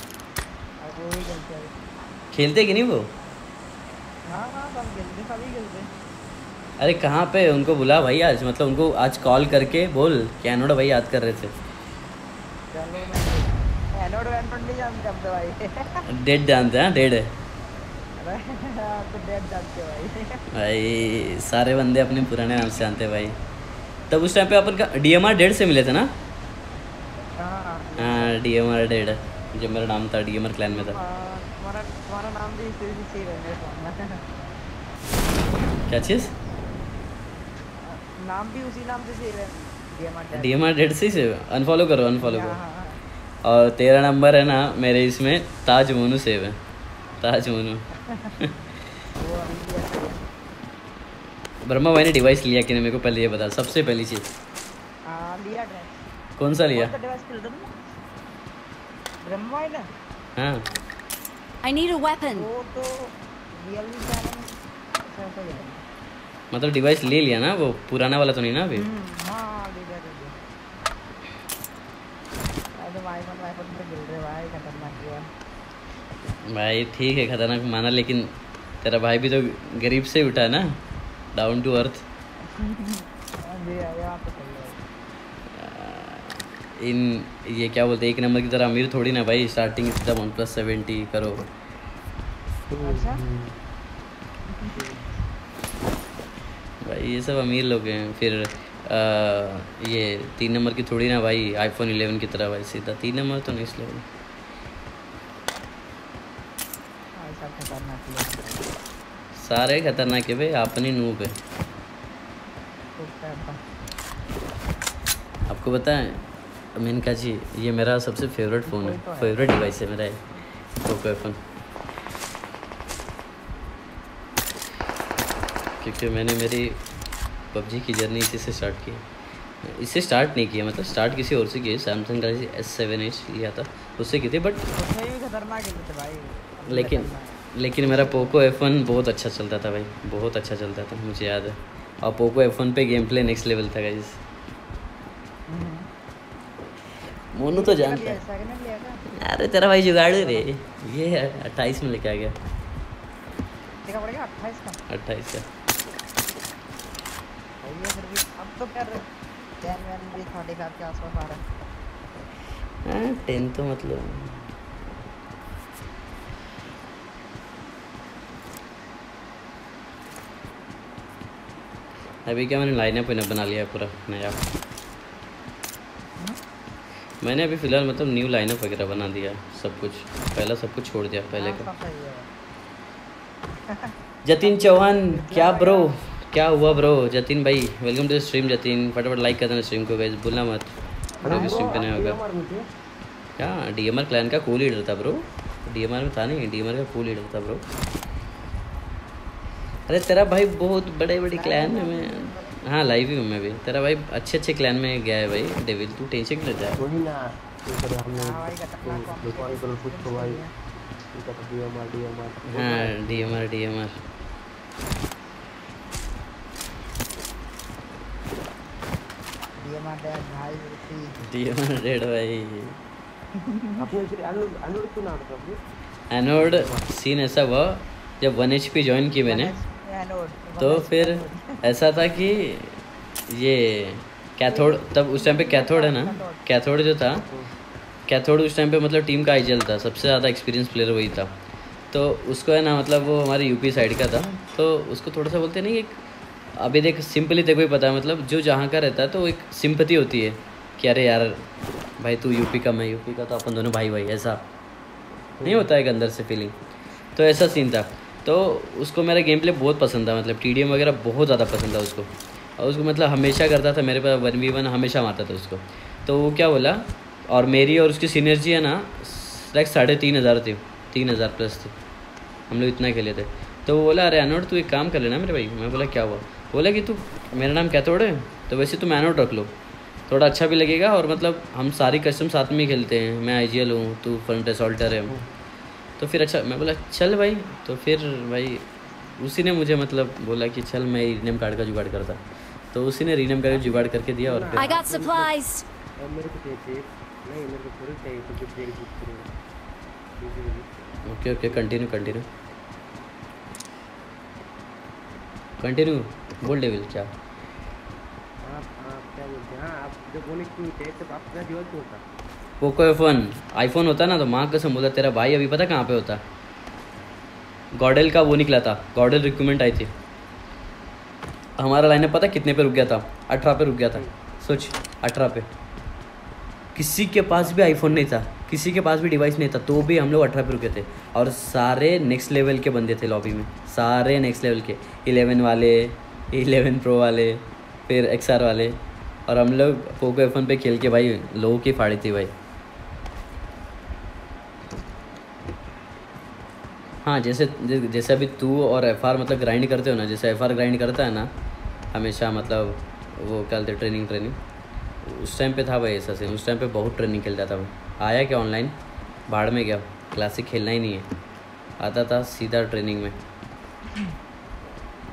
खेलते कि नहीं वो? हाँ हाँ सब खेलते, सभी खेलते। अरे कहाँ पे उनको बुला भाई आज, मतलब उनको आज कॉल करके बोल कि एनोड भाई याद कर रहे थे। चलो मैं एनोड एनोड नहीं जानते अब तो भाई। डेड जानते हैं, डेड है तो डेड जानते भाई। भाई सारे बंदे अपने पुराने नाम से जानते हैं भाई। तब उस टाइम पे अपन का डी एम आर डेड से मिले थे ना? हाँ डी एम आर डेड, जब मेरा नाम था डी एम आर क्लैन में था। तुम्हारा तुम्हारा नाम भी इसी से ही है। क्या चीज़? नाम भी उसी नाम से सेव है, D M R dead. D M R dead से ही सेव, अनफॉलो करो अनफॉलो करो। और तेरा नंबर है ना मेरे इसमें, ताज मोनू सेव है, ताज मोनू। ब्रह्मा भाई ने डिवाइस लिया कि नहीं मेरे को पहले ये बता, सबसे पहली चीज़। हाँ लिया डिवाइस। कौन सा लिया? डिवाइस खेल रहा था ब्रह्मा भाई ने। हाँ I need a weapon. वो तो रियलमी का है। अच्छा ऐसा गया मतलब डिवाइस ले लिया ना, वो पुराना वाला तो नहीं ना अभी? हाँ ले लिया ले लिया। अरे आईफोन आईफोन पे गिर रहे भाई, खतरनाक हुआ भाई। ठीक है खतरनाक माना, लेकिन तेरा भाई भी तो गरीब से उठा ना, डाउन टू अर्थ। जी यहाँ पे सही है। इन ये क्या बोलते हैं, एक नंबर की तरह अमीर थोड़ी ना भाई, स्टार्टिंग एकदम वन प्लस सेवेंटी करो। अच्छा भाई ये सब अमीर लोग हैं। फिर आ, ये तीन नंबर की थोड़ी ना भाई, आईफोन इलेवन की तरह भाई सीधा तीन नंबर तो नहीं, इसलिए ऐसा खतरनाक हुआ सारे खतरनाक है भाई, अपनी नूब है। तो क्या था आपको बताएं मेनका जी, ये मेरा सबसे फेवरेट फ़ोन है, फेवरेट डिवाइस है मेरा, पोको एफ वन। क्योंकि मैंने मेरी पबजी की जर्नी इसी से स्टार्ट की। इससे स्टार्ट नहीं किया, मतलब स्टार्ट किसी और से की, Samsung Galaxy S seven H लिया था उससे की थी, बट उसमें भी खतरनाक है थे भाई। लेकिन लेकिन मेरा पोको एफ वन बहुत अच्छा चलता था भाई, बहुत अच्छा चलता था, मुझे याद है। और पोको एफ वन पे गेम प्ले नेक्स्ट लेवल था गाइस। मोनू तो जानता है। अरे तेरा भाई जुगाड़ू रे, ये अट्ठाईस में लेके आ गया। देखा पड़ेगा अट्ठाईस का अट्ठाईस का सही है फिर भी। अब तो क्या टेन वैन भी थर्टी फाइव के आसपास आ रहा है। हाँ टेन तो मतलब अभी क्या मैंने लाइनअप बना लिया है पूरा नया। मैंने अभी फ़िलहाल मतलब न्यू लाइनअप वगैरह बना दिया सब कुछ, पहला सब कुछ छोड़ दिया पहले का। जतिन चौहान क्या ब्रो, क्या हुआ ब्रो? जतिन भाई वेलकम टू स्ट्रीम। जतिन फटाफट लाइक कर देना स्ट्रीम को गाइस, भूलना मत। अभी स्ट्रीम पे नहीं होगा क्या? डीएमआर क्लैन का को लीडर था ब्रो, डीएमआर में था नहीं, डीएमआर का को लीडर था ब्रो। अरे तेरा भाई बहुत बड़े बड़े क्लैन में, हाँ लाइव ही हूँ मैं भी। तेरा भाई अच्छे अच्छे क्लैन में गया है भाई डेविल, तू टेंशन क्यों लेता है? वही ना इधर हमने दुकान पर कुछ तो भाई इनका तो डीएमआर डीएमआर हाँ डीएमआर डीएमआर डीएमआर डेड भाई डीएमआर डेड भाई। अपने फिर एनोड एनोड क्यों नाम था ब्रो? एनोड सीन ऐसा हुआ जब वन एच पी ज्वाइन की मैंने, तो फिर ऐसा था कि ये कैथोड, तब उस टाइम पे कैथोड है ना, कैथोड जो था, कैथोड उस टाइम पे मतलब टीम का आईजीएल था, सबसे ज़्यादा एक्सपीरियंस प्लेयर वही था। तो उसको है ना मतलब वो हमारे यूपी साइड का था, तो उसको थोड़ा सा बोलते नहीं, एक अभी देख सिंपली तेरे को ही पता है, मतलब जो जहाँ का रहता है तो एक सिंपैथी होती है कि अरे यार भाई तू यूपी का मैं यूपी का, तो अपन दोनों भाई भाई, ऐसा नहीं होता है एक अंदर से फीलिंग। तो ऐसा सीन था। तो उसको मेरा गेम प्ले बहुत पसंद था, मतलब टी डी एम वगैरह बहुत ज़्यादा पसंद था उसको, और उसको मतलब हमेशा करता था मेरे पास वन वी वन हमेशा मारता था उसको। तो वो क्या बोला, और मेरी और उसकी सीनियर्जी है ना लाइक साढ़े तीन हज़ार थी, तीन हज़ार प्लस थी, हम लोग इतना खेले थे। तो वो बोला अरे एनोड तू एक काम कर लेना मेरे भाई। मैं बोला क्या हुआ? बोला कि तू मेरा नाम कैथोड है तो वैसे तुम एनोड रख लो, थोड़ा अच्छा भी लगेगा, और मतलब हम सारी कस्टम साथ में ही खेलते हैं, मैं आई जी एल हूँ, तू फ्रंट असॉल्टर है, तो फिर अच्छा। मैं बोला चल भाई, तो फिर भाई उसी ने मुझे मतलब बोला कि चल मैं रीनेम कार्ड का जुगाड़ करता, तो उसी ने रीनेम कार्ड का जुगाड़ करके दिया। और I got supplies. मेरे को चाहिए नहीं, मेरे को थोड़ी चाहिए तो कुछ एक बुक करूँगा। Okay okay continue continue continue बोल डेविल क्या? आप आप क्या बोलते हैं? हाँ आप जब बोले क्यों चाहिए तो आपका दिवस क्यों होता? पोको एफ वन आईफोन होता ना तो माँ कसम बोला तेरा भाई अभी पता कहाँ पे होता, गॉडल का वो निकला था, गॉडल रिक्रूटमेंट आई थी, हमारा लाइनअप पता कितने पे रुक गया था? अठारह पे रुक गया था, सोच अठारह पे। किसी के पास भी आईफोन नहीं था, किसी के पास भी डिवाइस नहीं था, तो भी हम लोग अठारह पे रुके थे, और सारे नेक्स्ट लेवल के बंदे थे लॉबी में, सारे नेक्स्ट लेवल के, इलेवन वाले, इलेवन प्रो वाले, फिर एक्स आर वाले, और हम लोग पोको एफ वन पे खेल के भाई लोगों की फाड़ी थी भाई। हाँ जैसे जैसे अभी तू और एफ आर मतलब ग्राइंड करते हो ना, जैसे एफ आर ग्राइंड करता है ना हमेशा, मतलब वो क्या बोलते ट्रेनिंग ट्रेनिंग उस टाइम पे था भाई ऐसा से, उस टाइम पे बहुत ट्रेनिंग खेलता था मैं। आया क्या ऑनलाइन, भाड़ में गया, क्लासिक खेलना ही नहीं है, आता था सीधा ट्रेनिंग में।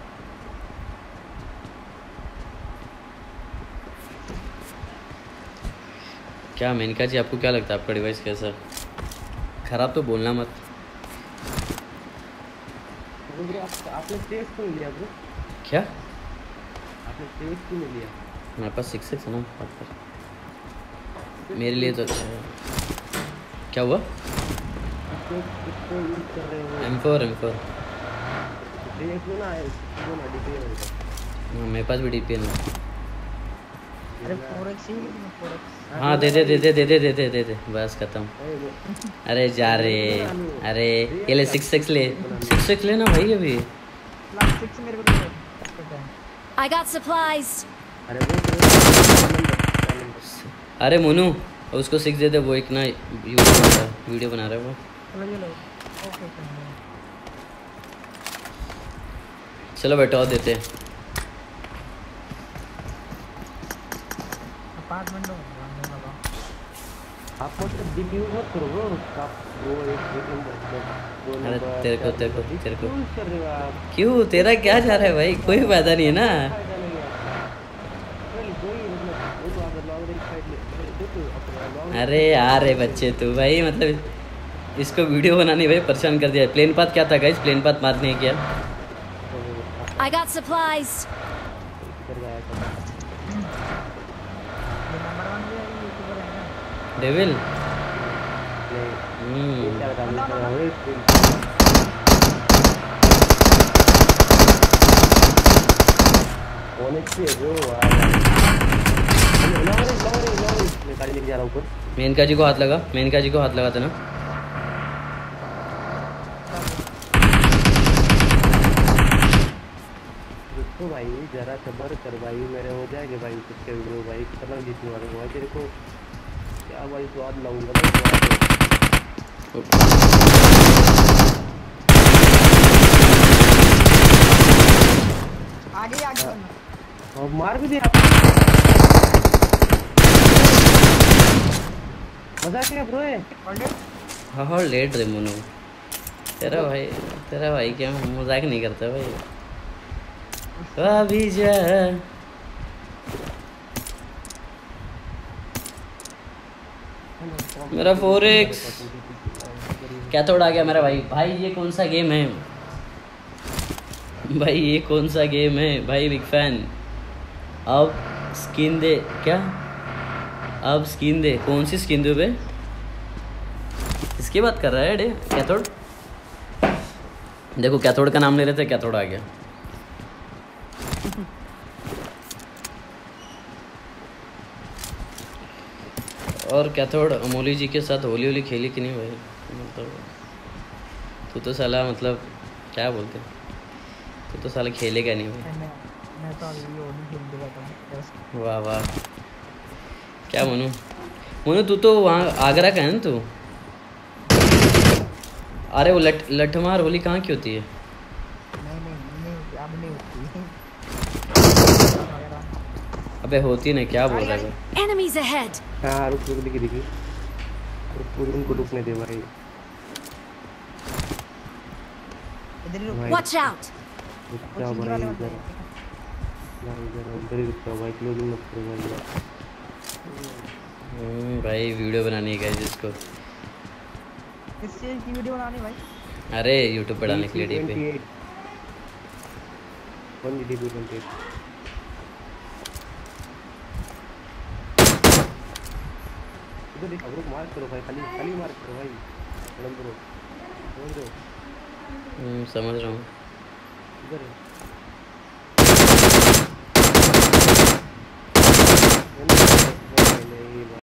क्या मेनका जी, आपको क्या लगता है आपका डिवाइस कैसा है? खराब तो बोलना मत। ब्रो आप आपने स्टेज क्यों नहीं लिया ब्रो? क्या? आपने स्टेज क्यों नहीं लिया? मेरे पास सिक्स सिक्स है ना, बात कर। मेरे लिए तो अच्छा है। क्या हुआ? इसको इसको यूज कर रहे हो M four M four stage में ना इसको ना डीपीएल होगा। हाँ मेरे पास भी डी पी एल है। अरे फोर एक्स ही है फोर एक्स। हाँ दे दे दे दे दे दे दे दे दे दे बस खत्म। अरे जा रे, अरे ये ले सिक्स सिक्स ले, सिक्स सिक्स लेना भाई अभी। लास्ट सिक्स मेरे को दे दो। I got supplies. अरे वो अरे मोनू उसको सिक्स दे दे, वो एक ना वीडियो बना रहा है, वीडियो बना रहा है वो। चलो ये लो। Okay okay. चलो बेटा और देते हैं। अपार्टमेंट में रहने लगा। आप मतलब डीपीयू मत करो ब्रो। आप वो एक एक नंबर दो अरे नंबर तेरे को तेरे को तेरे को यूज कर रहे हो आप। क्यों, तेरा क्या जा रहा है भाई? कोई फायदा नहीं है ना। फायदा नहीं है। कोई कोई मतलब वो तो आप लॉन्ग रेंज फाइट ले देखो अपना लॉन्ग। अरे यार रे बच्चे तू भाई, मतलब इसको वीडियो बनाने भाई परेशान कर दिया। प्लेन पाथ क्या था गाइस? प्लेन पाथ मारने क्या? I got supplies. कर गया था। ये नंबर वन भी है यूट्यूबर है ना। डेविल नहीं हम्म क्या काम कर रहा है इसको। ओनेक्स है ब्रो यार। Long range long range long range मैं गाड़ी लेके जा रहा हूं ऊपर। मेनका जी को हाथ लगा, मेनका जी को हाथ लगाते ना। रुको भाई जरा सब्र कर भाई, मेरे हो जाएंगे भाई कुछ के वीडियो भाई। कितना जीतने वाले हो भाई तेरे को क्या भाई स्वाद लाऊंगा भाई स्वाद। आगे आगे करना। और मार भी दिया। मजा क्या ब्रो है? हाँ हाँ लेट रे मोनू, तेरा भाई तेरा भाई क्या मजाक नहीं करता भाई। अभी जा मेरा फोर एक्स कैथोड आ गया मेरा भाई। भाई ये कौन सा गेम है भाई? ये कौन सा गेम है भाई? Big fan. अब स्किन दे क्या? अब स्किन दे, कौन सी स्किन दे बे? इसकी बात कर रहा है डे कैथोड। देखो कैथोड का नाम ले रहे थे, कैथोड आ गया। और कैथोड अमोली जी के साथ होली होली खेली कि नहीं भाई? मतलब तू तो साला मतलब क्या बोलते, तू तो साला खेलेगा नहीं भाई। मैं मैं तो अभी वो नहीं खेल रहा था। वाह वाह क्या मोनू, मोनू तू तो वहाँ आगरा का है ना तू? अरे वो लट लठमार होली कहाँ की होती है? नहीं नहीं नहीं अब नहीं होती। अबे होती नहीं, क्या बोल रहा है? Enemies ahead. हाँ रुक रुक दिखी दिखी रुक उनको रुकने दे भाई। इधर ही रुक। भाई Watch out. रुक वो जा चिंकी भाई वाले इधर बंदे। भाई इधर इधर ही रुक जा भाई, क्लोजिंग मत करो भाई यार। हम्म, भाई वीडियो बनानी है जिसको, किस चीज की वीडियो बनानी भाई? अरे यूट्यूब पे डालने के लिए DP. One G B twenty eight. इधर देखो रुक मार करो भाई, खाली खाली मार करो भाई। मैडम करो समझ रहे हो? हम्म, समझ रहा हूँ। इधर